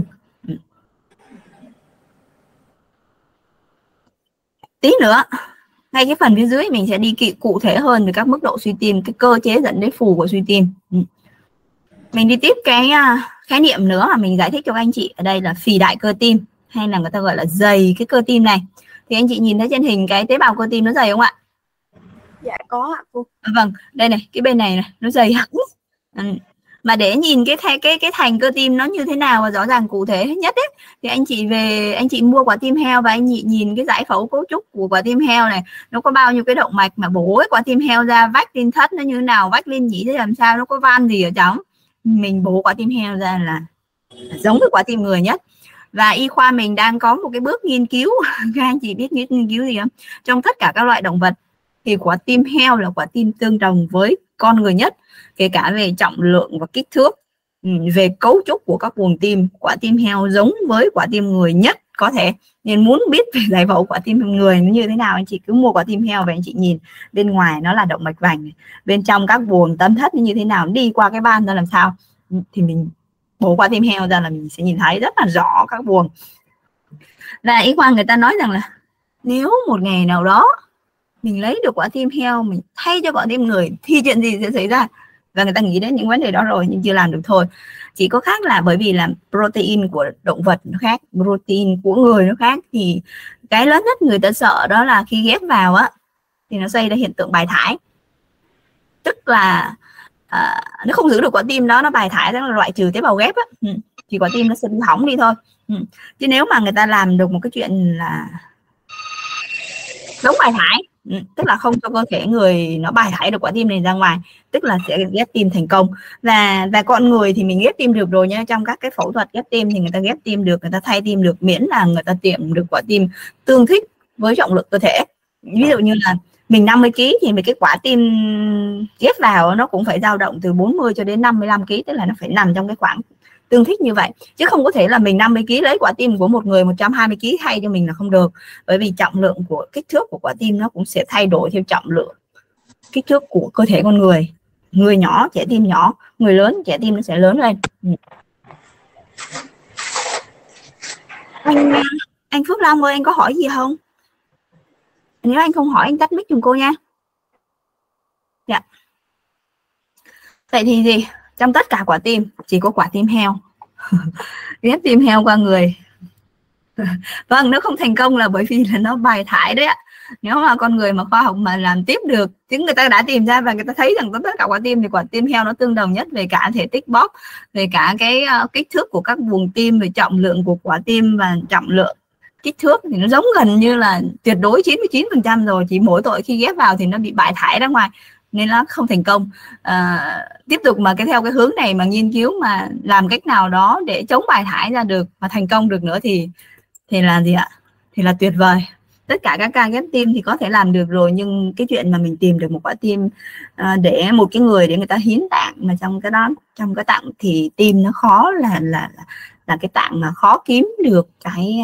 Tí nữa, ngay cái phần phía dưới mình sẽ đi kỹ cụ thể hơn về các mức độ suy tim, cái cơ chế dẫn đến phù của suy tim. Mình đi tiếp cái khái niệm nữa mà mình giải thích cho các anh chị ở đây là phì đại cơ tim, hay là người ta gọi là dày cái cơ tim này. Thì anh chị nhìn thấy trên hình cái tế bào cơ tim nó dày không ạ? Dạ có ạ cô. À, vâng, đây này, cái bên này này nó dày hẳn, Ừ. Mà để nhìn cái thay cái cái thành cơ tim nó như thế nào và rõ ràng cụ thể nhất ấy, thì anh chị về anh chị mua quả tim heo và anh chị nhìn cái giải phẫu cấu trúc của quả tim heo này, nó có bao nhiêu cái động mạch, mà bổ cái quả tim heo ra vách lên thất nó như thế nào, vách lên nhĩ thế làm sao, nó có van gì ở trong. Mình bổ quả tim heo ra là giống với quả tim người nhất. Và y khoa mình đang có một cái bước nghiên cứu các anh chị biết nghiên cứu gì không? Trong tất cả các loại động vật thì quả tim heo là quả tim tương đồng với con người nhất, kể cả về trọng lượng và kích thước. Về cấu trúc của các buồng tim, quả tim heo giống với quả tim người nhất có thể. Nên muốn biết về giải phẫu quả tim người nó như thế nào, anh chị cứ mua quả tim heo về anh chị nhìn. Bên ngoài nó là động mạch vành, bên trong các buồng tâm thất như thế nào, đi qua cái van ra làm sao, thì mình bổ quả tim heo ra là mình sẽ nhìn thấy rất là rõ các buồng. Và y khoa người ta nói rằng là nếu một ngày nào đó mình lấy được quả tim heo, mình thay cho quả tim người thì chuyện gì sẽ xảy ra. Và người ta nghĩ đến những vấn đề đó rồi nhưng chưa làm được thôi. Chỉ có khác là bởi vì là protein của động vật nó khác, protein của người nó khác. Thì cái lớn nhất người ta sợ đó là khi ghép vào á thì nó gây ra hiện tượng bài thải. Tức là à, nó không giữ được quả tim đó, nó bài thải, đó là loại trừ tế bào ghép á. Ừ. Thì quả tim nó sẽ bị hỏng đi thôi. Ừ. Chứ nếu mà người ta làm được một cái chuyện là chống bài thải, ừ, tức là không cho cơ thể người nó bài thải được quả tim này ra ngoài, tức là sẽ ghép tim thành công. Và và con người thì mình ghép tim được rồi nha. Trong các cái phẫu thuật ghép tim thì người ta ghép tim được, người ta thay tim được, miễn là người ta tìm được quả tim tương thích với trọng lượng cơ thể. Ví dụ như là mình năm mươi ki lô gam thì mấy cái quả tim ghép vào nó cũng phải dao động từ bốn mươi cho đến năm mươi lăm ki lô gam, tức là nó phải nằm trong cái khoảng tương thích như vậy. Chứ không có thể là mình năm mươi ki lô gam lấy quả tim của một người một trăm hai mươi ki lô gam thay cho mình là không được. Bởi vì trọng lượng của kích thước của quả tim nó cũng sẽ thay đổi theo trọng lượng kích thước của cơ thể con người. Người nhỏ trẻ tim nhỏ, người lớn trẻ tim nó sẽ lớn lên. Anh anh Phước Long ơi, anh có hỏi gì không? Nếu anh không hỏi anh tắt mic giùm cô nha. Dạ. Vậy thì gì? Trong tất cả quả tim chỉ có quả tim heo ghép tim heo qua người. Vâng, nó không thành công là bởi vì là nó bài thải đấy ạ. Nếu mà con người mà khoa học mà làm tiếp được, chứ người ta đã tìm ra và người ta thấy rằng tất cả quả tim thì quả tim heo nó tương đồng nhất về cả thể tích bóp, về cả cái uh, kích thước của các buồng tim, về trọng lượng của quả tim và trọng lượng kích thước thì nó giống gần như là tuyệt đối chín mươi chín phần trăm rồi. Chỉ mỗi tội khi ghép vào thì nó bị bài thải ra ngoài nên nó không thành công. À, tiếp tục mà cái theo cái hướng này mà nghiên cứu mà làm cách nào đó để chống bài thải ra được và thành công được nữa thì thì là gì ạ? Thì là tuyệt vời. Tất cả các ca ghép tim thì có thể làm được rồi, nhưng cái chuyện mà mình tìm được một quả tim à, để một cái người để người ta hiến tạng mà trong cái đó, trong cái tạng thì tim nó khó, là là là cái tạng mà khó kiếm được cái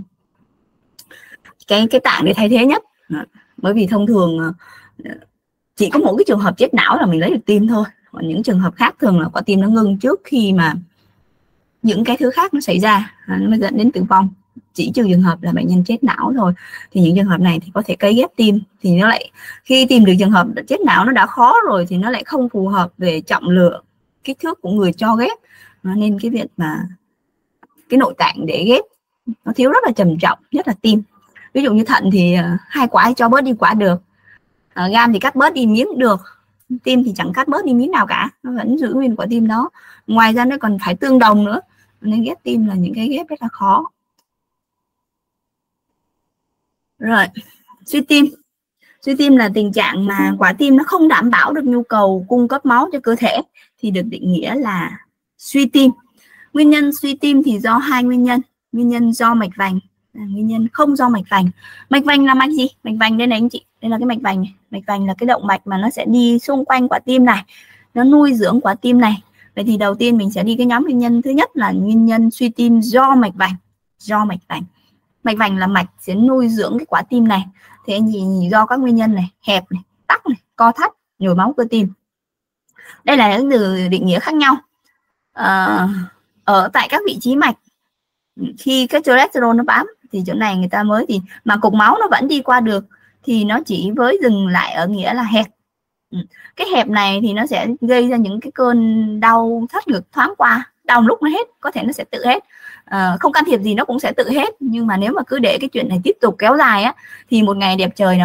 cái cái tạng để thay thế nhất. Bởi vì thông thường chỉ có một cái trường hợp chết não là mình lấy được tim thôi, còn những trường hợp khác thường là quả tim nó ngưng trước khi mà những cái thứ khác nó xảy ra, nó mới dẫn đến tử vong. Chỉ trừ trường hợp là bệnh nhân chết não thôi, thì những trường hợp này thì có thể cấy ghép tim. Thì nó lại khi tìm được trường hợp chết não nó đã khó rồi thì nó lại không phù hợp về trọng lượng kích thước của người cho ghép, nên cái việc mà cái nội tạng để ghép nó thiếu rất là trầm trọng, nhất là tim. Ví dụ như thận thì hai quả cho bớt đi quả được, à, gan thì cắt bớt đi miếng được, tim thì chẳng cắt bớt đi miếng nào cả, nó vẫn giữ nguyên quả tim đó. Ngoài ra nó còn phải tương đồng nữa, nên ghép tim là những cái ghép rất là khó. Rồi, suy tim. Suy tim là tình trạng mà quả tim nó không đảm bảo được nhu cầu cung cấp máu cho cơ thể, thì được định nghĩa là suy tim. Nguyên nhân suy tim thì do hai nguyên nhân. Nguyên nhân do mạch vành, nguyên nhân không do mạch vành. Mạch vành là mạch gì? Mạch vành đây này anh chị, đây là cái mạch vành này. Mạch vành là cái động mạch mà nó sẽ đi xung quanh quả tim này, nó nuôi dưỡng quả tim này. Vậy thì đầu tiên mình sẽ đi cái nhóm nguyên nhân thứ nhất là nguyên nhân suy tim do mạch vành. Do mạch vành. Mạch vành là mạch sẽ nuôi dưỡng cái quả tim này. Thì anh nhìn do các nguyên nhân này, hẹp này, tắc này, co thắt, nhồi máu cơ tim. Đây là những từ định nghĩa khác nhau. À, ở tại các vị trí mạch, khi cái cholesterol nó bám thì chỗ này người ta mới thì mà cục máu nó vẫn đi qua được, thì nó chỉ với dừng lại ở nghĩa là hẹp. Cái hẹp này thì nó sẽ gây ra những cái cơn đau thắt ngực thoáng qua, đau lúc nó hết, có thể nó sẽ tự hết, à, không can thiệp gì nó cũng sẽ tự hết. Nhưng mà nếu mà cứ để cái chuyện này tiếp tục kéo dài á, thì một ngày đẹp trời nào đó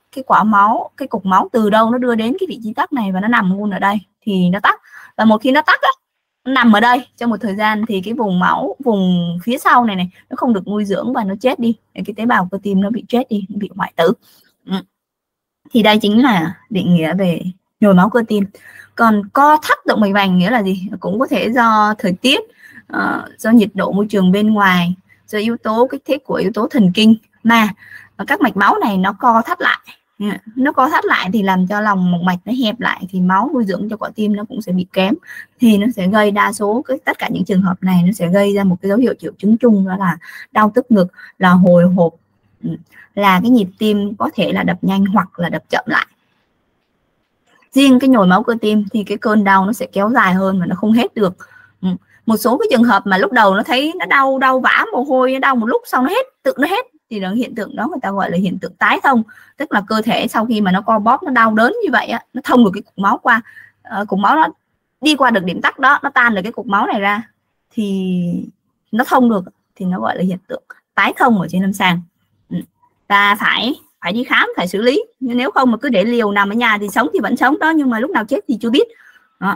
cái quả máu, cái cục máu từ đâu nó đưa đến cái vị trí tắc này và nó nằm luôn ở đây thì nó tắc. Và một khi nó tắc á, nó nằm ở đây trong một thời gian thì cái vùng máu, vùng phía sau này này nó không được nuôi dưỡng và nó chết đi, cái tế bào cơ tim nó bị chết đi, nó bị hoại tử. Ừ. Thì đây chính là định nghĩa về nhồi máu cơ tim. Còn co thắt động mạch vành nghĩa là gì? Cũng có thể do thời tiết, uh, do nhiệt độ môi trường bên ngoài, do yếu tố kích thích của yếu tố thần kinh mà các mạch máu này nó co thắt lại. Nó co thắt lại thì làm cho lòng một mạch nó hẹp lại thì máu nuôi dưỡng cho quả tim nó cũng sẽ bị kém, thì nó sẽ gây đa số cái, tất cả những trường hợp này nó sẽ gây ra một cái dấu hiệu triệu chứng chung, đó là đau tức ngực, là hồi hộp, là cái nhịp tim có thể là đập nhanh hoặc là đập chậm lại. Riêng cái nhồi máu cơ tim thì cái cơn đau nó sẽ kéo dài hơn và nó không hết được. Một số cái trường hợp mà lúc đầu nó thấy nó đau đau vã mồ hôi, nó đau một lúc sau nó hết, tự nó hết, thì đó, hiện tượng đó người ta gọi là hiện tượng tái thông, tức là cơ thể sau khi mà nó co bóp, nó đau đớn như vậy á, nó thông được cái cục máu qua, uh, cục máu nó đi qua được điểm tắc đó, nó tan được cái cục máu này ra thì nó thông được, thì nó gọi là hiện tượng tái thông ở trên lâm sàng. Và phải phải đi khám, phải xử lý, nếu không mà cứ để liều nằm ở nhà thì sống thì vẫn sống đó, nhưng mà lúc nào chết thì chưa biết đó.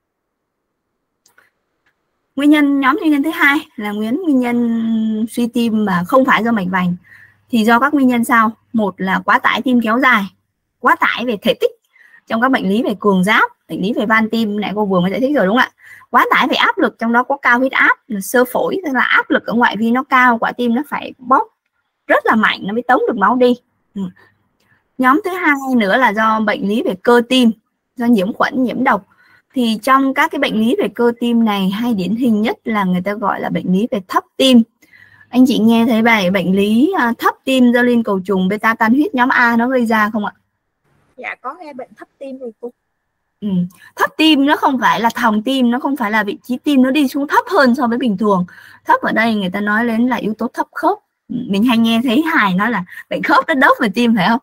Nguyên nhân, nhóm nguyên nhân thứ hai là nguyên nguyên nhân suy tim mà không phải do mạch vành, thì do các nguyên nhân sau. Một là quá tải tim kéo dài, quá tải về thể tích trong các bệnh lý về cường giáp, bệnh lý về van tim này cô vừa mới giải thích rồi đúng không ạ? Quá tải về áp lực, trong đó có cao huyết áp, là xơ phổi, tức là áp lực ở ngoại vi nó cao, quả tim nó phải bóp rất là mạnh nó mới tống được máu đi. Ừ. Nhóm thứ hai nữa là do bệnh lý về cơ tim, do nhiễm khuẩn, nhiễm độc. Thì trong các cái bệnh lý về cơ tim này, hay điển hình nhất là người ta gọi là bệnh lý về thấp tim. Anh chị nghe thấy bài bệnh lý uh, thấp tim do liên cầu trùng beta tan huyết nhóm A nó gây ra không ạ? Dạ có nghe bệnh thấp tim rồi cô. Ừ. Thấp tim nó không phải là thòng tim, nó không phải là vị trí tim nó đi xuống thấp hơn so với bình thường. Thấp ở đây người ta nói đến là yếu tố thấp khớp. Mình hay nghe thấy hài nói là bệnh khớp nó đớp vào tim phải không?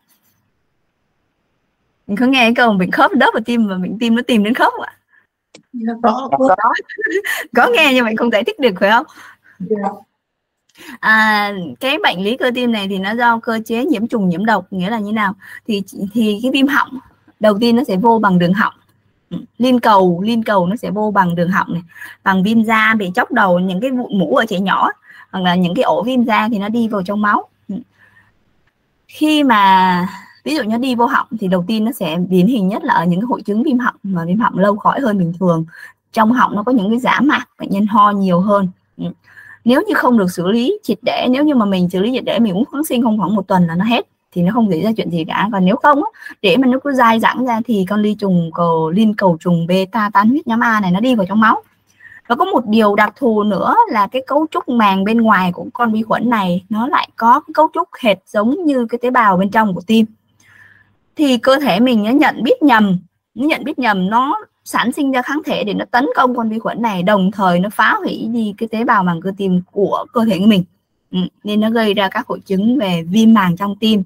Mình có nghe cái câu bệnh khớp đớp vào tim và bệnh tim nó tìm đến khớp ạ? Có, có. Có nghe nhưng mà không giải thích được phải không? Yeah. À, cái bệnh lý cơ tim này thì nó do cơ chế nhiễm trùng nhiễm độc, nghĩa là như nào? Thì thì cái viêm họng đầu tiên nó sẽ vô bằng đường họng. Liên cầu, liên cầu nó sẽ vô bằng đường họng này, bằng viêm da, bị chóc đầu, những cái vụn mũ ở trẻ nhỏ, hoặc là những cái ổ viêm da thì nó đi vào trong máu. Khi mà ví dụ như đi vô họng thì đầu tiên nó sẽ điển hình nhất là ở những cái hội chứng viêm họng, mà viêm họng lâu khỏi hơn bình thường. Trong họng nó có những cái giã mạc, bệnh nhân ho nhiều hơn. Nếu như không được xử lý triệt để, nếu như mà mình xử lý triệt để, mình uống kháng sinh không khoảng một tuần là nó hết, thì nó không xảy ra chuyện gì cả. Còn nếu không để mà nó cứ dai dẳng ra thì con ly trùng cầu liên cầu trùng beta tan huyết nhóm A này nó đi vào trong máu. Và có một điều đặc thù nữa là cái cấu trúc màng bên ngoài của con vi khuẩn này nó lại có cái cấu trúc hệt giống như cái tế bào bên trong của tim. Thì cơ thể mình nó nhận biết nhầm, nó nhận biết nhầm, nó sản sinh ra kháng thể để nó tấn công con vi khuẩn này, đồng thời nó phá hủy đi cái tế bào màng cơ tim của cơ thể của mình. Ừ, nên nó gây ra các hội chứng về viêm màng trong tim,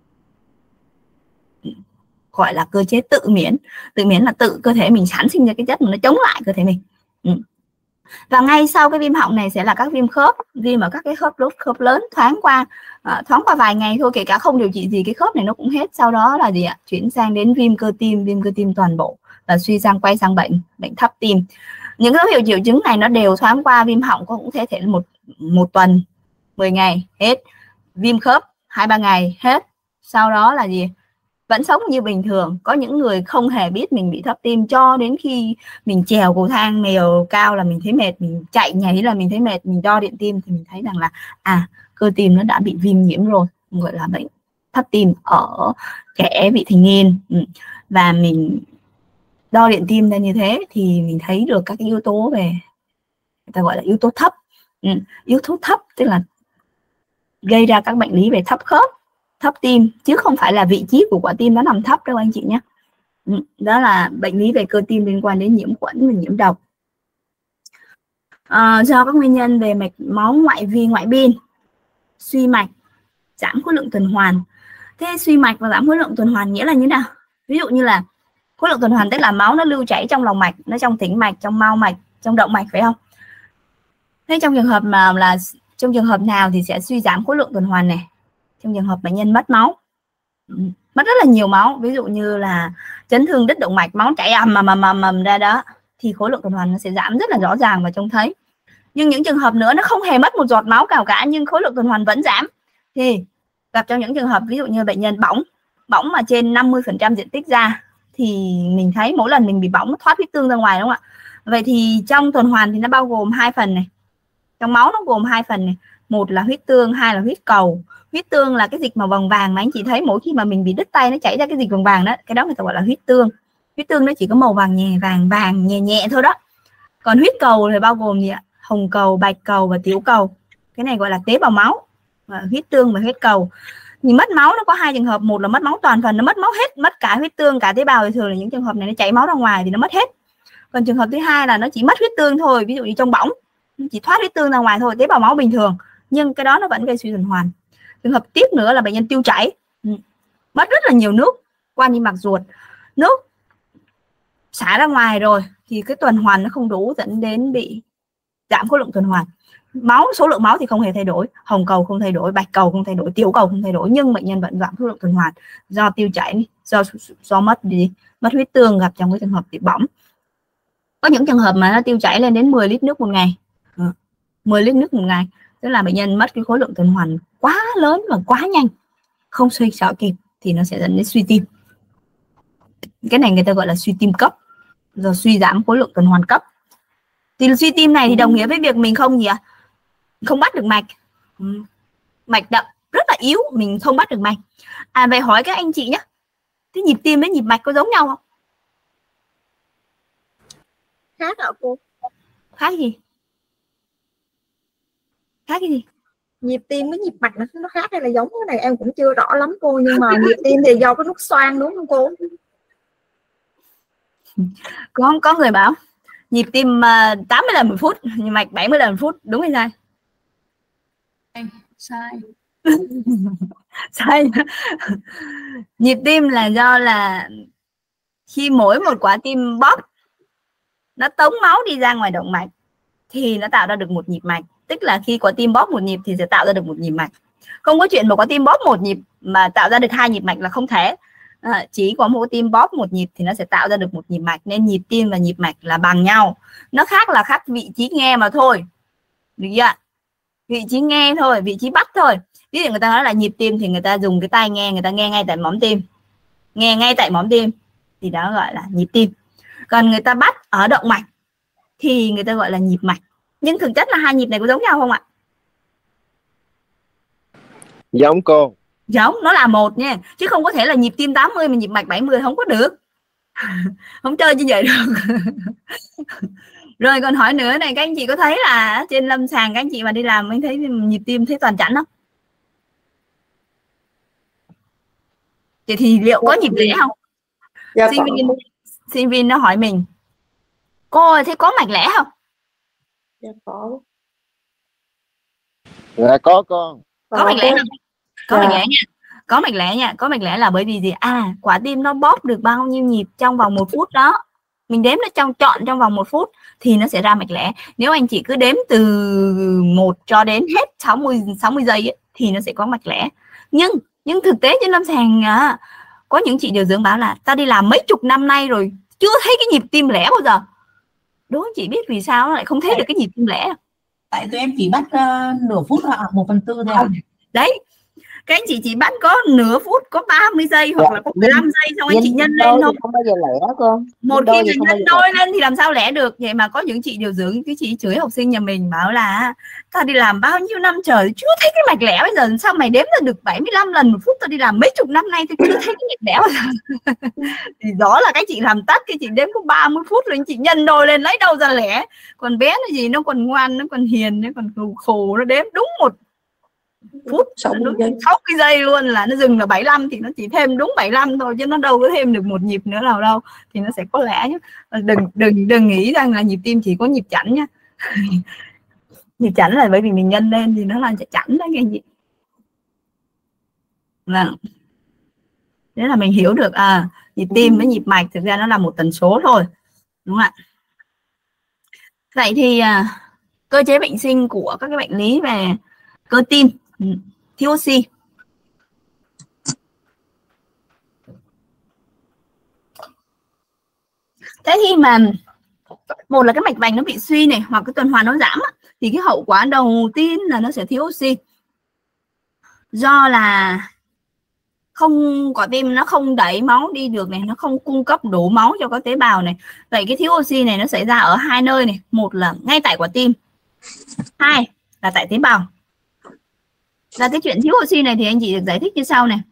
gọi là cơ chế tự miễn. Tự miễn là tự cơ thể mình sản sinh ra cái chất mà nó chống lại cơ thể mình. Ừ. Và ngay sau cái viêm họng này sẽ là các viêm khớp, viêm ở các cái khớp lớn, khớp lớn thoáng qua à, thoáng qua vài ngày thôi, kể cả không điều trị gì cái khớp này nó cũng hết. Sau đó là gì ạ? Chuyển sang đến viêm cơ tim, viêm cơ tim toàn bộ, và suy sang quay sang bệnh bệnh thấp tim. Những dấu hiệu triệu chứng này nó đều thoáng qua. Viêm họng cũng thể thể một một tuần, mười ngày hết. Viêm khớp hai ba ngày hết. Sau đó là gì? Vẫn sống như bình thường. Có những người không hề biết mình bị thấp tim cho đến khi mình trèo cầu thang mèo cao là mình thấy mệt, mình chạy nhảy là mình thấy mệt, mình đo điện tim thì mình thấy rằng là à, cơ tim nó đã bị viêm nhiễm rồi, gọi là bệnh thấp tim ở trẻ vị thành niên. Và mình đo điện tim ra như thế thì mình thấy được các cái yếu tố về, người ta gọi là yếu tố thấp. Yếu tố thấp tức là gây ra các bệnh lý về thấp khớp, thấp tim, chứ không phải là vị trí của quả tim nó nằm thấp đâu anh chị nhé. Đó là bệnh lý về cơ tim liên quan đến nhiễm khuẩn và nhiễm độc. À, do các nguyên nhân về mạch máu ngoại vi, ngoại biên, suy mạch, giảm khối lượng tuần hoàn. Thế suy mạch và giảm khối lượng tuần hoàn nghĩa là như nào? Ví dụ như là khối lượng tuần hoàn tức là máu nó lưu chảy trong lòng mạch, nó trong tĩnh mạch, trong mao mạch, trong động mạch phải không? Thế trong trường hợp mà là trong trường hợp nào thì sẽ suy giảm khối lượng tuần hoàn này? Trong trường hợp bệnh nhân mất máu. mất rất là nhiều máu. Ví dụ như là chấn thương đứt động mạch, máu chảy ầm ầm ầm ầm ầm ra đó, thì khối lượng tuần hoàn nó sẽ giảm rất là rõ ràng và trông thấy. Nhưng những trường hợp nữa nó không hề mất một giọt máu nào cả nhưng khối lượng tuần hoàn vẫn giảm, thì gặp trong những trường hợp ví dụ như bệnh nhân bỏng bỏng mà trên năm mươi phần trăm diện tích da, thì mình thấy mỗi lần mình bị bỏng nó thoát huyết tương ra ngoài, đúng không ạ? Vậy thì trong tuần hoàn thì nó bao gồm hai phần này, trong máu nó gồm hai phần này, một là huyết tương, hai là huyết cầu. Huyết tương là cái dịch màu vàng vàng mà anh chị thấy mỗi khi mà mình bị đứt tay nó chảy ra cái dịch vàng vàng đó, cái đó người ta gọi là huyết tương. Huyết tương nó chỉ có màu vàng nhẹ, vàng vàng nhẹ nhẹ thôi đó. Còn huyết cầu thì bao gồm gì ạ? Hồng cầu, bạch cầu và tiểu cầu. Cái này gọi là tế bào máu. Huyết tương và huyết cầu. Thì mất máu nó có hai trường hợp, một là mất máu toàn phần, nó mất máu hết, mất cả huyết tương cả tế bào, thì thường là những trường hợp này nó chảy máu ra ngoài thì nó mất hết. Còn trường hợp thứ hai là nó chỉ mất huyết tương thôi, ví dụ như trong bỏng nó chỉ thoát huyết tương ra ngoài thôi, tế bào máu bình thường, nhưng cái đó nó vẫn gây suy tuần hoàn. Trường hợp tiếp nữa là bệnh nhân tiêu chảy, mất rất là nhiều nước qua niêm mạc ruột, nước xả ra ngoài rồi thì cái tuần hoàn nó không đủ, dẫn đến bị giảm khối lượng tuần hoàn. Máu, số lượng máu thì không hề thay đổi, hồng cầu không thay đổi, bạch cầu không thay đổi, tiểu cầu không thay đổi, nhưng bệnh nhân vẫn giảm khối lượng tuần hoàn do tiêu chảy, do do mất gì mất huyết tương gặp trong cái trường hợp bị bỏng. Có những trường hợp mà nó tiêu chảy lên đến mười lít nước một ngày, mười lít nước một ngày, tức là bệnh nhân mất cái khối lượng tuần hoàn quá lớn và quá nhanh, không suy xảo kịp thì nó sẽ dẫn đến suy tim. Cái này người ta gọi là suy tim cấp, do suy giảm khối lượng tuần hoàn cấp. Thì suy tim này thì đồng nghĩa với việc mình không gì ạ? À? Không bắt được mạch, mạch đậm rất là yếu, mình không bắt được mạch. À vậy hỏi các anh chị nhé, cái nhịp tim với nhịp mạch có giống nhau không? Khác hả cô? Khác gì? Khác cái gì? Nhịp tim với nhịp mạch nó nó khác hay là giống? Cái này em cũng chưa rõ lắm cô, nhưng mà nhịp tim thì do cái nút xoang đúng không cô? Có có người bảo nhịp tim uh, tám mươi lần một phút, nhịp mạch bảy mươi lần một phút, đúng hay sai? Sai. Sai. Nhịp tim là do là khi mỗi một quả tim bóp nó tống máu đi ra ngoài động mạch thì nó tạo ra được một nhịp mạch. Tức là khi quả tim bóp một nhịp thì sẽ tạo ra được một nhịp mạch. Không có chuyện một quả tim bóp một nhịp mà tạo ra được hai nhịp mạch là không thể. À, chỉ có một tim bóp một nhịp thì nó sẽ tạo ra được một nhịp mạch, nên nhịp tim và nhịp mạch là bằng nhau. Nó khác là khác vị trí nghe mà thôi, được chưa? Vị trí nghe thôi, vị trí bắt thôi. Ví dụ người ta nói là nhịp tim thì người ta dùng cái tai nghe, người ta nghe ngay tại mỏm tim, nghe ngay tại mỏm tim thì đó gọi là nhịp tim. Còn người ta bắt ở động mạch thì người ta gọi là nhịp mạch. Nhưng thực chất là hai nhịp này có giống nhau không ạ? Giống cô. Giống, nó là một nha, chứ không có thể là nhịp tim tám mươi mà nhịp mạch bảy mươi, không có được. Không chơi như vậy được. Rồi còn hỏi nữa này, các anh chị có thấy là trên lâm sàng các anh chị mà đi làm mới thấy nhịp tim thấy toàn chẵn không? Vậy thì liệu có nhịp lẻ không? Dạ, sinh viên sinh viên nó hỏi mình, cô ơi, thế có mạch lẻ không? dạ có. Dạ có con. Có mạch lẻ không? Có Dạ. mạch lẻ nha. Có mạch lẻ nha. Có mạch lẻ là bởi vì gì? À, quả tim nó bóp được bao nhiêu nhịp trong vòng một phút đó, mình đếm nó trong chọn trong vòng một phút thì nó sẽ ra mạch lẻ. Nếu anh chị cứ đếm từ một cho đến hết sáu mươi sáu mươi giây ấy, thì nó sẽ có mạch lẻ. Nhưng nhưng thực tế trên lâm sàng à, có những chị điều dưỡng bảo là tao đi làm mấy chục năm nay rồi chưa thấy cái nhịp tim lẻ bao giờ. Đố anh chị biết vì sao nó lại không thấy được cái nhịp tim lẻ? Tại tụi em chỉ bắt uh, nửa phút hoặc một phần tư thôi. Đấy, các anh chị chỉ bắt có nửa phút, có ba mươi giây hoặc là có mười lăm giây, xong anh chị nhân lên thôi. Không bao giờ lẻ con. Một khi mình nhân đôi lên thì làm sao lẻ được. Vậy mà có những chị điều dưỡng, cái chị chửi học sinh nhà mình bảo là tao đi làm bao nhiêu năm trời chưa thấy cái mạch lẻ, bây giờ sao mày đếm ra được bảy mươi lăm lần một phút, tao đi làm mấy chục năm nay tôi chưa thấy cái mạch lẻ bao giờ. Thì đó là các chị làm tắt, cái chị đếm có ba mươi phút rồi anh chị nhân đôi lên lấy đâu ra lẻ. Còn bé nó gì, nó còn ngoan, nó còn hiền, nó còn khù khù, nó đếm đúng một phút sáu mươi giây luôn, là nó dừng là bảy mươi lăm thì nó chỉ thêm đúng bảy mươi lăm thôi, chứ nó đâu có thêm được một nhịp nữa nào đâu, thì nó sẽ có lẽ nhé. Đừng đừng đừng nghĩ rằng là nhịp tim chỉ có nhịp chẵn nhá. Nhịp chẵn là bởi vì mình nhân lên thì nó là chẵn đấy các anh chị. Vâng. Thế là mình hiểu được à, nhịp tim với nhịp mạch thực ra nó là một tần số thôi, đúng không ạ? Vậy thì à, cơ chế bệnh sinh của các cái bệnh lý về cơ tim, thiếu oxy. Thế khi mà một là cái mạch vành nó bị suy này, hoặc cái tuần hoàn nó giảm á, thì cái hậu quả đầu tiên là nó sẽ thiếu oxy, do là không quả tim nó không đẩy máu đi được này, nó không cung cấp đủ máu cho các tế bào này. Vậy cái thiếu oxy này nó xảy ra ở hai nơi này, một là ngay tại quả tim, hai là tại tế bào. Là cái chuyện thiếu oxy này thì anh chị được giải thích như sau này.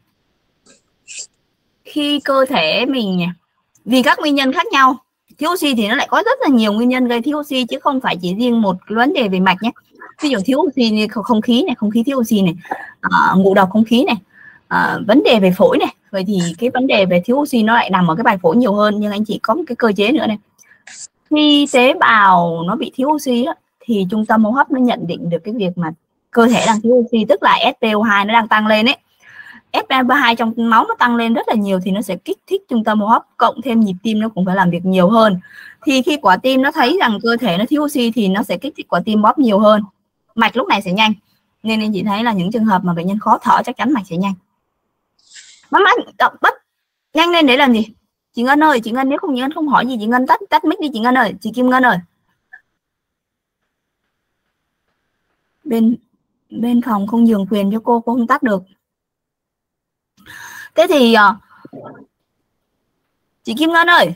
Khi cơ thể mình vì các nguyên nhân khác nhau, thiếu oxy thì nó lại có rất là nhiều nguyên nhân gây thiếu oxy, chứ không phải chỉ riêng một vấn đề về mạch nhé. Ví dụ thiếu oxy như không khí này, không khí thiếu oxy này, uh, ngộ độc không khí này, uh, vấn đề về phổi này. Vậy thì cái vấn đề về thiếu oxy nó lại nằm ở cái bài phổi nhiều hơn. Nhưng anh chị có một cái cơ chế nữa này. Khi tế bào nó bị thiếu oxy đó, thì trung tâm hô hấp nó nhận định được cái việc mà cơ thể đang thiếu oxy, tức là ét pê o hai nó đang tăng lên ấy. ét pê o hai trong máu nó tăng lên rất là nhiều thì nó sẽ kích thích trung tâm hô hấp, cộng thêm nhịp tim nó cũng phải làm việc nhiều hơn. Thì khi quả tim nó thấy rằng cơ thể nó thiếu oxy thì nó sẽ kích thích quả tim bóp nhiều hơn, mạch lúc này sẽ nhanh. Nên anh chị thấy là những trường hợp mà bệnh nhân khó thở chắc chắn mạch sẽ nhanh. Má má động bất nhanh lên để làm gì? Chị Ngân ơi, chị Ngân nếu không chị Ngân không hỏi gì, chị Ngân tắt tắt mic đi chị Ngân ơi, chị Kim Ngân ơi. Bên bên phòng không nhường quyền cho cô, cô không tắt được. Thế thì chị Kim Ngân ơi.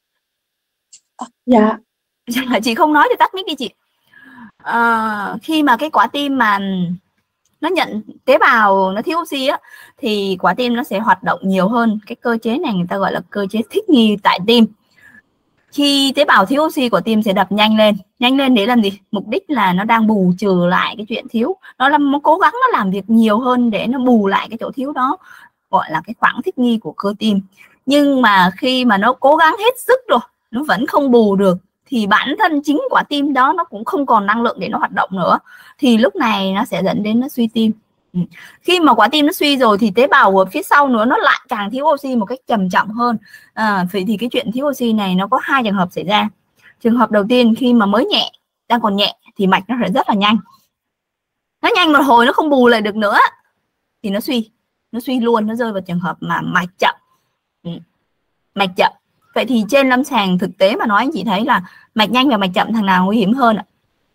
Dạ. Chị không nói thì tắt mic đi chị. À, khi mà cái quả tim mà nó nhận tế bào nó thiếu oxy á, thì quả tim nó sẽ hoạt động nhiều hơn. Cái cơ chế này người ta gọi là cơ chế thích nghi tại tim. Khi tế bào thiếu oxy, quả tim sẽ đập nhanh lên. Nhanh lên để làm gì? Mục đích là nó đang bù trừ lại cái chuyện thiếu. Nó là nó cố gắng nó làm việc nhiều hơn để nó bù lại cái chỗ thiếu đó, gọi là cái khoảng thích nghi của cơ tim. Nhưng mà khi mà nó cố gắng hết sức rồi, nó vẫn không bù được, thì bản thân chính quả tim đó nó cũng không còn năng lượng để nó hoạt động nữa, thì lúc này nó sẽ dẫn đến nó suy tim. Ừ. Khi mà quả tim nó suy rồi thì tế bào ở phía sau nữa nó lại càng thiếu oxy một cách trầm trọng hơn. À, vậy thì cái chuyện thiếu oxy này nó có hai trường hợp xảy ra. Trường hợp đầu tiên, khi mà mới nhẹ, đang còn nhẹ thì mạch nó sẽ rất là nhanh. Nó nhanh một hồi nó không bù lại được nữa thì nó suy, nó suy luôn, nó rơi vào trường hợp mà mạch chậm. Ừ. Mạch chậm. Vậy thì trên lâm sàng thực tế mà nói, anh chị thấy là mạch nhanh và mạch chậm thằng nào nguy hiểm hơn ạ?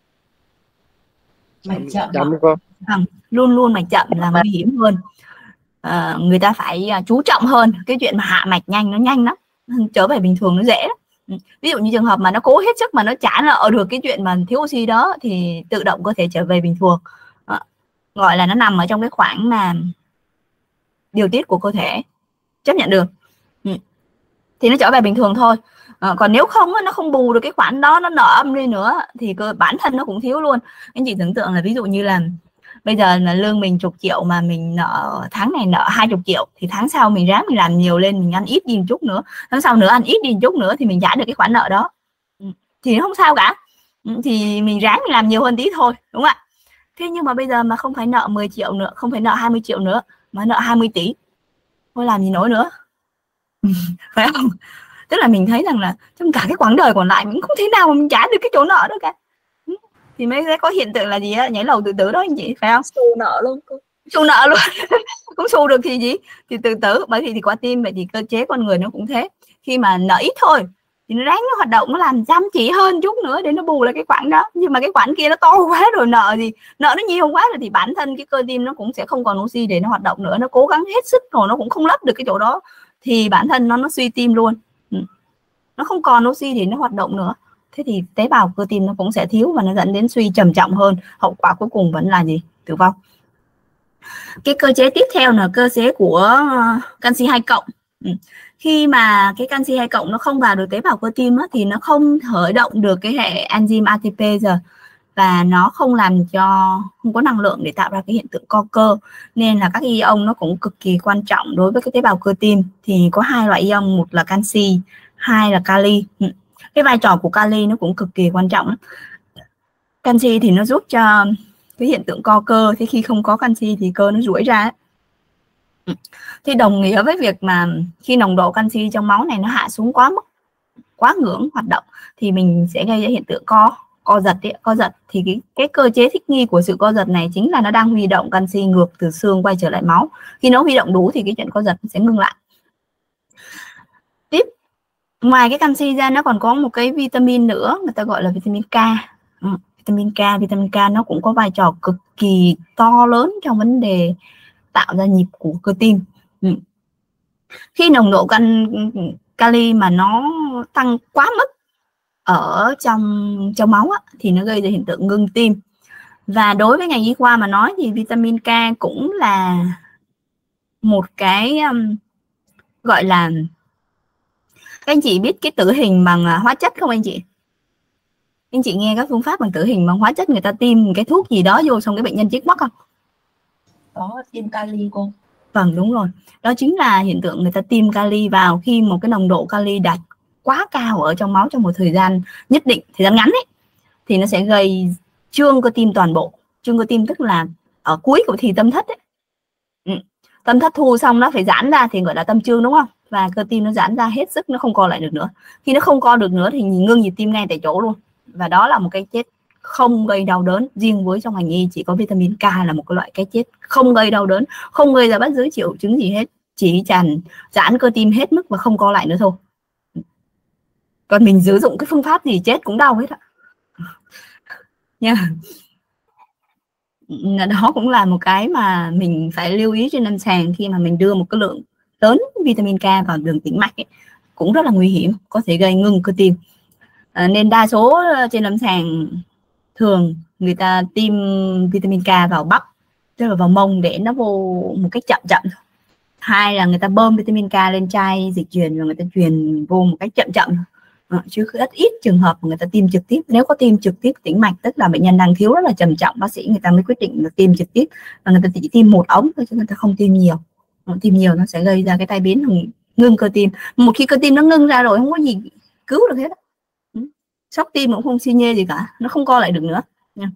Mạch chậm, chậm con. À, luôn luôn mạch chậm là nguy hiểm hơn. À, người ta phải chú trọng hơn cái chuyện mà hạ mạch nhanh, nó nhanh lắm, trở về bình thường nó dễ lắm. Ví dụ như trường hợp mà nó cố hết sức mà nó chả nợ được cái chuyện mà thiếu oxy đó thì tự động có thể trở về bình thường. À, gọi là nó nằm ở trong cái khoảng mà điều tiết của cơ thể chấp nhận được. Ừ. Thì nó trở về bình thường thôi. À, còn nếu không nó không bù được cái khoản đó, nó nợ âm đi nữa thì cơ bản thân nó cũng thiếu luôn. Anh chị tưởng tượng là ví dụ như là bây giờ là lương mình chục triệu mà mình nợ tháng này nợ hai chục triệu, thì tháng sau mình ráng mình làm nhiều lên, mình ăn ít đi một chút nữa, tháng sau nữa ăn ít đi một chút nữa thì mình trả được cái khoản nợ đó, thì nó không sao cả. Thì mình ráng mình làm nhiều hơn tí thôi, đúng không ạ? Thế nhưng mà bây giờ mà không phải nợ mười triệu nữa, không phải nợ hai mươi triệu nữa, mà nợ hai mươi tỷ, thôi làm gì nổi nữa. Phải không? Tức là mình thấy rằng là trong cả cái quãng đời còn lại mình không thể nào mà mình trả được cái chỗ nợ đó cả. Thì mới có hiện tượng là gì á, nhảy lầu tự tử đó anh chị, phải không? Xù nợ luôn, xù nợ luôn. Cũng xù được thì gì, thì tự tử. Bởi vì thì quả tim vậy thì cơ chế con người nó cũng thế, khi mà nợ ít thôi thì nó ráng nó hoạt động, nó làm chăm chỉ hơn chút nữa để nó bù lại cái khoản đó. Nhưng mà cái khoản kia nó to quá rồi, nợ gì nợ nó nhiều quá rồi thì bản thân cái cơ tim nó cũng sẽ không còn oxy để nó hoạt động nữa, nó cố gắng hết sức rồi nó cũng không lấp được cái chỗ đó, thì bản thân nó nó suy tim luôn. Ừ. Nó không còn oxy để nó hoạt động nữa, thế thì tế bào cơ tim nó cũng sẽ thiếu và nó dẫn đến suy trầm trọng hơn. Hậu quả cuối cùng vẫn là gì? Tử vong. Cái cơ chế tiếp theo là cơ chế của canxi hai cộng. Ừ. Khi mà cái canxi hai cộng nó không vào được tế bào cơ tim á, thì nó không khởi động được cái hệ enzyme a tê pê giờ, và nó không làm cho, không có năng lượng để tạo ra cái hiện tượng co cơ. Nên là các ion nó cũng cực kỳ quan trọng đối với cái tế bào cơ tim. Thì có hai loại ion, một là canxi, hai là kali. Ừ. Cái vai trò của kali nó cũng cực kỳ quan trọng. Canxi thì nó giúp cho cái hiện tượng co cơ, thế khi không có canxi thì cơ nó duỗi ra. Thì đồng nghĩa với việc mà khi nồng độ canxi trong máu này nó hạ xuống quá mức, quá ngưỡng hoạt động, thì mình sẽ gây ra hiện tượng co co giật ấy, co giật. Thì cái, cái cơ chế thích nghi của sự co giật này chính là nó đang huy động canxi ngược từ xương quay trở lại máu. Khi nó huy động đủ thì cái chuyện co giật sẽ ngưng lại. Tiếp Ngoài cái canxi ra nó còn có một cái vitamin nữa, người ta gọi là vitamin K. Ừ, vitamin K, vitamin K nó cũng có vai trò cực kỳ to lớn trong vấn đề tạo ra nhịp của cơ tim. Ừ. Khi nồng độ can, kali mà nó tăng quá mức ở trong trong máu á, thì nó gây ra hiện tượng ngưng tim. Và đối với ngành y khoa mà nói thì vitamin K cũng là một cái um, gọi là, các anh chị biết cái tử hình bằng hóa chất không anh chị? Anh chị nghe các phương pháp bằng tử hình bằng hóa chất, người ta tiêm cái thuốc gì đó vô xong cái bệnh nhân chết mất không? Có tiêm kali cô. Vâng, đúng rồi. Đó chính là hiện tượng người ta tiêm kali vào khi một cái nồng độ kali đạt quá cao ở trong máu trong một thời gian nhất định, thời gian ngắn ấy, thì nó sẽ gây trương cơ tim toàn bộ. Trương cơ tim tức là ở cuối của thì tâm thất ấy. Ừ. Tâm thất thu xong nó phải giãn ra thì gọi là tâm trương, đúng không? Và cơ tim nó giãn ra hết sức, nó không co lại được nữa. Khi nó không co được nữa thì ngưng nhịp tim ngay tại chỗ luôn. Và đó là một cái chết không gây đau đớn. Riêng với trong ngành y chỉ có vitamin K là một cái loại cái chết không gây đau đớn, không gây ra bất cứ triệu chứng gì hết, chỉ tràn giãn cơ tim hết mức và không co lại nữa thôi. Còn mình sử dụng cái phương pháp gì chết cũng đau hết ạ. Nha. Đó cũng là một cái mà mình phải lưu ý trên lâm sàng khi mà mình đưa một cái lượng lớn vitamin K vào đường tĩnh mạch ấy, cũng rất là nguy hiểm, có thể gây ngưng cơ tim. À, nên đa số trên lâm sàng thường người ta tiêm vitamin K vào bắp, tức là vào mông để nó vô một cách chậm chậm. Hai là người ta bơm vitamin K lên chai dịch truyền và người ta truyền vô một cách chậm chậm. À, chứ rất ít trường hợp mà người ta tiêm trực tiếp. Nếu có tiêm trực tiếp tĩnh mạch tức là bệnh nhân đang thiếu rất là trầm trọng, bác sĩ người ta mới quyết định là tiêm trực tiếp, và người ta chỉ tiêm một ống thôi chứ người ta không tiêm nhiều. Tiêm nhiều nó sẽ gây ra cái tai biến ngưng cơ tim. Một khi cơ tim nó ngưng ra rồi không có gì cứu được hết. Sốc tim cũng không xi nhê gì cả, nó không co lại được nữa nha.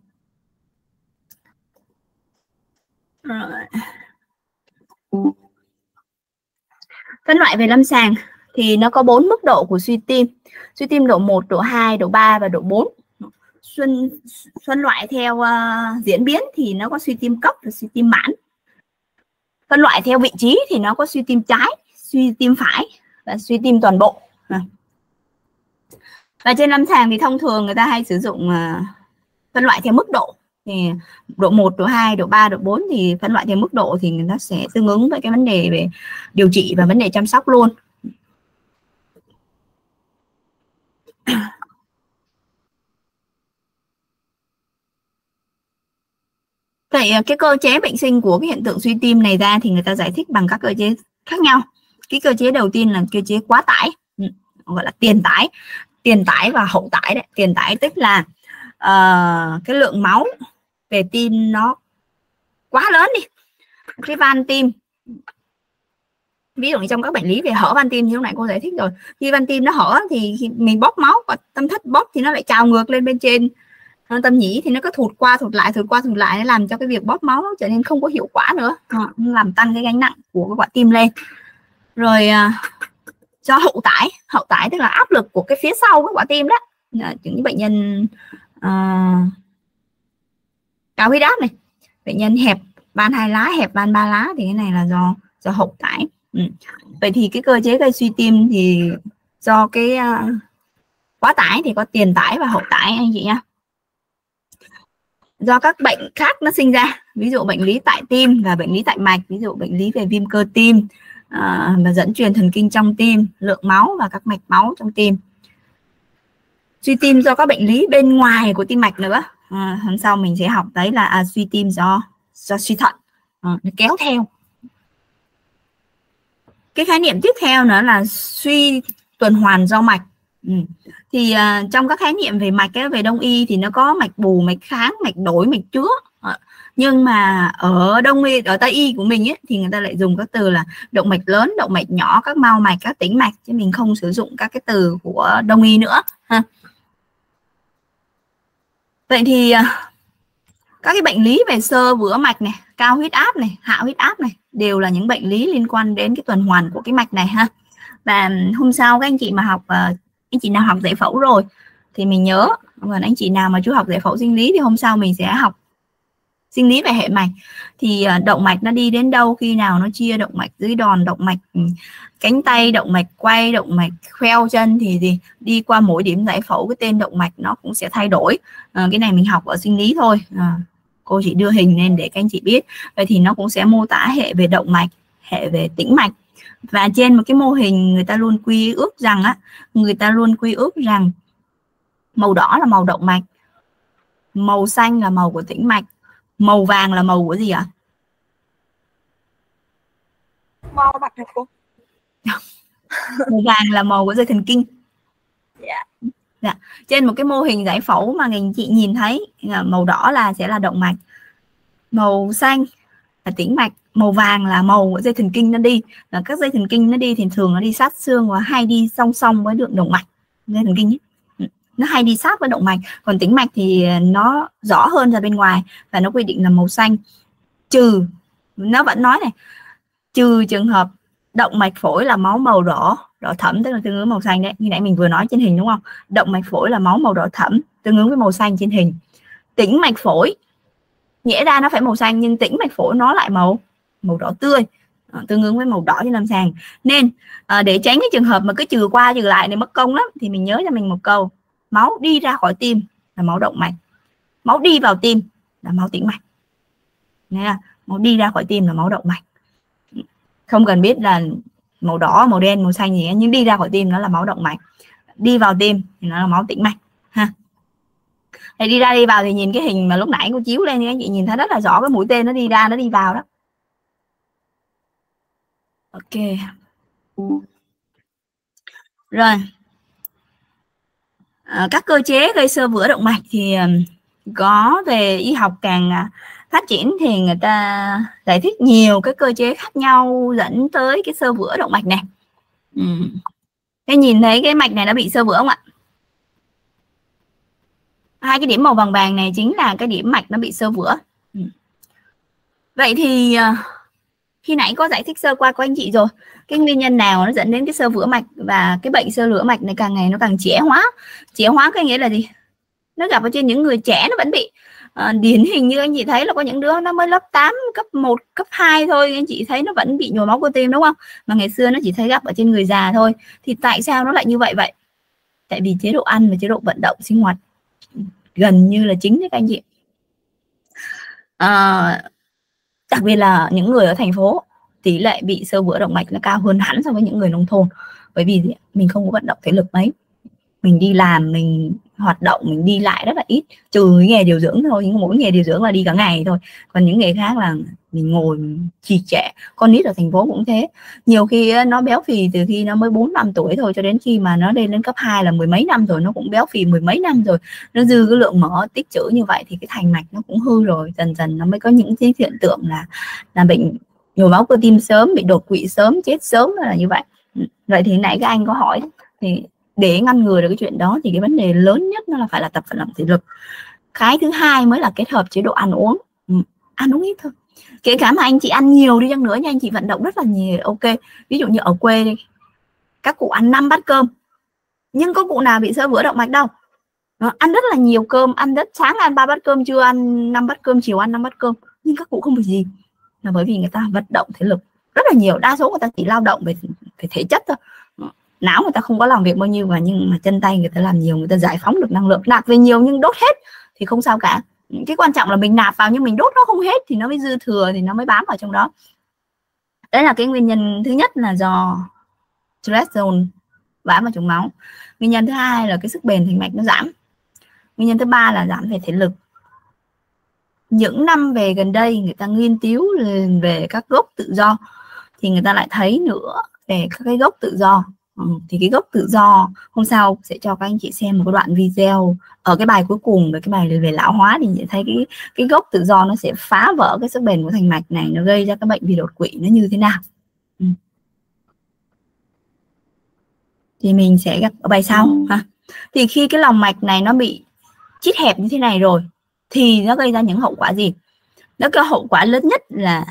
Rồi. Phân loại về lâm sàng thì nó có bốn mức độ của suy tim. Suy tim độ một, độ hai, độ ba và độ bốn. Xuân phân loại theo uh, diễn biến thì nó có suy tim cấp và suy tim mãn. Phân loại theo vị trí thì nó có suy tim trái, suy tim phải và suy tim toàn bộ. À. Và trên lâm sàng thì thông thường người ta hay sử dụng uh, phân loại theo mức độ. Thì độ một, độ hai, độ ba, độ bốn thì phân loại theo mức độ thì người ta sẽ tương ứng với cái vấn đề về điều trị và vấn đề chăm sóc luôn. Vậy cái cơ chế bệnh sinh của cái hiện tượng suy tim này ra thì người ta giải thích bằng các cơ chế khác nhau. Cái cơ chế đầu tiên là cơ chế quá tải, gọi là tiền tải, tiền tải và hậu tải đấy. Tiền tải tức là uh, cái lượng máu về tim nó quá lớn đi, cái van tim, ví dụ như trong các bệnh lý về hở van tim như lúc nãy cô giải thích rồi, khi van tim nó hở thì khi mình bóp máu và tâm thất bóp thì nó lại trào ngược lên bên trên tâm nhĩ, thì nó cứ thụt qua thụt lại thụt qua thụt lại, nó làm cho cái việc bóp máu trở nên không có hiệu quả nữa, làm tăng cái gánh nặng của cái quả tim lên. Rồi do hậu tải, hậu tải tức là áp lực của cái phía sau cái quả tim đó, những bệnh nhân uh, cao huyết áp này, bệnh nhân hẹp van hai lá, hẹp van ba lá thì cái này là do do hậu tải. Ừ. Vậy thì cái cơ chế gây suy tim thì do cái uh, quá tải thì có tiền tải và hậu tải anh chị nha. Do các bệnh khác nó sinh ra, ví dụ bệnh lý tại tim và bệnh lý tại mạch, ví dụ bệnh lý về viêm cơ tim uh, và dẫn truyền thần kinh trong tim, lượng máu và các mạch máu trong tim. Suy tim do các bệnh lý bên ngoài của tim mạch nữa. À, hôm sau mình sẽ học đấy là à, suy tim do do suy thận, à, nó kéo theo. Cái khái niệm tiếp theo nữa là suy tuần hoàn do mạch. Ừ. Thì à, trong các khái niệm về mạch ấy, về đông y thì nó có mạch bù, mạch kháng, mạch đổi, mạch chứa. À, nhưng mà ở đông y, ở tây y của mình ấy, thì người ta lại dùng các từ là động mạch lớn, động mạch nhỏ, các mao mạch, các tĩnh mạch, chứ mình không sử dụng các cái từ của đông y nữa ha. Vậy thì các cái bệnh lý về xơ vữa mạch này, cao huyết áp này, hạ huyết áp này đều là những bệnh lý liên quan đến cái tuần hoàn của cái mạch này ha. Và hôm sau các anh chị mà học, anh chị nào học giải phẫu rồi thì mình nhớ, còn anh chị nào mà chưa học giải phẫu sinh lý thì hôm sau mình sẽ học sinh lý về hệ mạch. Thì động mạch nó đi đến đâu, khi nào nó chia động mạch dưới đòn, động mạch cánh tay, động mạch quay, động mạch khoeo chân thì gì đi qua mỗi điểm giải phẫu, cái tên động mạch nó cũng sẽ thay đổi. À, cái này mình học ở sinh lý thôi. À, cô chỉ đưa hình lên để các anh chị biết. Vậy thì nó cũng sẽ mô tả hệ về động mạch, hệ về tĩnh mạch. Và trên một cái mô hình người ta luôn quy ước rằng á, người ta luôn quy ước rằng màu đỏ là màu động mạch, màu xanh là màu của tĩnh mạch, màu vàng là màu của gì ạ? Màu mạch hả cô? Màu vàng là màu của dây thần kinh. Dạ. Dạ. Trên một cái mô hình giải phẫu mà anh chị nhìn thấy, màu đỏ là sẽ là động mạch, màu xanh là tĩnh mạch, màu vàng là màu của dây thần kinh nó đi. Là các dây thần kinh nó đi thì thường nó đi sát xương và hay đi song song với đường động mạch. Dây thần kinh ấy, nó hay đi sát với động mạch. Còn tĩnh mạch thì nó rõ hơn ra bên ngoài và nó quy định là màu xanh, trừ nó vẫn nói này, trừ trường hợp động mạch phổi là máu màu đỏ đỏ thẫm, tức là tương ứng màu xanh đấy, như nãy mình vừa nói trên hình đúng không? Động mạch phổi là máu màu đỏ thẫm tương ứng với màu xanh trên hình. Tĩnh mạch phổi nghĩa ra nó phải màu xanh nhưng tĩnh mạch phổi nó lại màu màu đỏ tươi, tương ứng với màu đỏ trên lâm sàng. Nên à, để tránh cái trường hợp mà cứ trừ qua trừ lại này mất công lắm thì mình nhớ cho mình một câu: máu đi ra khỏi tim là máu động mạch, máu đi vào tim là máu tĩnh mạch. Nghe, máu đi ra khỏi tim là máu động mạch. Không cần biết là màu đỏ, màu đen, màu xanh gì ấy, nhưng đi ra khỏi tim nó là máu động mạch, đi vào tim thì nó là máu tĩnh mạch ha. Thì đi ra đi vào thì nhìn cái hình mà lúc nãy cô chiếu lên thì anh chị nhìn thấy rất là rõ cái mũi tên nó đi ra nó đi vào đó. Ok. Rồi. À, các cơ chế gây xơ vữa động mạch thì có về y học càng phát triển thì người ta giải thích nhiều cái cơ chế khác nhau dẫn tới cái xơ vữa động mạch này. Ừ. Thế nhìn thấy cái mạch này nó bị xơ vữa không ạ? Hai cái điểm màu vàng vàng này chính là cái điểm mạch nó bị xơ vữa. Ừ. Vậy thì khi nãy có giải thích sơ qua của anh chị rồi, cái nguyên nhân nào nó dẫn đến cái xơ vữa mạch và cái bệnh xơ vữa mạch này càng ngày nó càng trẻ hóa. Trẻ hóa cái nghĩa là gì? Nó gặp ở trên những người trẻ nó vẫn bị. À, điển hình như anh chị thấy là có những đứa nó mới lớp tám, cấp một, cấp hai thôi, anh chị thấy nó vẫn bị nhồi máu cơ tim đúng không? Mà ngày xưa nó chỉ thấy gặp ở trên người già thôi. Thì tại sao nó lại như vậy vậy? Tại vì chế độ ăn và chế độ vận động sinh hoạt gần như là chính đấy các anh chị. À, đặc biệt là những người ở thành phố, tỷ lệ bị xơ vữa động mạch nó cao hơn hẳn so với những người nông thôn. Bởi vì mình không có vận động thể lực mấy, mình đi làm, mình hoạt động, mình đi lại rất là ít, trừ cái nghề điều dưỡng thôi. Nhưng mỗi nghề điều dưỡng là đi cả ngày thôi, còn những nghề khác là mình ngồi mình trì trệ. Con nít ở thành phố cũng thế, nhiều khi nó béo phì từ khi nó mới bốn năm tuổi thôi cho đến khi mà nó lên đến cấp hai là mười mấy năm rồi, nó cũng béo phì mười mấy năm rồi, nó dư cái lượng mỡ tích trữ như vậy thì cái thành mạch nó cũng hư rồi, dần dần nó mới có những cái hiện tượng là là bệnh nhồi máu cơ tim sớm, bị đột quỵ sớm, chết sớm là như vậy. Vậy thì nãy các anh có hỏi thì để ngăn ngừa được cái chuyện đó thì cái vấn đề lớn nhất nó là phải là tập vận động thể lực. Cái thứ hai mới là kết hợp chế độ ăn uống. Ừ, ăn uống ít thôi. Kể cả mà anh chị ăn nhiều đi chăng nữa nha, anh chị vận động rất là nhiều, ok. Ví dụ như ở quê đi, các cụ ăn năm bát cơm, nhưng có cụ nào bị xơ vữa động mạch đâu. Đó, ăn rất là nhiều cơm, ăn rất sáng ăn ba bát cơm, trưa ăn năm bát cơm, chiều ăn năm bát cơm, nhưng các cụ không bị gì. Là bởi vì người ta vận động thể lực rất là nhiều. Đa số người ta chỉ lao động về, về thể chất thôi, não người ta không có làm việc bao nhiêu, mà nhưng mà chân tay người ta làm nhiều, người ta giải phóng được năng lượng, nạp về nhiều nhưng đốt hết thì không sao cả. Cái quan trọng là mình nạp vào nhưng mình đốt nó không hết thì nó mới dư thừa, thì nó mới bám vào trong đó. Đấy là cái nguyên nhân thứ nhất là do stress zone bám vào trong máu. Nguyên nhân thứ hai là cái sức bền thành mạch nó giảm. Nguyên nhân thứ ba là giảm về thể lực. Những năm về gần đây người ta nghiên cứu về các gốc tự do thì người ta lại thấy nữa về các cái gốc tự do. Ừ, thì cái gốc tự do hôm sau sẽ cho các anh chị xem một cái đoạn video ở cái bài cuối cùng về cái bài về lão hóa, thì sẽ thấy cái cái gốc tự do nó sẽ phá vỡ cái sức bền của thành mạch này, nó gây ra các bệnh vì đột quỵ nó như thế nào. Ừ. Thì mình sẽ gặp ở bài sau ha. Thì khi cái lòng mạch này nó bị chít hẹp như thế này rồi thì nó gây ra những hậu quả gì? Nó cái hậu quả lớn nhất là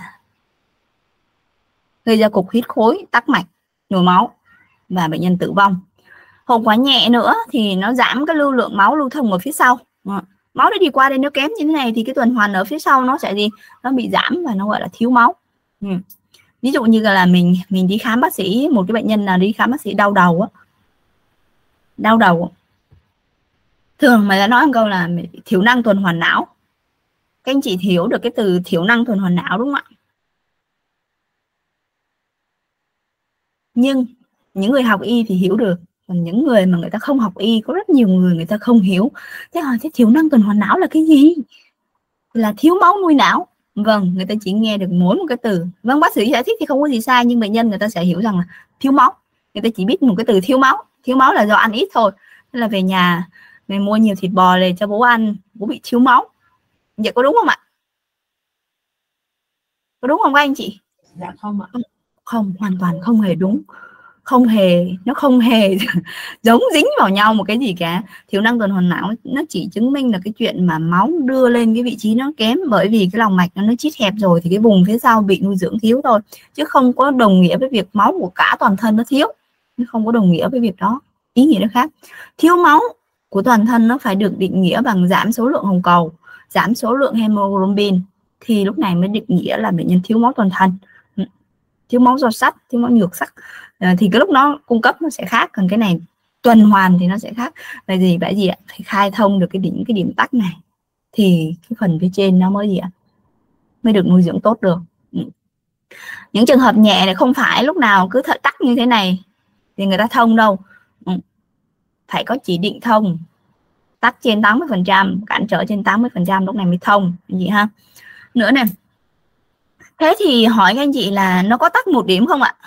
gây ra cục huyết khối, tắc mạch, nhồi máu và bệnh nhân tử vong. Hậu quả nhẹ nữa thì nó giảm cái lưu lượng máu lưu thông ở phía sau. Máu nó đi qua đây nó kém như thế này thì cái tuần hoàn ở phía sau nó sẽ gì, nó bị giảm và nó gọi là thiếu máu. Ừ. Ví dụ như là mình mình đi khám bác sĩ, một cái bệnh nhân nào đi khám bác sĩ đau đầu á, đau đầu thường mà đã nói một câu là thiếu năng tuần hoàn não. Các anh chị hiểu được cái từ thiếu năng tuần hoàn não đúng không ạ? Nhưng những người học y thì hiểu được, còn những người mà người ta không học y, có rất nhiều người người ta không hiểu. Thế hỏi thế thiếu năng tuần hoàn não là cái gì? Là thiếu máu nuôi não. Vâng, người ta chỉ nghe được mỗi một cái từ. Vâng, bác sĩ giải thích thì không có gì sai, nhưng bệnh nhân người ta sẽ hiểu rằng là thiếu máu. Người ta chỉ biết một cái từ thiếu máu. Thiếu máu là do ăn ít thôi. Nên là về nhà mình mua nhiều thịt bò để cho bố ăn, bố bị thiếu máu. Vậy có đúng không ạ? Có đúng không các anh chị? Dạ không ạ. Không, không, hoàn toàn không hề đúng. Không hề, nó không hề giống dính vào nhau một cái gì cả. Thiếu năng tuần hoàn não nó chỉ chứng minh là cái chuyện mà máu đưa lên cái vị trí nó kém, bởi vì cái lòng mạch nó, nó chít hẹp rồi thì cái vùng phía sau bị nuôi dưỡng thiếu thôi, chứ không có đồng nghĩa với việc máu của cả toàn thân nó thiếu. Nó không có đồng nghĩa với việc đó, ý nghĩa nó khác. Thiếu máu của toàn thân nó phải được định nghĩa bằng giảm số lượng hồng cầu, giảm số lượng hemoglobin, thì lúc này mới định nghĩa là bệnh nhân thiếu máu toàn thân. Thiếu máu do sắt, thiếu máu nhược sắt, à, thì cái lúc nó cung cấp nó sẽ khác, còn cái này tuần hoàn thì nó sẽ khác. Là gì? Vậy gì ạ? Phải khai thông được cái đỉnh cái điểm tắc này thì cái phần phía trên nó mới gì ạ? Mới được nuôi dưỡng tốt được. Ừ. Những trường hợp nhẹ này không phải lúc nào cứ thợ tắc như thế này thì người ta thông đâu. Ừ. Phải có chỉ định thông, tắc trên tám mươi phần trăm, cản trở trên tám mươi phần trăm lúc này mới thông gì ha. Nữa này. Thế thì hỏi các anh chị là nó có tắc một điểm không ạ?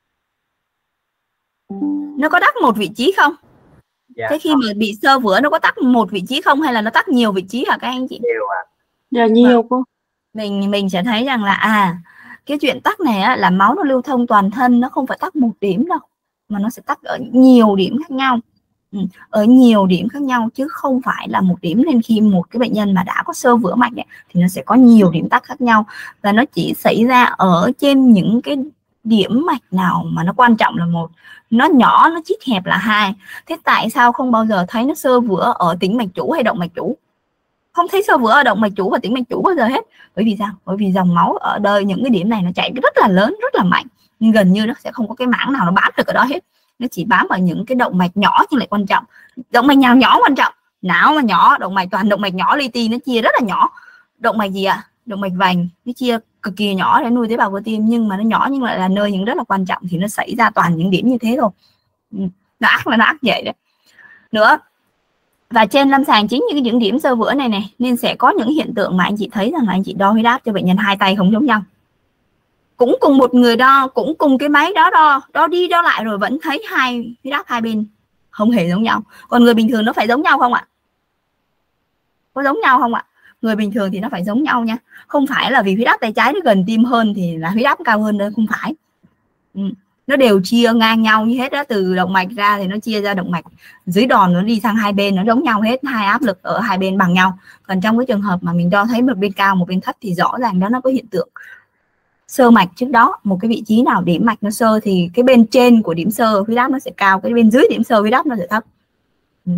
Nó có tắc một vị trí không? Dạ, thế khi mà bị xơ vữa nó có tắc một vị trí không hay là nó tắc nhiều vị trí hả các anh chị? nhiều ạ. Dạ nhiều cô. Mình mình sẽ thấy rằng là à cái chuyện tắc này á, là máu nó lưu thông toàn thân, nó không phải tắc một điểm đâu, mà nó sẽ tắc ở nhiều điểm khác nhau. Ừ, ở nhiều điểm khác nhau chứ không phải là một điểm. Nên khi một cái bệnh nhân mà đã có xơ vữa mạch ấy, thì nó sẽ có nhiều điểm tắc khác nhau, và nó chỉ xảy ra ở trên những cái điểm mạch nào mà nó quan trọng là một, nó nhỏ nó chít hẹp là hai. Thế tại sao không bao giờ thấy nó xơ vữa ở tĩnh mạch chủ hay động mạch chủ? Không thấy xơ vữa ở động mạch chủ và tĩnh mạch chủ bao giờ hết. Bởi vì sao? Bởi vì dòng máu ở đây những cái điểm này nó chảy rất là lớn, rất là mạnh, nhưng gần như nó sẽ không có cái mảng nào nó bám được ở đó hết. Nó chỉ bám ở những cái động mạch nhỏ nhưng lại quan trọng. Động mạch nào nhỏ quan trọng? Não mà nhỏ, động mạch toàn động mạch nhỏ li ti, nó chia rất là nhỏ. Động mạch gì ạ? À? Động mạch vành nó chia cực kỳ nhỏ để nuôi tế bào cơ tim, nhưng mà nó nhỏ nhưng lại là nơi những rất là quan trọng, thì nó xảy ra toàn những điểm như thế thôi. Nó ác là nó ác vậy đấy. Nữa, và trên lâm sàng chính những những điểm xơ vữa này này nên sẽ có những hiện tượng mà anh chị thấy rằng là anh chị đo huyết áp cho bệnh nhân hai tay không giống nhau. Cũng cùng một người đo, cũng cùng cái máy đó đo, đo đi đo lại rồi vẫn thấy hai huyết áp hai bên không hề giống nhau. Còn người bình thường nó phải giống nhau không ạ? Có giống nhau không ạ? Người bình thường thì nó phải giống nhau nha. Không phải là vì huyết áp tay trái nó gần tim hơn thì là huyết áp cao hơn đâu, không phải. Ừ. Nó đều chia ngang nhau như hết đó, từ động mạch ra thì nó chia ra động mạch dưới đòn nó đi sang hai bên, nó giống nhau hết, hai áp lực ở hai bên bằng nhau. Còn trong cái trường hợp mà mình đo thấy một bên cao một bên thấp thì rõ ràng đó nó có hiện tượng xơ mạch trước đó. Một cái vị trí nào điểm mạch nó xơ thì cái bên trên của điểm xơ huyết áp nó sẽ cao, cái bên dưới điểm xơ huyết áp nó sẽ thấp. Ừ.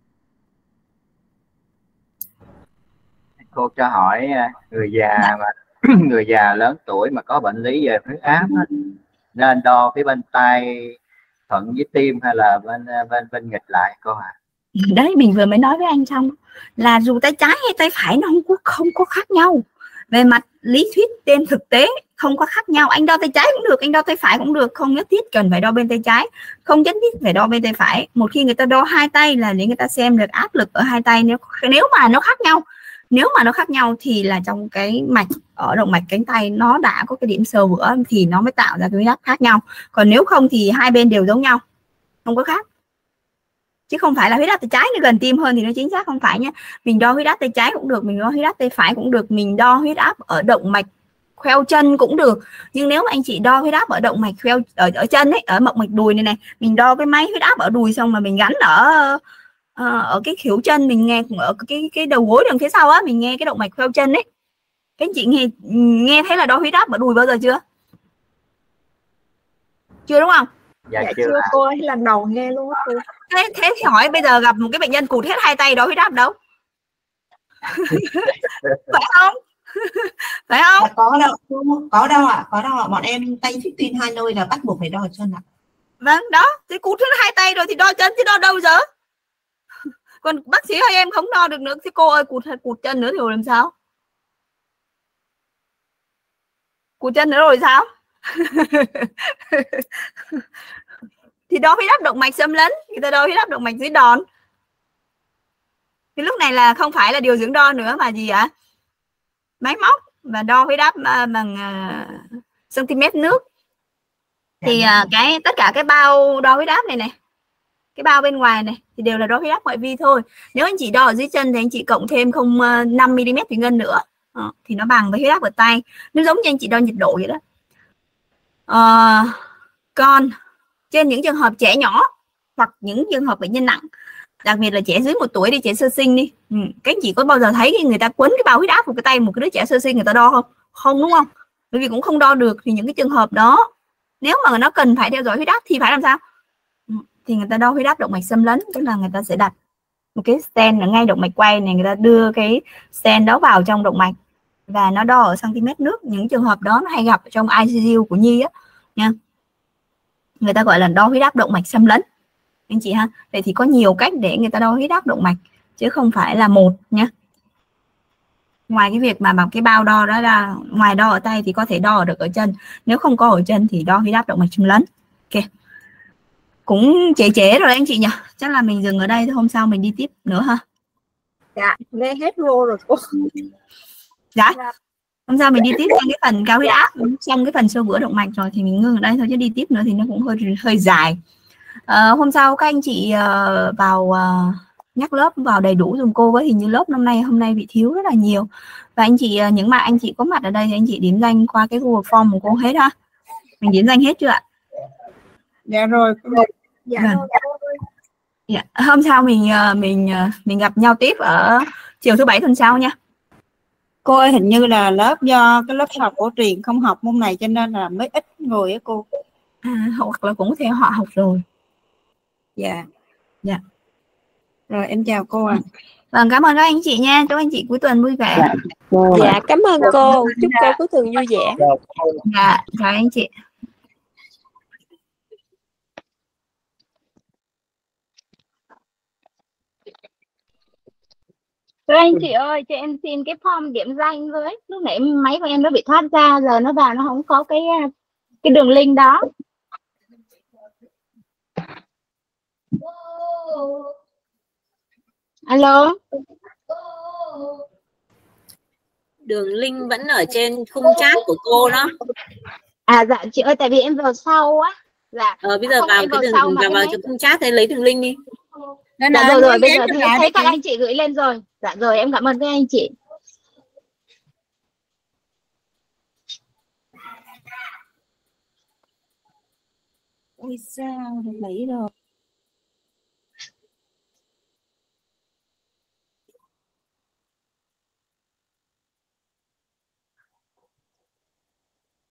Cô cho hỏi người già Đã. mà người già lớn tuổi mà có bệnh lý về huyết áp á, nên đo cái bên tay thuận với tim hay là bên bên bên nghịch lại cô ạ? À? Đấy, mình vừa mới nói với anh xong là dù tay trái hay tay phải nó không có không có khác nhau. Về mặt lý thuyết trên thực tế không có khác nhau. Anh đo tay trái cũng được, anh đo tay phải cũng được, không nhất thiết cần phải đo bên tay trái, không nhất thiết phải đo bên tay phải. Một khi người ta đo hai tay là để người ta xem được áp lực ở hai tay. Nếu nếu mà nó khác nhau, nếu mà nó khác nhau thì là trong cái mạch ở động mạch cánh tay nó đã có cái điểm xơ vữa thì nó mới tạo ra cái huyết áp khác nhau. Còn nếu không thì hai bên đều giống nhau, không có khác. Chứ không phải là huyết áp tay trái nó gần tim hơn thì nó chính xác, không phải nhé. Mình đo huyết áp tay trái cũng được, mình đo huyết áp tay phải cũng được, mình đo huyết áp ở động mạch khoeo chân cũng được. Nhưng nếu mà anh chị đo huyết áp ở động mạch khoeo ở ở chân ấy, ở động mạch đùi này này, mình đo cái máy huyết áp ở đùi xong mà mình gắn ở ở cái khuỷu chân, mình nghe ở cái cái đầu gối đằng phía sau á, mình nghe cái động mạch khoeo chân ấy. Các anh chị nghe nghe thấy là đo huyết áp ở đùi bao giờ chưa? Chưa đúng không? Dạ, dạ chưa, chưa cô ấy, lần đầu nghe luôn á cô. Thế thế thì hỏi bây giờ gặp một cái bệnh nhân cụt hết hai tay đo huyết áp đâu? Phải không? Phải không? Dạ, có đâu, có đâu ạ, có đâu ạ. Bọn em tay fifteen hai nơi là bắt buộc phải đo chân ạ. Vâng, đó, thì cụt hết hai tay rồi thì đo chân chứ đo đâu giờ? Còn bác sĩ ơi em không đo được nữa, thì cô ơi cụt cụt chân nữa thì làm sao? Cụt chân nữa rồi sao? Thì đo huyết áp động mạch xâm lấn, người ta đo huyết áp động mạch dưới đòn. Thì lúc này là không phải là điều dưỡng đo nữa mà gì ạ? Máy móc và đo huyết áp bằng uh, cm nước. Thì uh, cái tất cả cái bao đo huyết áp này này, cái bao bên ngoài này thì đều là đo huyết áp ngoại vi thôi. Nếu anh chị đo ở dưới chân thì anh chị cộng thêm không năm mi li mét thủy ngân nữa, uh, thì nó bằng với huyết áp ở tay. Nó giống như anh chị đo nhiệt độ vậy đó. Uh, còn trên những trường hợp trẻ nhỏ hoặc những trường hợp bệnh nhân nặng, đặc biệt là trẻ dưới một tuổi đi, trẻ sơ sinh đi, ừ. Các anh chị có bao giờ thấy người ta quấn cái bao huyết áp vào cái tay một cái đứa trẻ sơ sinh người ta đo không? Không, đúng không? Bởi vì cũng không đo được. Thì những cái trường hợp đó nếu mà nó cần phải theo dõi huyết áp thì phải làm sao? Ừ. Thì người ta đo huyết áp động mạch xâm lấn, tức là người ta sẽ đặt một cái stent ở ngay động mạch quay này, người ta đưa cái stent đó vào trong động mạch và nó đo ở cm nước. Những trường hợp đó nó hay gặp trong i xê u của Nhi á nha. Người ta gọi là đo huyết áp động mạch xâm lấn anh chị ha. Vậy thì có nhiều cách để người ta đo huyết áp động mạch chứ không phải là một nhé. Ngoài cái việc mà bằng cái bao đo đó là ngoài đo ở tay thì có thể đo được ở chân, nếu không có ở chân thì đo huyết áp động mạch xâm lấn. Ok, cũng trễ trễ rồi anh chị nhỉ, chắc là mình dừng ở đây thôi, hôm sau mình đi tiếp nữa ha. Dạ nghe hết vô rồi cô. Dạ, hôm sau mình đi tiếp sang cái phần cao huyết áp, xong cái phần sơ vữa động mạch rồi thì mình ngưng ở đây thôi, chứ đi tiếp nữa thì nó cũng hơi hơi dài. À, hôm sau các anh chị uh, vào uh, nhắc lớp vào đầy đủ dùm cô với, hình như lớp năm nay hôm nay bị thiếu rất là nhiều. Và anh chị uh, những bạn anh chị có mặt ở đây thì anh chị điểm danh qua cái Google Form của cô hết ha. Mình điểm danh hết chưa ạ? Dạ rồi. Dạ vâng. rồi. Dạ. Hôm sau mình uh, mình uh, mình gặp nhau tiếp ở chiều thứ bảy tuần sau nha. Cô ơi, hình như là lớp do cái lớp học cổ truyền không học môn này cho nên là mới ít người á cô. À, hoặc là cũng theo họ học rồi. Dạ. Dạ. Rồi em chào cô ạ. À. Vâng, cảm ơn các anh chị nha. Chúc anh chị cuối tuần vui vẻ. Dạ, dạ cảm ơn cô. Chúc cô cuối tuần vui vẻ. Dạ, chào anh chị. Thưa anh chị ơi, cho em xin cái form điểm danh với. Lúc nãy máy của em nó bị thoát ra, giờ nó vào nó không có cái cái đường link đó. Alo. Đường link vẫn ở trên khung chat của cô đó. À dạ chị ơi, tại vì em vào sau á. Dạ. Ờ bây giờ vào cái đường vào, vào, vào khung chat thấy lấy đường link đi. Dạ, dạ rồi rồi, bây giờ thì thấy các anh chị gửi lên rồi. Dạ rồi, em cảm ơn các anh chị. Ôi sao lấy rồi.